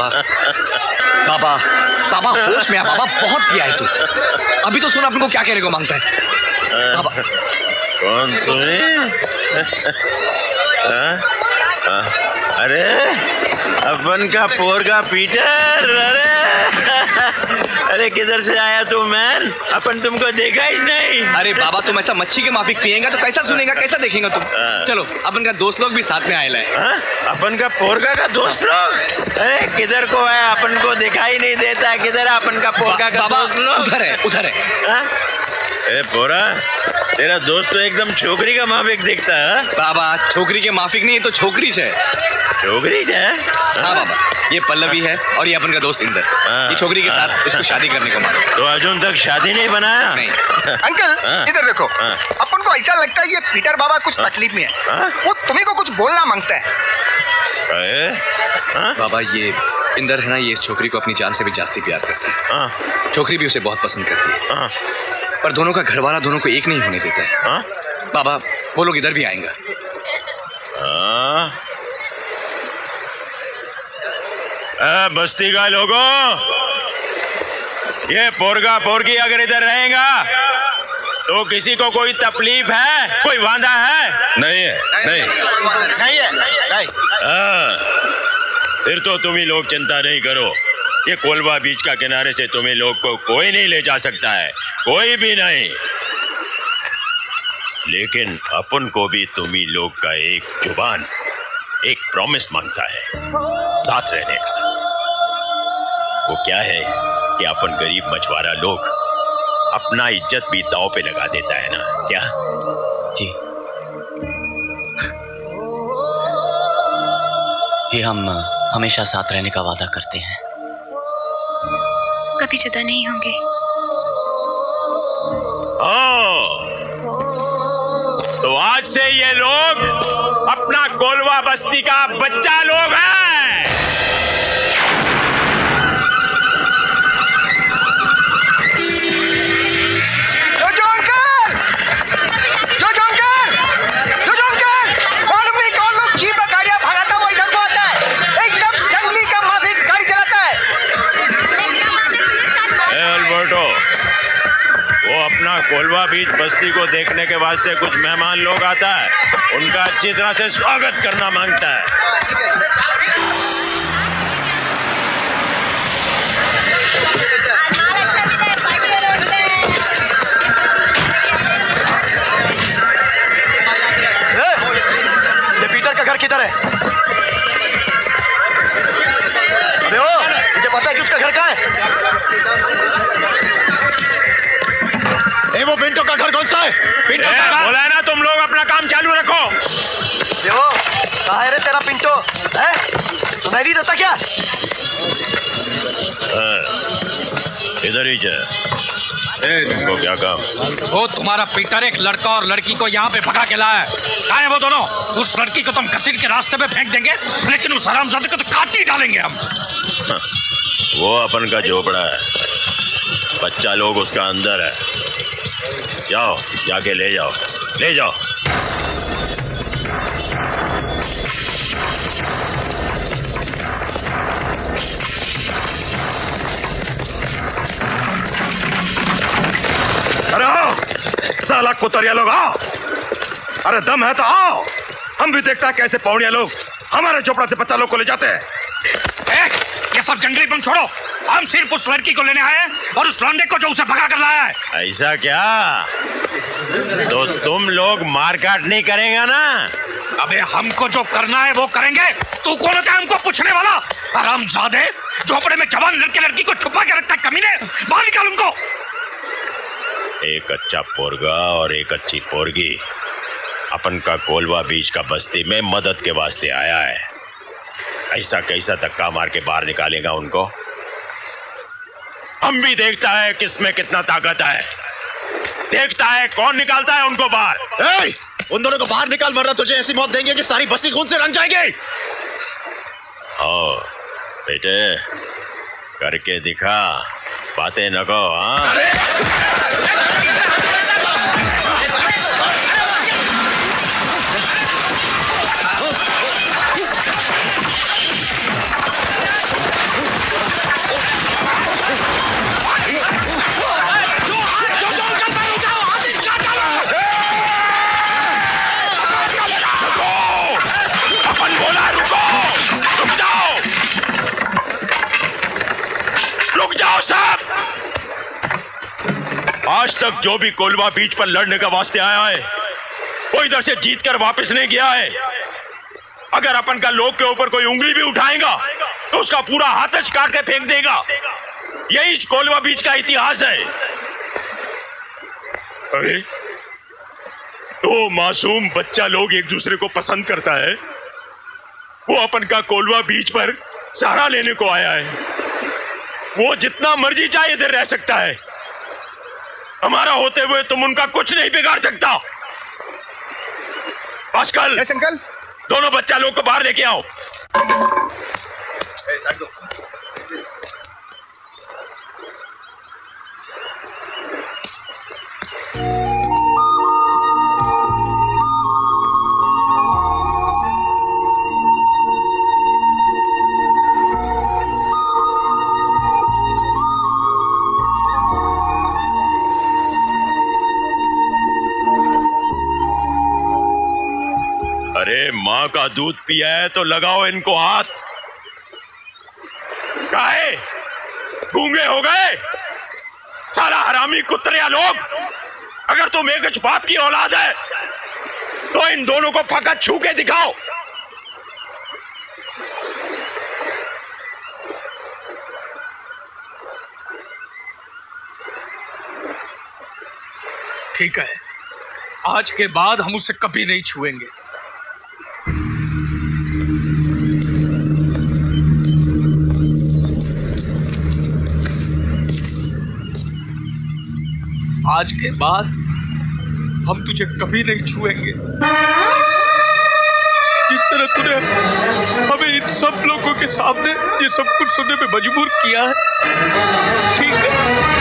बाबा बाबा बाबा होश में आ बाबा, बहुत पिया है तू। अभी तो सुन अपन को क्या कहने को मांगता है बाबा। कौन तुम्हें? अरे अपन का पोरगा पीटर। अरे किधर से आया तू मैन? अपन तुमको देखा ही नहीं। अरे बाबा तुम ऐसा मच्छी के माफिक पिएगा तो कैसा सुनेगा, कैसा देखेगा तुम? चलो अपन का दोस्त लोग भी साथ में आए हैं। अपन का पोरगा का दोस्त लोग? अरे किधर को है? अपन को दिखाई नहीं देता। किधर है अपन का पोरगा का दोस्त लोग? उधर है, उधर है। ए पोरा, तेरा दोस्त तो एकदम छोकरी का माफिक दिखता है। बाबा छोकरी के माफिक नहीं, तो छोकरी से। छोकरी से? हाँ बाबा, ये पल्लवी है और ये अपन का दोस्त इंदर। ये छोकरी के साथ इसको शादी करने को मांगा। तो अर्जुन तक शादी नहीं बनाया? नहीं। अंकल इधर देखो, अपन को ऐसा लगता है ये पीटर बाबा कुछ तकलीफ में है। वो तुम्ही को कुछ बोलना मांगता है। बाबा ये इंदर है ना, ये इस छोकरी को अपनी जान से भी जास्ती प्यार करता है। छोकरी भी उसे बहुत पसंद करती है, पर दोनों का घरवाला दोनों को एक नहीं होने देता है। बाबा वो लोग इधर भी आएंगे। बस्ती का लोगों, ये पोरगा पोरगी अगर इधर रहेगा तो किसी को कोई तकलीफ है, कोई वादा है? नहीं है, नहीं है, नहीं। फिर तो तुम ही लोग चिंता नहीं करो। ये कोलवा बीच का किनारे से तुम्हें लोग को कोई नहीं ले जा सकता है, कोई भी नहीं। लेकिन अपन को भी तुम्ही लोग का एक जुबान, एक प्रॉमिस मांगता है साथ रहने का। वो क्या है कि अपन गरीब मछुआरा लोग अपना इज्जत भी दांव पे लगा देता है ना, क्या? जी जी, हम हमेशा साथ रहने का वादा करते हैं। कभी जुदा नहीं होंगे। तो आज से ये लोग अपना कोलवा बस्ती का बच्चा लोग हैं। मालूम नहीं कौन लोग जीप और गाड़ियां भगाता वो इधर को आता है। एकदम जंगली का माफिक गाड़ी चलाता है। अल्बर्टो, वो अपना कोलवा बीच बस्ती को देखने के वास्ते कुछ मेहमान लोग आता है, उनका अच्छी तरह से स्वागत करना मांगता है। ये पीटर का घर किधर है? अबे ओ, मुझे पता है कि उसका घर कहाँ है। वो पिंटो का घर कौन सा है? पिंटो का घर बोला है ना, तुम लोग अपना काम चालू रखो। देखो कहाँ है रे तेरा पिंटो? है सुनाई नहीं देता क्या? इधर ही जा। तुमको क्या काम? वो तुम्हारा पीटर एक लड़का और लड़की को यहाँ पे भगा के लाया है। कहाँ है वो दोनों? उस लड़की को तुम घसीट के रास्ते पे फेंक देंगे, लेकिन उस हरामजादे को तो काट ही डालेंगे हम। वो अपन का झोपड़ा है, बच्चा लोग उसका अंदर है। जाओ, जाके ले जाओ, ले जाओ। अरे आओ साला कुतरिया लोग, आओ। अरे दम है तो आओ, हम भी देखता है कैसे पौड़िया लोग हमारे झोपड़ा से बच्चा लोग को ले जाते हैं। ये सब जंगली बम छोड़ो, हम सिर्फ उस लड़की को लेने आए हैं और उस लौंडे को जो उसे भगा कर लाया है। ऐसा क्या? तो तुम लोग मारकाट नहीं करेंगे ना? अबे हमको जो करना है वो करेंगे। तू कौन होता है हमको पूछने वाला? हरामजादे, झोपड़े में जवान लड़के लड़की को छुपा के रखता है कमीने, बाहर निकाल उनको। एक अच्छा पोरगा और एक अच्छी पोरगी अपन का कोलवा बीच का बस्ती में मदद के वास्ते आया है। ऐसा कैसा धक्का मार के बाहर निकालेगा उनको? हम भी देखता है किसमें कितना ताकत है, देखता है कौन निकालता है उनको बाहर। उन दोनों को बाहर निकाल, वरना तुझे ऐसी मौत देंगे कि सारी बस्ती खून से रंग जाएगी। हाँ बेटे, करके दिखा, बातें न कहो। हाँ आज तक जो भी कोलवा बीच पर लड़ने का वास्ते आया है वो इधर से जीत कर वापस नहीं गया है। अगर अपन का लोग के ऊपर कोई उंगली भी उठाएगा तो उसका पूरा हाथ काट के फेंक देगा। यही कोलवा बीच का इतिहास है। अरे तो मासूम बच्चा लोग एक दूसरे को पसंद करता है, वो अपन का कोलवा बीच पर सहारा लेने को आया है। वो जितना मर्जी चाहे इधर रह सकता है, हमारा होते हुए तुम उनका कुछ नहीं बिगाड़ सकता। पास्कल, अंकल, दोनों बच्चा लोग को बाहर लेके आओ। अरे माँ का दूध पिया है तो लगाओ इनको हाथ। काहे गूंगे हो गए साला हरामी कुत्रिया लोग। अगर तुम एक बाप की औलाद है तो इन दोनों को फकत छू के दिखाओ। ठीक है, आज के बाद हम उसे कभी नहीं छुएंगे। आज के बाद हम तुझे कभी नहीं छुएंगे। जिस तरह तूने हमें इन सब लोगों के सामने ये सब कुछ सुनने पे मजबूर किया है, ठीक है।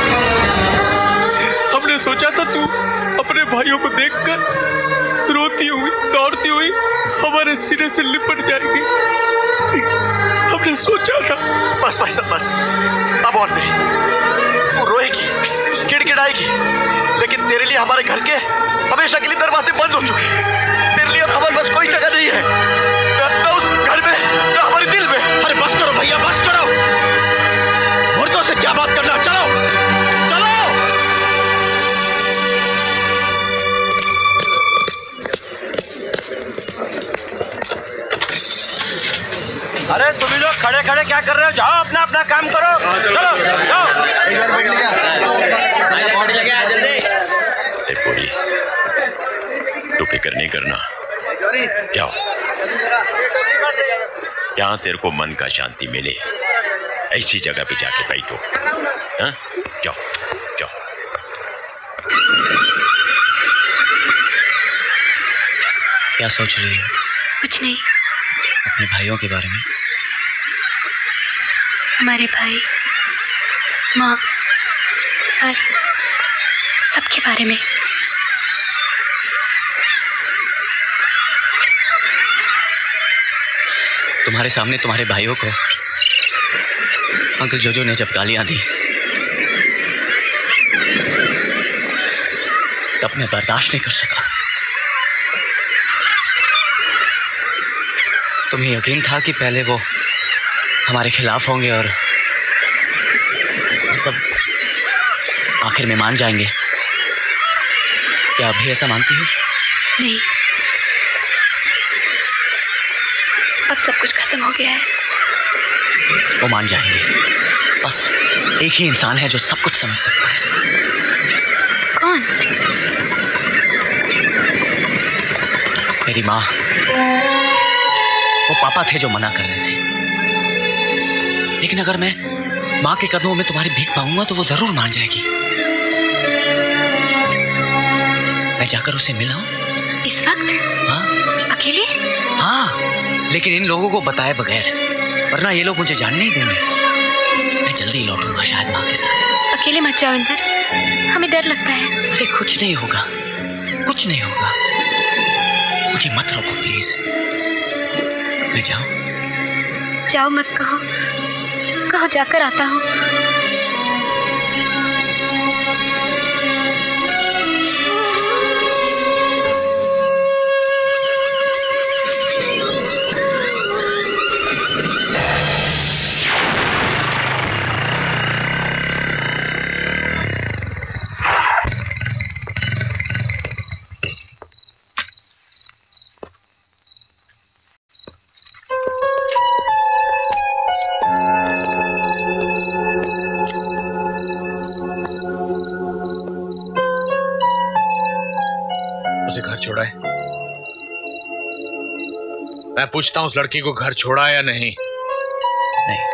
हमने सोचा था तू अपने भाइयों को देखकर रोती हुई दौड़ती हुई हमारे सिरे से लिपट जाएगी। हमने सोचा था। बस भाई साहब बस, अब और नहीं। तू रोएगी, गिड़गिड़ाएगी, लेकिन तेरे लिए हमारे घर के हमेशा के लिए दरवाजे बंद हो चुके हैं। तेरे लिए अब हमारे पास कोई जगह नहीं है, न उस घर में न हमारे दिल में। अरे बस करो भैया, बस करो। मुर्दों से क्या बात करना, चलो चलो। अरे तुम लोग खड़े खड़े क्या कर रहे हो? जाओ अपना अपना काम करो। चलो जाओ। पूरी तो फिक्र नहीं करना, जाओ। यहाँ तेरे को मन का शांति मिले ऐसी जगह पे जाके बैठो। हाँ? जाओ जाओ। क्या सोच रही हो? कुछ नहीं। अपने भाइयों के बारे में? हमारे भाई, माँ और सबके बारे में। तुम्हारे सामने तुम्हारे भाइयों को अंकल जोजो ने जब गालियां दी तब मैं बर्दाश्त नहीं कर सका। तुम्हें यकीन था कि पहले वो हमारे खिलाफ होंगे और सब आखिर में मान जाएंगे। क्या अभी ऐसा मानती हो? नहीं, अब सब कुछ खत्म हो गया है। वो मान जाएंगे। बस एक ही इंसान है जो सब कुछ समझ सकता है। कौन? मेरी माँ। वो पापा थे जो मना कर रहे थे, लेकिन अगर मैं माँ के कदमों में तुम्हारी भीख मांगूंगा तो वो जरूर मान जाएगी। मैं जाकर उसे मिला हूं इस वक्त? हाँ। अकेले? हाँ, लेकिन इन लोगों को बताए बगैर, वरना ये लोग मुझे जान नहीं देंगे। मैं जल्दी लौटूंगा शायद माँ के साथ। अकेले मत जाओ इंदर, हमें डर लगता है। अरे कुछ नहीं होगा, कुछ नहीं होगा। मुझे मत रोको प्लीज। मैं जाऊं? जाओ मत कहो, कहो जाकर आता हूँ। छोड़ा है? मैं पूछता हूँ उस लड़की को घर छोड़ा या नहीं? नहीं।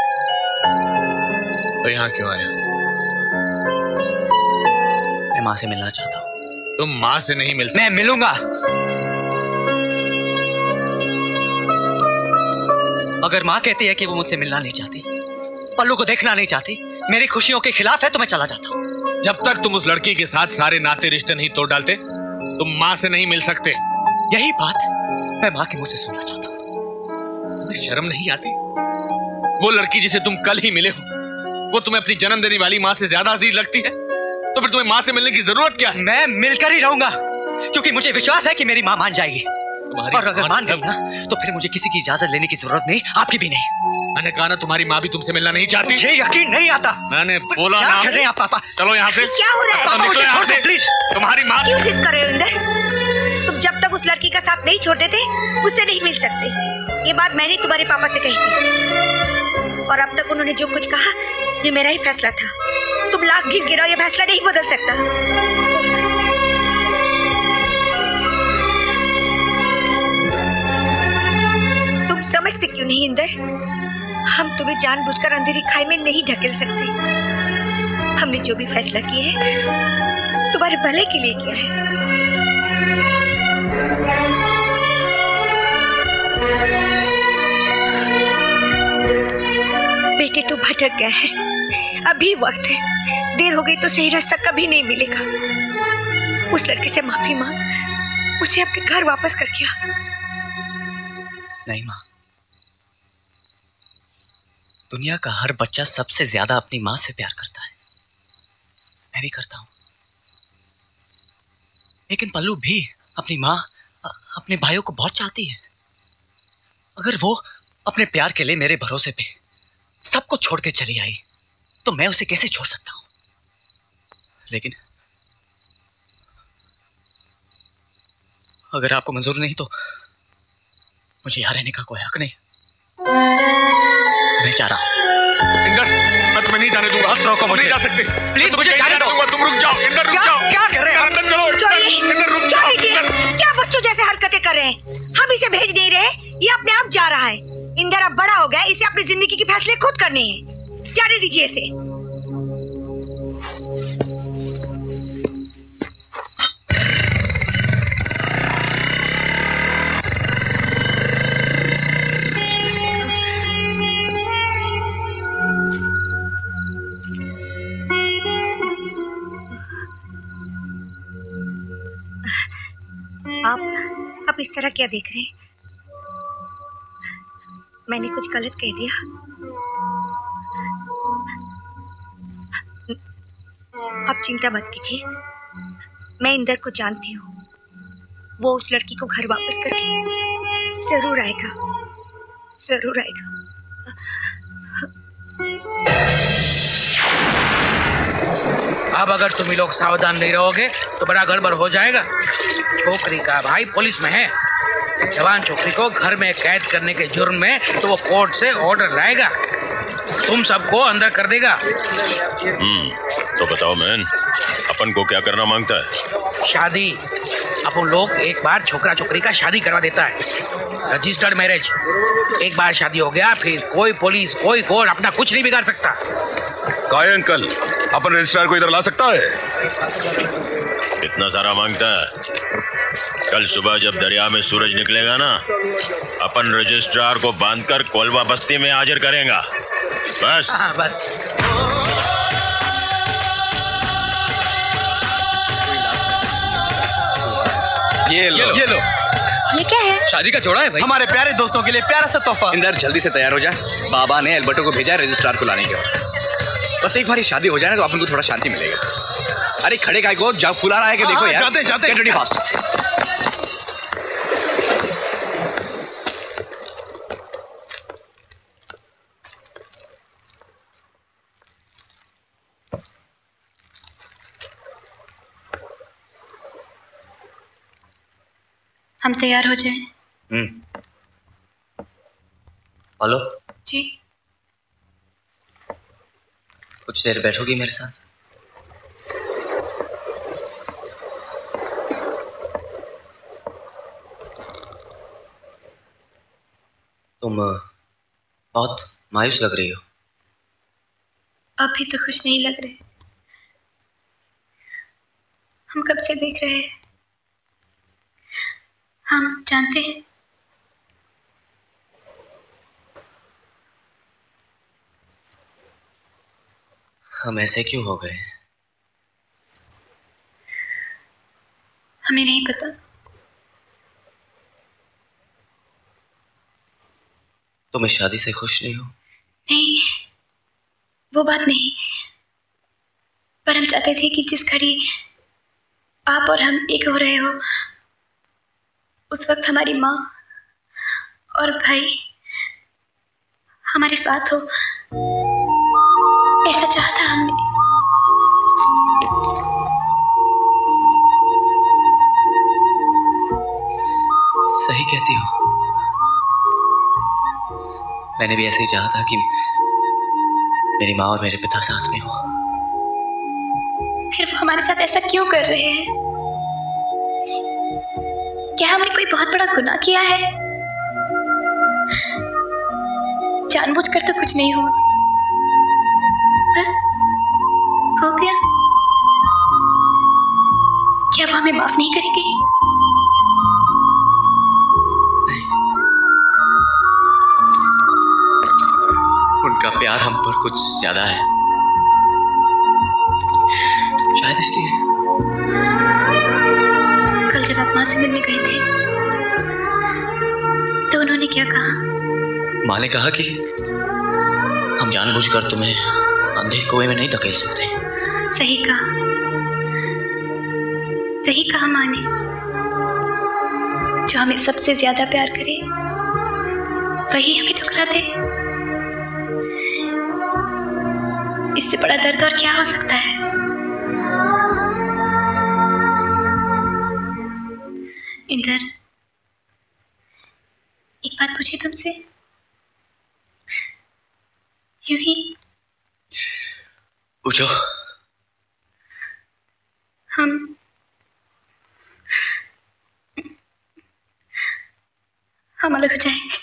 तो यहाँ क्यों आया? मैं माँ से मिलना चाहता हूँ। तुम माँ से नहीं मिल सकते। मैं मिलूंगा। अगर माँ कहती है कि वो मुझसे मिलना नहीं चाहती, पल्लू को देखना नहीं चाहती, मेरी खुशियों के खिलाफ है, तो मैं चला जाता हूँ। जब तक तुम उस लड़की के साथ सारे नाते रिश्ते नहीं तोड़ डालते, तुम माँ से नहीं मिल सकते। यही बात मैं माँ के मुंह से सुनना चाहता हूँ। तुम्हें शर्म नहीं आती? वो लड़की जिसे तुम कल ही मिले हो, वो तुम्हें अपनी जन्म देने वाली माँ से ज्यादा अजीज लगती है, तो फिर तुम्हें माँ से मिलने की जरूरत क्या है? मैं मिलकर ही रहूंगा, क्योंकि मुझे विश्वास है कि मेरी माँ मान जाएगी। और अगर मान गई ना, तो फिर मुझे किसी की इजाजत लेने की जरूरत नहीं, आपकी भी नहीं। मैंने कहा ना, तुम्हारी माँ भी तुमसे मिलना नहीं चाहती। मुझे यकीन नहीं आता। मैंने बोला क्या ना। कर रहे हैं आप पापा? चलो यहाँ से। क्या हो रहा है? पापा मुझे छोड़ दो प्लीज। तुम्हारी माँ क्यों जिद कर रहे हो इंदर? तुम जब तक उस लड़की का साथ नहीं छोड़ देते, उससे नहीं मिल सकते। ये बात मैंने तुम्हारे पापा से कही थी, और अब तक उन्होंने जो कुछ कहा, ये मेरा ही फैसला था। तुम लाख गिर गिराओ, ये फैसला नहीं बदल सकता। समझते क्यों नहीं इंदर? हम तुम्हें जानबूझकर अंधेरी खाई में नहीं ढकेल सकते। हमने जो भी फैसला किया है, तुम्हारे भले के लिए किया है। बेटे तो भटक गया है, अभी वक्त है। देर हो गई तो सही रास्ता कभी नहीं मिलेगा। उस लड़के से माफी मांग, उसे अपने घर वापस करके आ। नहीं माँ, दुनिया का हर बच्चा सबसे ज्यादा अपनी माँ से प्यार करता है। मैं भी करता हूँ, लेकिन पल्लू भी अपनी माँ, अपने भाइयों को बहुत चाहती है। अगर वो अपने प्यार के लिए मेरे भरोसे पे सबको छोड़ के चली आई, तो मैं उसे कैसे छोड़ सकता हूँ? लेकिन अगर आपको मंजूर नहीं, तो मुझे यहाँ रहने का कोई हक नहीं। मैं जा रहा हूँ। इंदर, मैं तुम्हें नहीं जाने दूंगा। रोको मुझे। नहीं जा सकते। प्लीज मुझे जाने दो। तुम रुक जाओ। इंदर रुक जाओ। क्या कर रहे हैं? अंदर चलो। इंदर रुक जाओ। क्या बच्चों जैसे हरकतें कर रहे हैं? हम इसे भेज नहीं रहे, ये अपने आप जा रहा है। इंदर अब बड़ा हो गया, इसे अपनी जिंदगी के फैसले खुद करने हैं। जाने दीजिए इसे। आप इस तरह क्या देख रहे हैं? मैंने कुछ गलत कह दिया? आप चिंता मत कीजिए, मैं इंदर को जानती हूँ। वो उस लड़की को घर वापस करके जरूर आएगा, जरूर आएगा। अब अगर तुम लोग सावधान नहीं रहोगे तो बड़ा गड़बड़ हो जाएगा। छोकरी का भाई पुलिस में है, जवान छोकरी को घर में कैद करने के जुर्म में तो वो कोर्ट से ऑर्डर लाएगा, तुम सबको अंदर कर देगा। तो बताओ मैन, अपन को क्या करना मांगता है? शादी। अपन लोग एक बार छोकरा छोकरी का शादी करवा देता है, रजिस्टर्ड मैरिज। एक बार शादी हो गया, फिर कोई पुलिस कोई कोर्ट अपना कुछ नहीं बिगाड़ सकता। काय अंकल, अपन रजिस्ट्रार को इधर ला सकता है? इतना सारा मांगता है? कल सुबह जब दरिया में सूरज निकलेगा ना, अपन रजिस्ट्रार को बांधकर कोलवा बस्ती में हाजिर करेंगे। बस। हाँ बस। ये लो। ये क्या है? शादी का जोड़ा है भाई, हमारे प्यारे दोस्तों के लिए प्यारा सा तोहफा। इंदर जल्दी से तैयार हो जा, बाबा ने एल्बर्टो को भेजा है रजिस्ट्रार को लाने के लिए। बस एक बार शादी हो जाए ना तो अपन को थोड़ा शांति मिलेगा। अरे खड़े काय को जब फुला रहा है कि देखो यार। जाते गेट रेडी फास्ट। हम तैयार हो जाएं? हेलो जी। कुछ देर बैठोगी मेरे साथ? तुम बहुत मायूस लग रही हो। आप भी तो खुश नहीं लग रहे। हम कब से देख रहे हैं। हम जानते हैं हम ऐसे क्यों हो गए? हमें नहीं पता। तुम इस शादी से खुश नहीं हो? नहीं, वो बात नहीं। पर हम चाहते थे कि जिस घड़ी आप और हम एक हो रहे हो, उस वक्त हमारी माँ और भाई हमारे साथ हो। ऐसा चाहा था हमने। सही कहती हो। मैंने भी ऐसे ही चाहा था कि मेरी माँ और मेरे पिता साथ में हो। फिर वो हमारे साथ ऐसा क्यों कर रहे हैं? क्या हमने कोई बहुत बड़ा गुनाह किया है? जानबूझकर तो कुछ नहीं हुआ, बस हो गया। क्या वो हमें माफ नहीं करेंगे? उनका प्यार हम पर कुछ ज्यादा है, शायद इसलिए। कल जब आप माँ से मिलने गए थे तो उन्होंने क्या कहा? माँ ने कहा कि हम जानबूझकर तुम्हें अंधे कुएं में नहीं धकेल सकते। सही कहा, सही कहा माँ ने। जो हमें सबसे ज्यादा प्यार करे वही हमें ठुकरा दे। इससे बड़ा दर्द और क्या हो सकता है? इंदर, एक बात पूछे तुमसे, यूं ही। पूछो। हम अलग हो जाएंगे।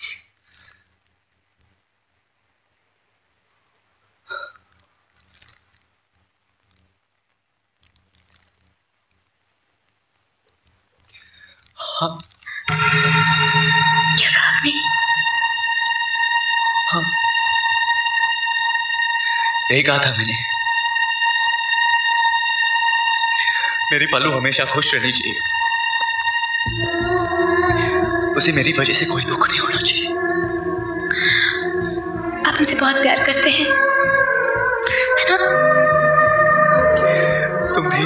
हाँ। क्या कहा आपने? हाँ, यही कहा था मैंने। मेरी पल्लू हमेशा खुश रहनी चाहिए, उसे मेरी वजह से कोई दुख नहीं होना चाहिए। आप हमसे बहुत प्यार करते हैं, है ना? तुम भी?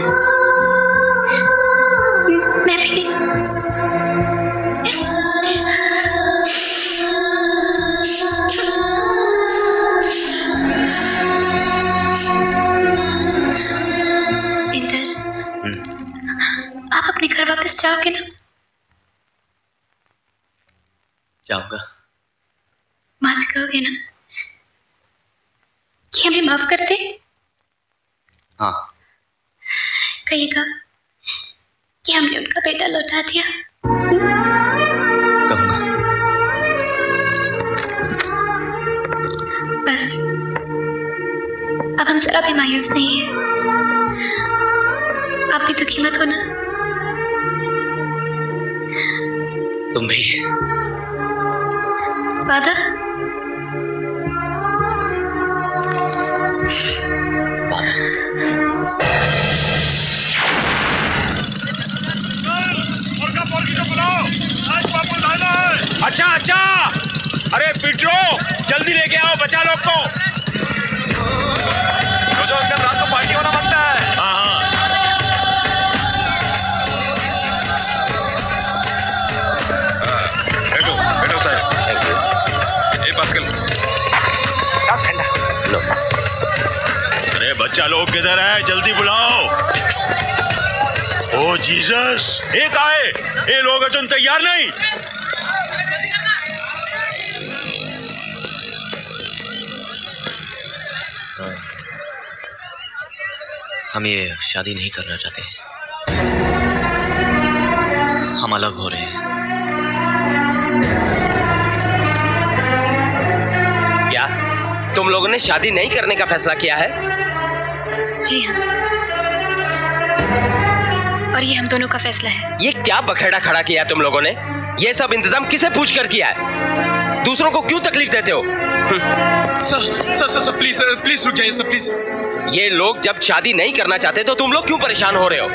मैं भी। इंदर, आप अपने घर वापस जाओगे ना? जाऊंगा। माँ से कहोगे ना कि हमें माफ कर दे? हाँ। कहिएगा कि हमने उनका बेटा लौटा दिया। कहूंगा। बस अब हम जरा भी मायूस नहीं है। आप भी दुखी मत होना। तुम भी। वादा? अच्छा अच्छा, अरे पिटरो, जल्दी लेके आओ, बचा लो को। जो अंदर रात को पार्टी होना बनता है। हाँ हाँ, बैठो बैठो सर। ये पास कर लो। अरे बच्चा लोग किधर है, जल्दी बुलाओ। ओ जीसस, एक आए, ये लोग अजून तैयार नहीं। हम ये शादी नहीं करना चाहते, हम अलग हो रहे हैं। तुम लोगों ने शादी नहीं करने का फैसला किया है? जी हाँ, और ये हम दोनों का फैसला है। ये क्या बखेड़ा खड़ा किया है तुम लोगों ने? ये सब इंतजाम किसे पूछ कर किया है? दूसरों को क्यों तकलीफ देते हो? सर प्लीज प्लीज रुक जाइए सर, प्लीज। ये लोग जब शादी नहीं करना चाहते तो तुम लोग क्यों परेशान हो रहे हो?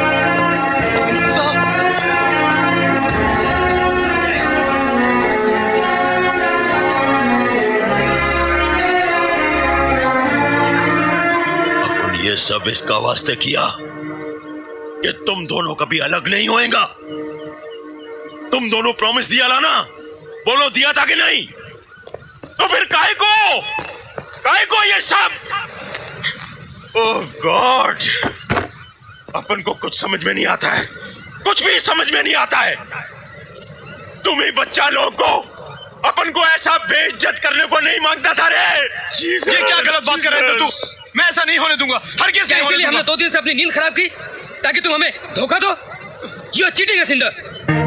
अपन ये सब इसका वास्ते किया कि तुम दोनों कभी अलग नहीं होएगा। तुम दोनों प्रॉमिस दिया लाना, बोलो दिया था कि नहीं? तो फिर काहे को ये सब? ओह गॉड, अपन को कुछ समझ में नहीं आता है, कुछ भी समझ में नहीं आता है। तुम ही बच्चा लोग को अपन को ऐसा बेइज्जत करने को नहीं मांगता था रे। ये क्या गलत बात कर रहे थे तू? मैं ऐसा नहीं होने दूंगा, हर किसी नहीं होने दूंगा। हमने 2 दिन से अपनी नींद खराब की ताकि तुम हमें धोखा दो। You are cheating us Inder.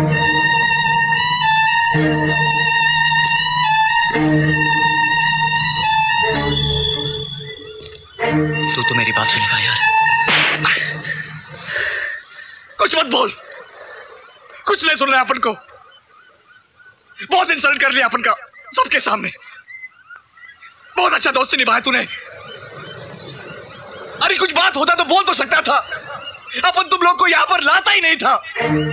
तो मेरी बात सुनेगा यार? कुछ मत बोल, कुछ नहीं सुन रहा अपन को। बहुत इंसल्ट कर लिया अपन का सबके सामने। बहुत अच्छा दोस्ती निभाया तूने। अरे कुछ बात होता तो बोल तो सकता था। अपन तुम लोग को यहां पर लाता ही नहीं था।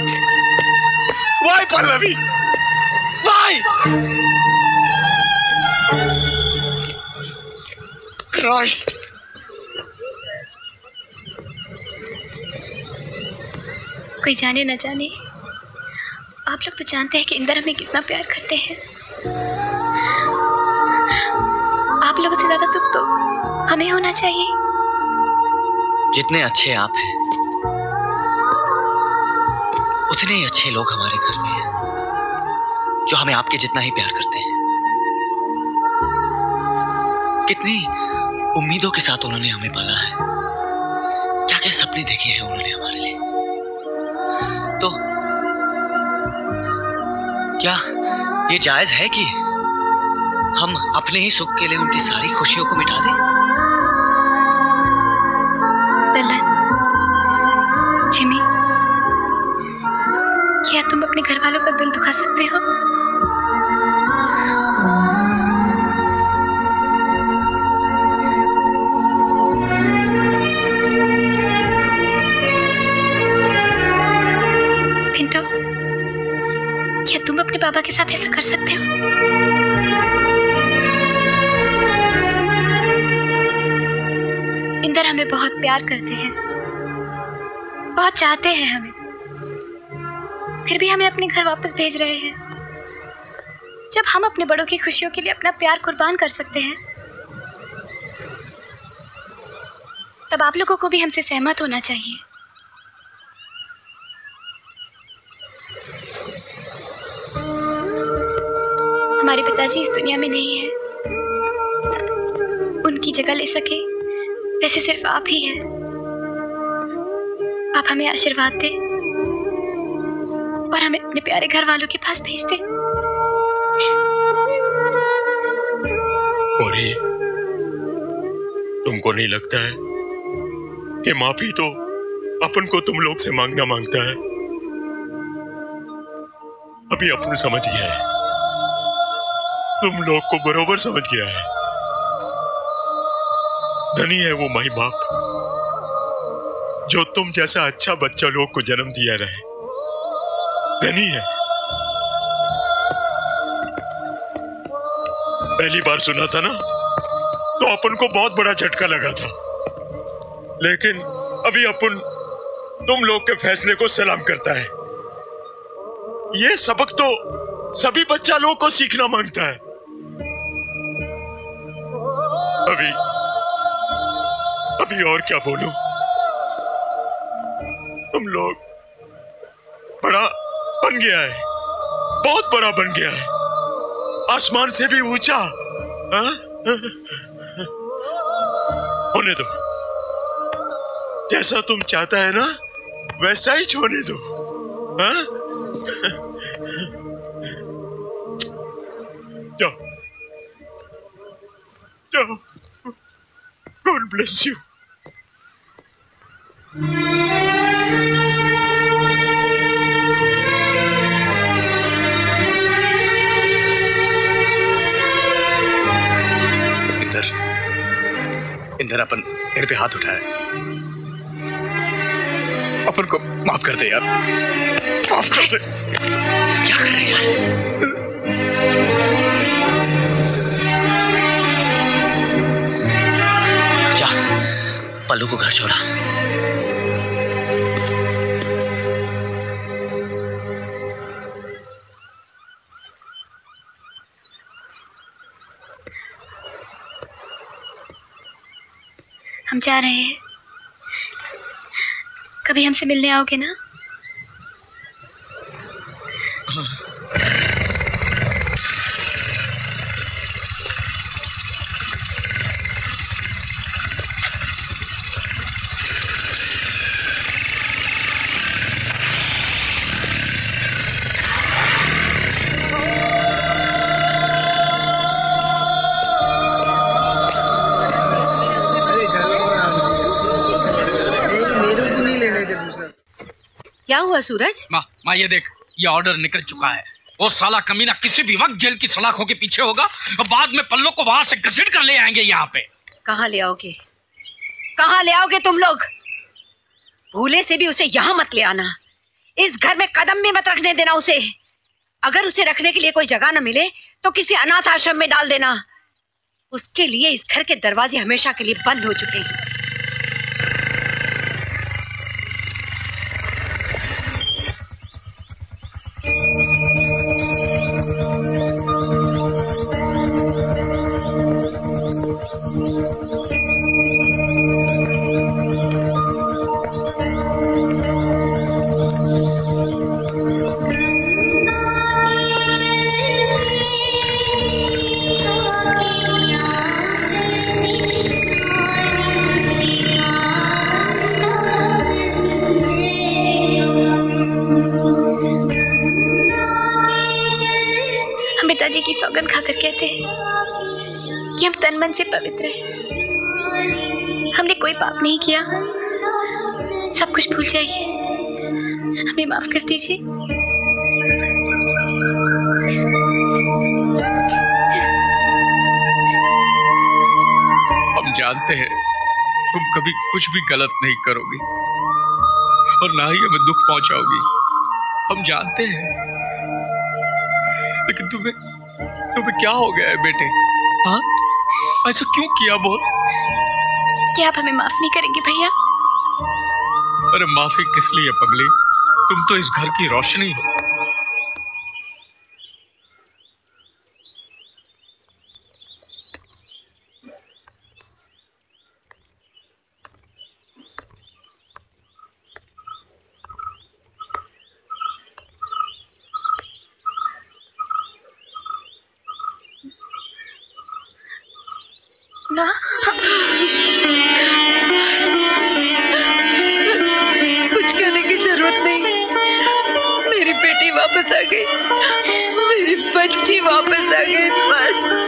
Why Pallavi, why? क्राइस्ट। कोई जाने न जाने, आप लोग तो जानते हैं कि इंदर हमें कितना प्यार करते हैं। आप लोगों से ज्यादा दुख तो हमें होना चाहिए। जितने अच्छे आप हैं उतने ही अच्छे लोग हमारे घर में हैं जो हमें आपके जितना ही प्यार करते हैं। कितनी उम्मीदों के साथ उन्होंने हमें पाला है, क्या क्या सपने देखे हैं उन्होंने हमारे लिए। तो क्या ये जायज है कि हम अपने ही सुख के लिए उनकी सारी खुशियों को मिटा दें? ललन, जिमी, क्या तुम अपने घर वालों का दिल दुखा सकते हो? पिंटो, क्या तुम अपने बाबा के साथ ऐसा कर सकते हो? इंदर हमें बहुत प्यार करते हैं, बहुत चाहते हैं हमें, फिर भी हमें अपने घर वापस भेज रहे हैं। जब हम अपने बड़ों की खुशियों के लिए अपना प्यार कुर्बान कर सकते हैं, तब आप लोगों को भी हमसे सहमत होना चाहिए। हमारे पिताजी इस दुनिया में नहीं है, उनकी जगह ले सके वैसे सिर्फ आप ही हैं। आप हमें आशीर्वाद दें और हमें अपने प्यारे घर वालों के पास भेज दें। और ये तुमको नहीं लगता है कि माफी तो अपन को तुम लोग से मांगना मांगता है? अभी अपन समझ गया है, तुम लोग को बरोबर समझ गया है। धनी है वो माई बाप जो तुम जैसा अच्छा बच्चा लोग को जन्म दिया रहे। धनी है। पहली बार सुना था ना तो अपन को बहुत बड़ा झटका लगा था, लेकिन अभी अपन तुम लोग के फैसले को सलाम करता है। ये सबक तो सभी बच्चा लोग को सीखना मांगता है। अभी और क्या बोलूं? तुम लोग बड़ा बन गया है, बहुत बड़ा बन गया है, आसमान से भी ऊंचा। होने दो, जैसा तुम चाहता है ना वैसा ही छोड़ने दो। जाओ जाओ। जाओ। God bless you. इंदर अपन तेरे पे हाथ उठाया, अपन को माफ कर दे यार, माफ कर दे। क्या कर रहे हैं यार? जा, पल्लू को घर छोड़ा। हम जा रहे हैं, कभी हमसे मिलने आओगे ना? क्या हुआ सूरज? माँ ये देख, ये ऑर्डर निकल चुका है। वो साला कमीना किसी भी वक्त जेल की सलाखों के पीछे होगा और बाद में पल्लो को वहां से घसीट कर ले आएंगे यहाँ पे। कहाँ ले आओगे? कहाँ ले आओगे तुम लोग? भूले से भी उसे यहाँ मत ले आना। इस घर में कदम भी मत रखने देना उसे। अगर उसे रखने के लिए कोई जगह न मिले तो किसी अनाथ आश्रम में डाल देना। उसके लिए इस घर के दरवाजे हमेशा के लिए बंद हो चुके हैं। पिताजी की सौगंध खाकर कहते हैं कि हम तन मन से पवित्र हैं। हमने कोई पाप नहीं किया, सब कुछ भूल जाइए, हमें माफ कर दीजिए। हम जानते हैं तुम कभी कुछ भी गलत नहीं करोगी और ना ही हमें दुख पहुंचाओगी। हम जानते हैं, लेकिन तुम्हें क्या हो गया है बेटे? हाँ, ऐसा क्यों किया बोल? क्या आप हमें माफ नहीं करेंगे भैया? अरे माफी किस लिए पगली? तुम तो इस घर की रोशनी हो। ना कुछ कहने की जरूरत नहीं। मेरी बेटी वापस आ गई, मेरी बच्ची वापस आ गई। बस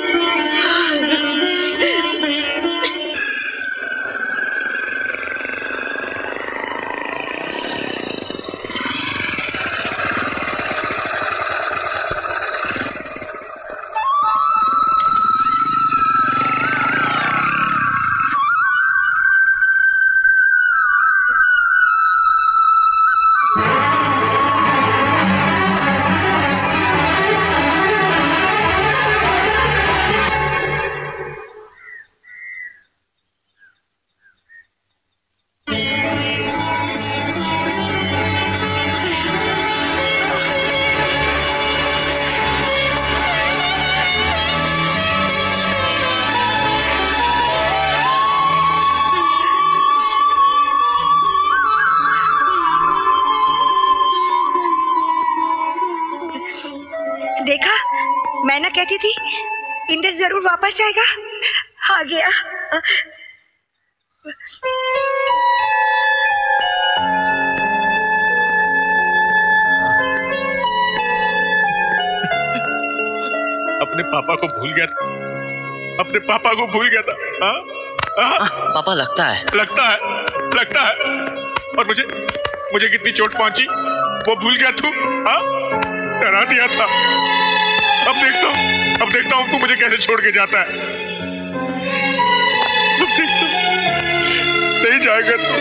देखा, मैं ना कहती थी इंदर जरूर वापस आएगा। आ गया। अपने पापा को भूल गया था। अपने पापा को भूल गया था। हाँ? पापा लगता है और मुझे कितनी चोट पहुंची वो भूल गया तू। हाँ? डरा दिया था। अब देखता हूँ तू मुझे कैसे छोड़ के जाता है। अब देखता हूँ नहीं जाएगा तू।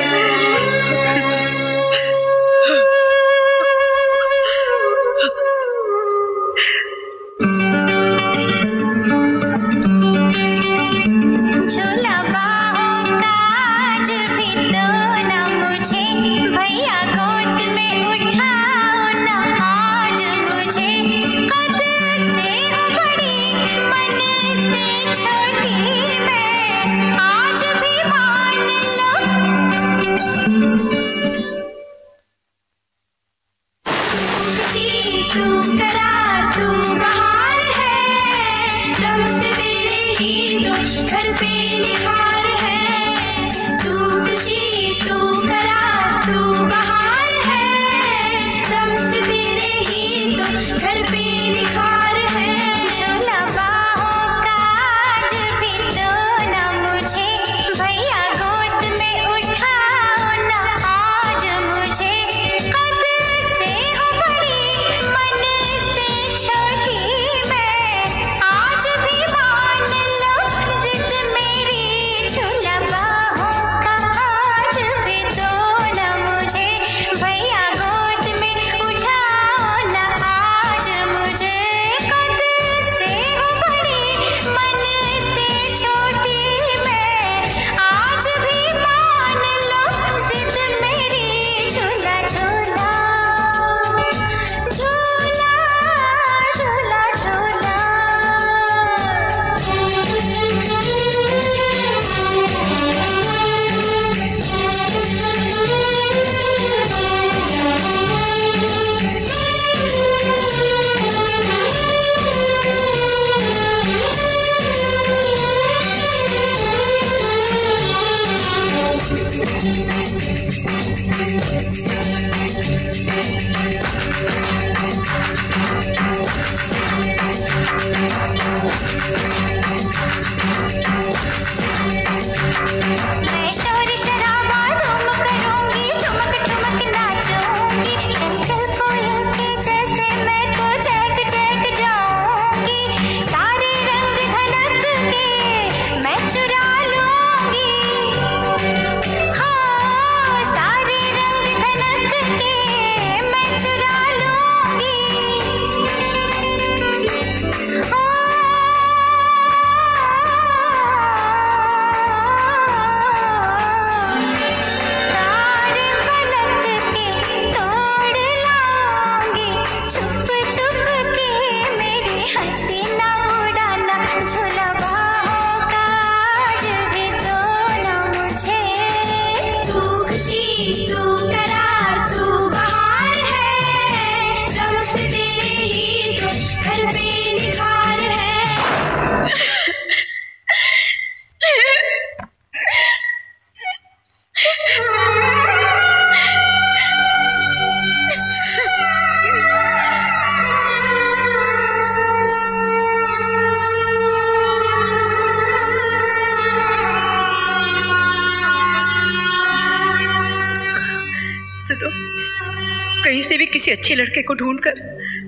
कहीं से भी किसी अच्छे लड़के को ढूंढकर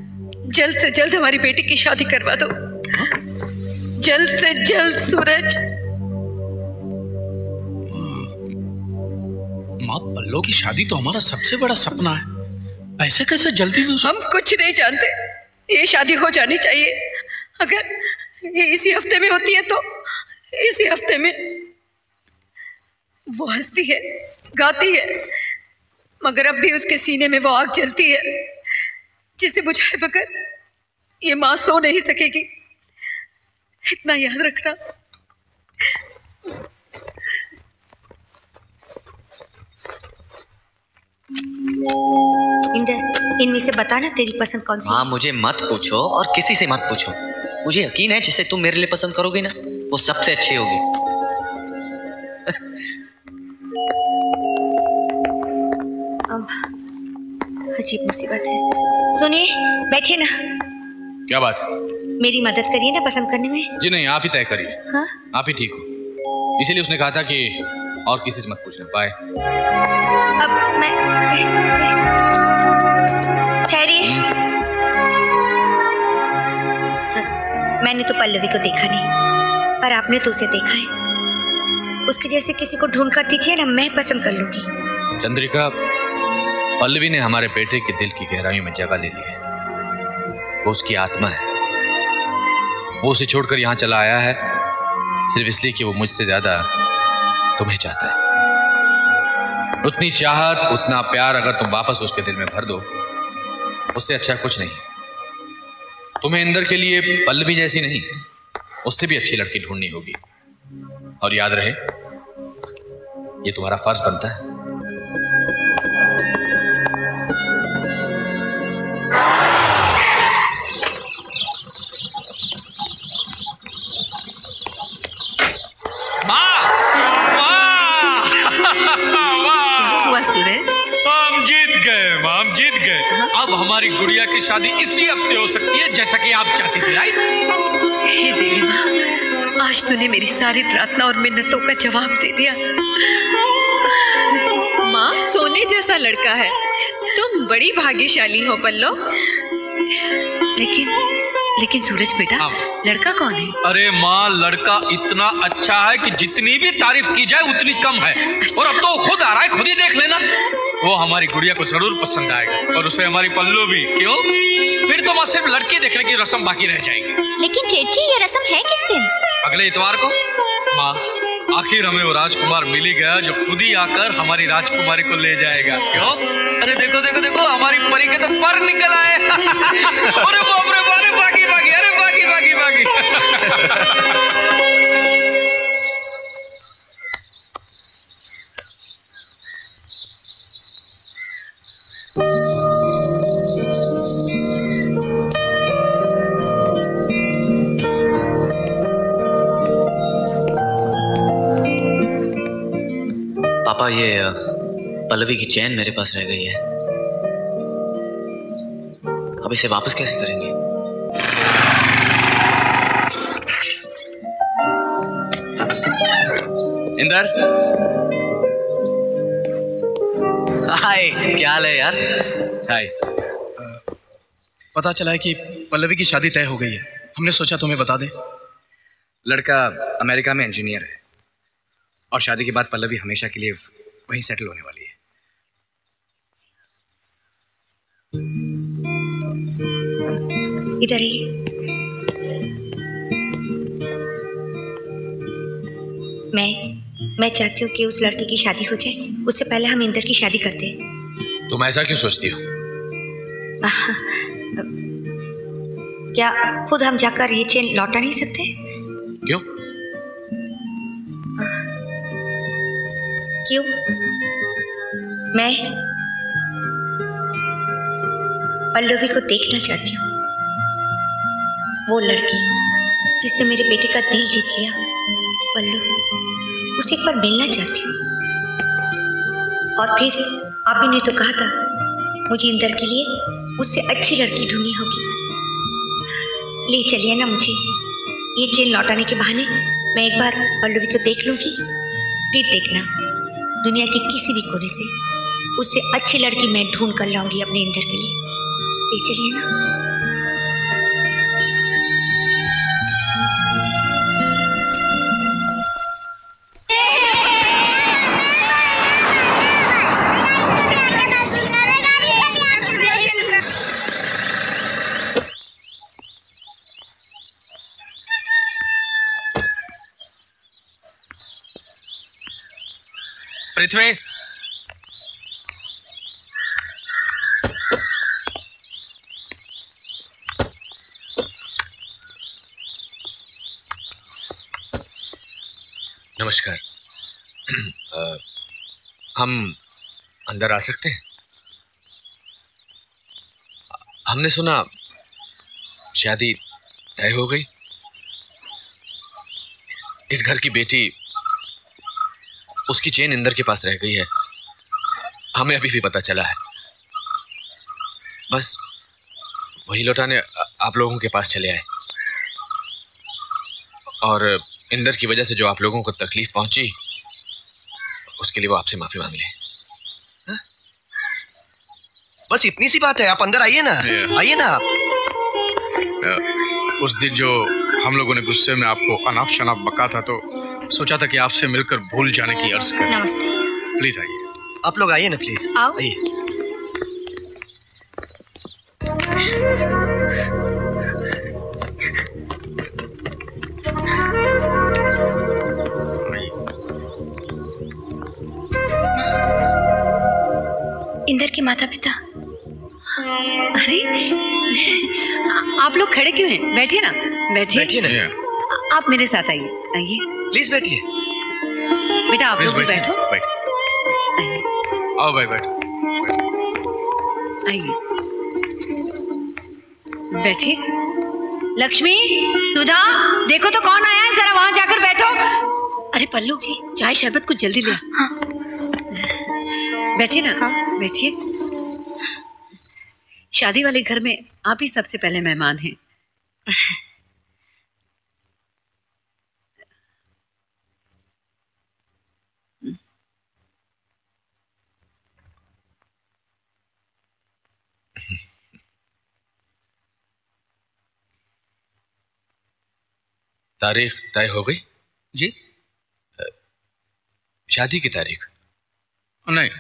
जल्द से जल्द हमारी बेटी की शादी करवा दो। जल्द से जल्द सूरज। माँ, पल्लो की शादी तो हमारा सबसे बड़ा सपना है, ऐसे कैसे जल्दी में? हम कुछ नहीं जानते, ये शादी हो जानी चाहिए। अगर ये इसी हफ्ते में होती है तो इसी हफ्ते में। वो हंसती है, गाती है, मगर अब भी उसके सीने में वो आग जलती है जिसे बुझाए बगैर ये माँ सो नहीं सकेगी। इतना याद रखना। इंदर, इनमें से बताना तेरी पसंद कौन सी? हाँ, मुझे मत पूछो और किसी से मत पूछो। मुझे यकीन है जिसे तुम मेरे लिए पसंद करोगी ना, वो सबसे अच्छी होगी। अजीब मुसीबत है। सुनिए, बैठिए ना। क्या बात? मेरी मदद करिए ना पसंद करने में। जी नहीं, आप ही तय करिए। हाँ? आप ही ठीक हो, इसीलिए उसने कहा था कि और किसी से मत पूछना। बाय। अब मैं ठहरिए। मैंने तो पल्लवी को देखा नहीं, पर आपने तो उसे देखा है। उसके जैसे किसी को ढूंढ कर दीजिए ना, मैं पसंद कर लूंगी। चंद्रिका, पल्लवी ने हमारे बेटे के दिल की गहराइयों में जगह ले ली है। वो उसकी आत्मा है। वो उसे छोड़कर यहाँ चला आया है सिर्फ इसलिए कि वो मुझसे ज्यादा तुम्हें चाहता है। उतनी चाहत, उतना प्यार अगर तुम वापस उसके दिल में भर दो, उससे अच्छा कुछ नहीं। तुम्हें इंदर के लिए पल्लवी जैसी नहीं, उससे भी अच्छी लड़की ढूंढनी होगी। और याद रहे, ये तुम्हारा फर्ज बनता है। हम जीत गए, हम जीत गए। अब हमारी गुड़िया की शादी इसी हफ्ते हो सकती है, जैसा कि आप चाहती थी, राइट? हे देवी माँ, आज तूने मेरी सारी प्रार्थना और मिन्नतों का जवाब दे दिया। माँ, सोने जैसा लड़का है। तुम बड़ी भाग्यशाली हो पल्लो। लेकिन सूरज बेटा, लड़का कौन है? अरे माँ, लड़का इतना अच्छा है कि जितनी भी तारीफ की जाए उतनी कम है। और अब तो खुद आ रहा है, खुद ही देख लेना। वो हमारी गुड़िया को जरूर पसंद आएगा, और उसे हमारी पल्लू भी। क्यों? फिर तो माँ सिर्फ लड़की देखने की रस्म बाकी रह जाएगी। लेकिन चेची, ये रस्म है किस दिन? अगले इतवार को। माँ, आखिर हमें वो राजकुमार मिल ही गया जो खुद ही आकर हमारी राजकुमारी को ले जाएगा। क्यों? अरे देखो देखो देखो, हमारी परी के तो पर निकल आए। अरे बाप रे, अरे बागी बागी, अरे बागी बागी बागी। पापा, ये पल्लवी की चैन मेरे पास रह गई है। अब इसे वापस कैसे करेंगे? इंदर, हाय, क्या हाल है यार? हाय। पता चला है कि पल्लवी की शादी तय हो गई है। हमने सोचा तुम्हें बता दें। लड़का अमेरिका में इंजीनियर है, और शादी के बाद पल्लवी हमेशा के लिए वहीं सेटल होने वाली है। इधर ही। मैं चाहती हूँ कि उस लड़की की शादी हो जाए, उससे पहले हम इंदर की शादी करते हैं। तुम ऐसा क्यों सोचती हो? क्या खुद हम जाकर ये चेन लौटा नहीं सकते? क्यों? क्यों? मैं पल्लवी को देखना चाहती हूँ। वो लड़की जिसने मेरे बेटे का दिल जीत लिया, पल्लू, उसे एक बार मिलना चाहती हूँ। और फिर आप ही ने तो कहा था मुझे इंदर के लिए उससे अच्छी लड़की ढूंढनी होगी। ले चलिए ना मुझे। ये चेन लौटाने के बहाने मैं एक बार पल्लवी को देख लूंगी। फिर देखना, दुनिया के किसी भी कोने से उससे अच्छी लड़की मैं ढूंढ कर लाऊंगी अपने इंदर के लिए। ले चलिए ना। पृथ्वी, नमस्कार। हम अंदर आ सकते हैं? हमने सुना शादी तय हो गई। इस घर की बेटी, उसकी चेन इंदर के पास रह गई है। हमें अभी भी पता चला है। बस वही लौटाने आप लोगों के पास चले आए। और इंदर की वजह से जो आप लोगों को तकलीफ पहुंची, उसके लिए वो आपसे माफी मांग ले। बस इतनी सी बात है, आप अंदर आइए ना, आइए ना आप। उस दिन जो हम लोगों ने गुस्से में आपको अनाप शनाप बका था, तो सोचा था कि आपसे मिलकर भूल जाने की अर्ज करें। नमस्ते। प्लीज आइए। आप लोग आइए ना प्लीज। आओ। आइए। इंदर के माता पिता। अरे आप लोग खड़े क्यों हैं? बैठिए ना, बैठिए। बैठिए ना। आप मेरे साथ आइए, आइए। प्लीज बैठिए। बेटा आप लोग भी बैठो। आओ भाई बैठो। आइए, बैठिए। लक्ष्मी, सुधा, देखो तो कौन आया है, जरा वहां जाकर बैठो। अरे पल्लू जी, चाय शरबत कुछ जल्दी ले। हाँ। बैठिए ना, बैठिए। शादी वाले घर में आप ही सबसे पहले मेहमान हैं। तारीख तय हो गई जी? शादी की तारीख? नहीं,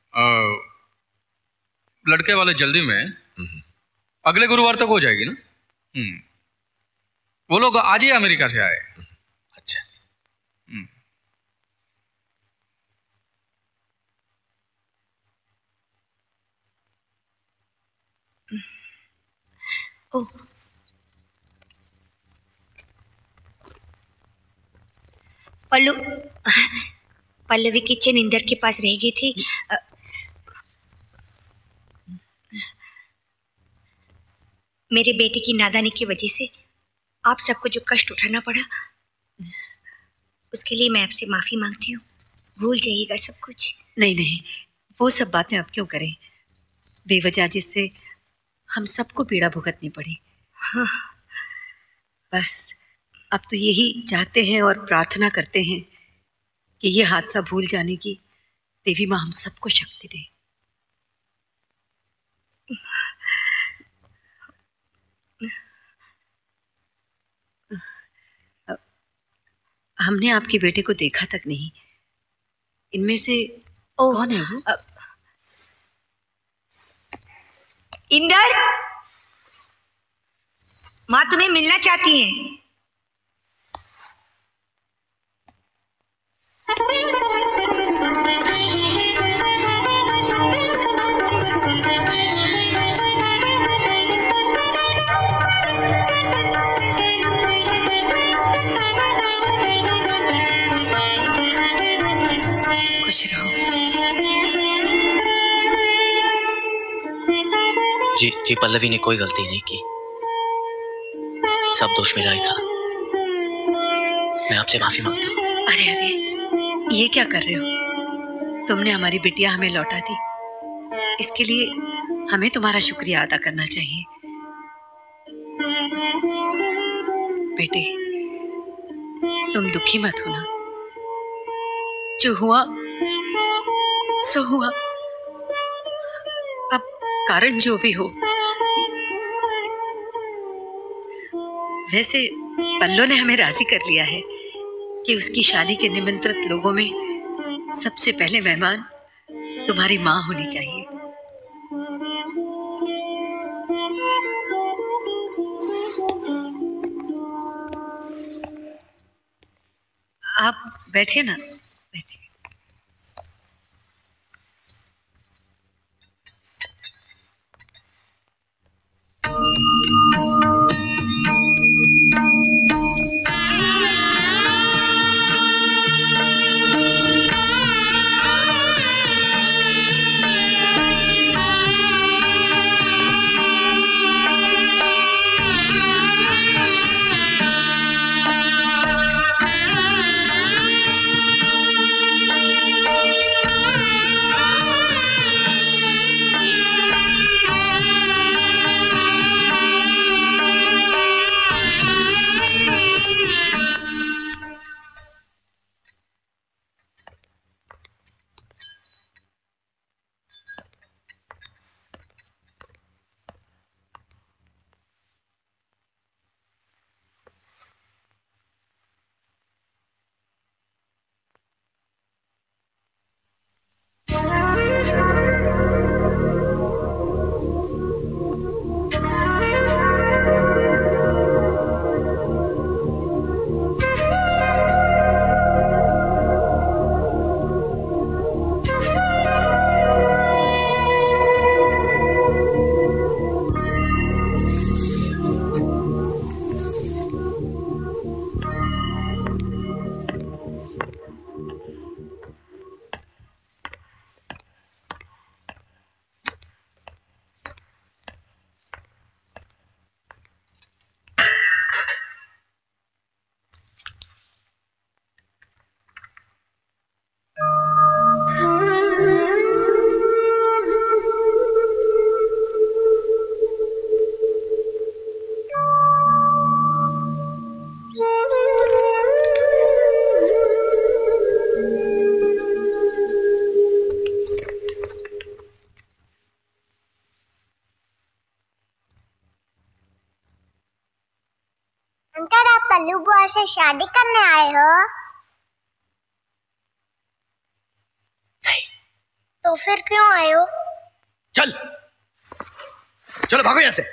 लड़के वाले जल्दी में अगले गुरुवार तक हो जाएगी ना। वो लोग आज ही अमेरिका से आए। अच्छा। ओह, पल्लवी की चेन इंदर के पास रह गई थी। मेरे बेटे की नादानी की वजह से आप सबको जो कष्ट उठाना पड़ा, उसके लिए मैं आपसे माफी मांगती हूँ। भूल जाइएगा सब कुछ। नहीं नहीं, वो सब बातें अब क्यों करें, बेवजह जिससे हम सबको पीड़ा भुगतनी पड़ी। हाँ। बस अब तो यही चाहते हैं और प्रार्थना करते हैं कि ये हादसा भूल जाने की देवी माँ हम सबको शक्ति दे। हमने आपके बेटे को देखा तक नहीं। इनमें से कौन है वो? इंदर, माँ तुम्हें मिलना चाहती है। जी पल्लवी ने कोई गलती नहीं की, सब दोष मेरा ही था। मैं आपसे माफी मांगता हूँ। अरे अरे, ये क्या कर रहे हो? तुमने हमारी बिटिया हमें लौटा दी, इसके लिए हमें तुम्हारा शुक्रिया अदा करना चाहिए। बेटे, तुम दुखी मत होना, जो हुआ सो हुआ। अब कारण जो भी हो, वैसे पल्लो ने हमें राजी कर लिया है कि उसकी शादी के निमंत्रित लोगों में सबसे पहले मेहमान तुम्हारी माँ होनी चाहिए। आप बैठिए ना, बैठिए। कल्लू बुआ से शादी करने आए हो? नहीं। तो फिर क्यों आए हो? चल चलो भागो यहाँ से।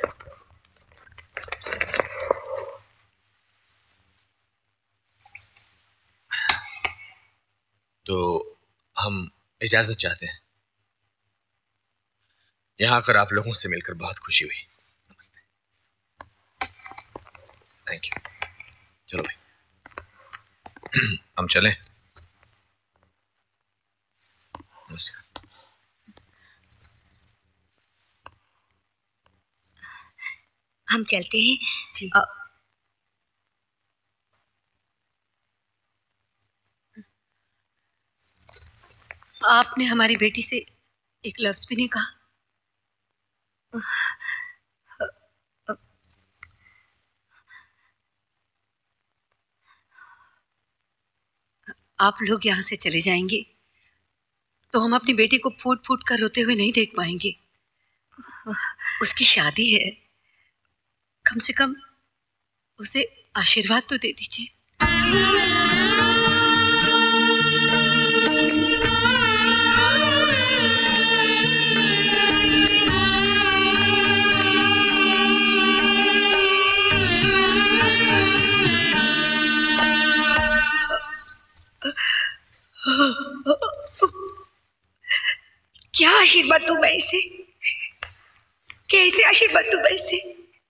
तो हम इजाजत चाहते हैं। यहाँ आकर आप लोगों से मिलकर बहुत खुशी हुई। नमस्ते। Thank you. चलो भाई हम चलें। नमस्कार। हम चलते हैं जी। आपने हमारी बेटी से एक लफ्ज भी नहीं कहा। आप लोग यहाँ से चले जाएंगे तो हम अपनी बेटी को फूट फूट कर रोते हुए नहीं देख पाएंगे। उसकी शादी है, कम से कम उसे आशीर्वाद तो दे दीजिए। क्या आशीर्वाद दूं मैं इसे? कैसे आशीर्वाद दूं मैं इसे?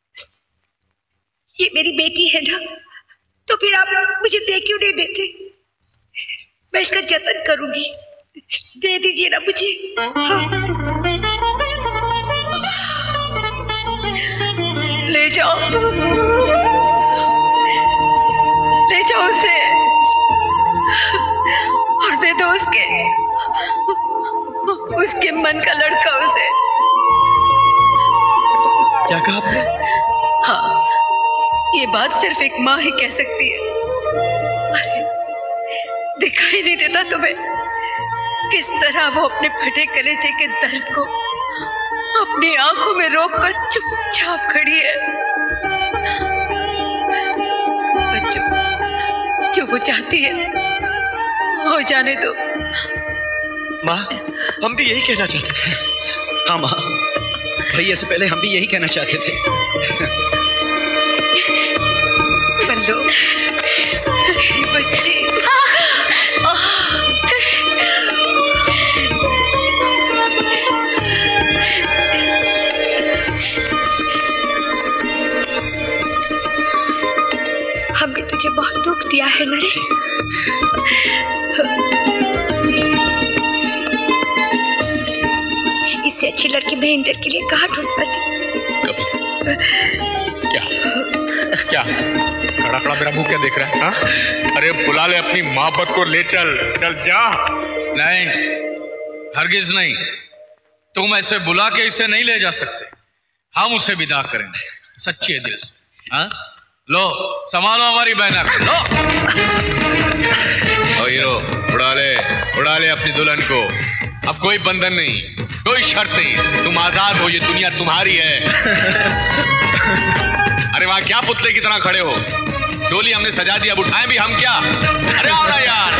ये मेरी बेटी है ना, तो फिर आप मुझे दे क्यों नहीं देते? मैं इसका जतन करूंगी, दे दीजिए ना मुझे। ले जाओ, ले जाओ उसे और दे दो उसके मन का लड़का उसे। क्या कहा आपने? हाँ, ये बात सिर्फ एक माँ ही कह सकती है। अरे दिखाई नहीं देता तुम्हें किस तरह वो अपने फटे कलेजे के दर्द को अपनी आंखों में रोककर चुपचाप खड़ी है। बच्चों, जो वो चाहती है हो जाने दो। माँ, हम भी यही कहना चाहते थे। हाँ माँ, भैया से पहले हम भी यही कहना चाहते थे। बल्लो, बच्ची। हमने तुझे बहुत दुख दिया है ना रे। इससे अच्छी लड़की मैं इंदर के लिए कहाँ ढूंढ पाती? क्या क्या खड़ा खड़ा मेरा मुंह क्या देख रहा है? हाँ? अरे बुला ले अपनी मोहब्बत को, ले चल, चल जा। नहीं, हरगिज नहीं। तुम ऐसे बुला के इसे नहीं ले जा सकते। हम उसे विदा करेंगे सच्चे दिल से। हाँ, लो संभालो हमारी बहना। लो ओ हीरो, उड़ा ले अपनी दुल्हन को। अब कोई बंधन नहीं, कोई शर्त नहीं, तुम आजाद हो, ये दुनिया तुम्हारी है। अरे वहां क्या पुतले की तरह खड़े हो? डोली हमने सजा दी, अब उठाएं भी हम क्या? अरे आओ ना यार।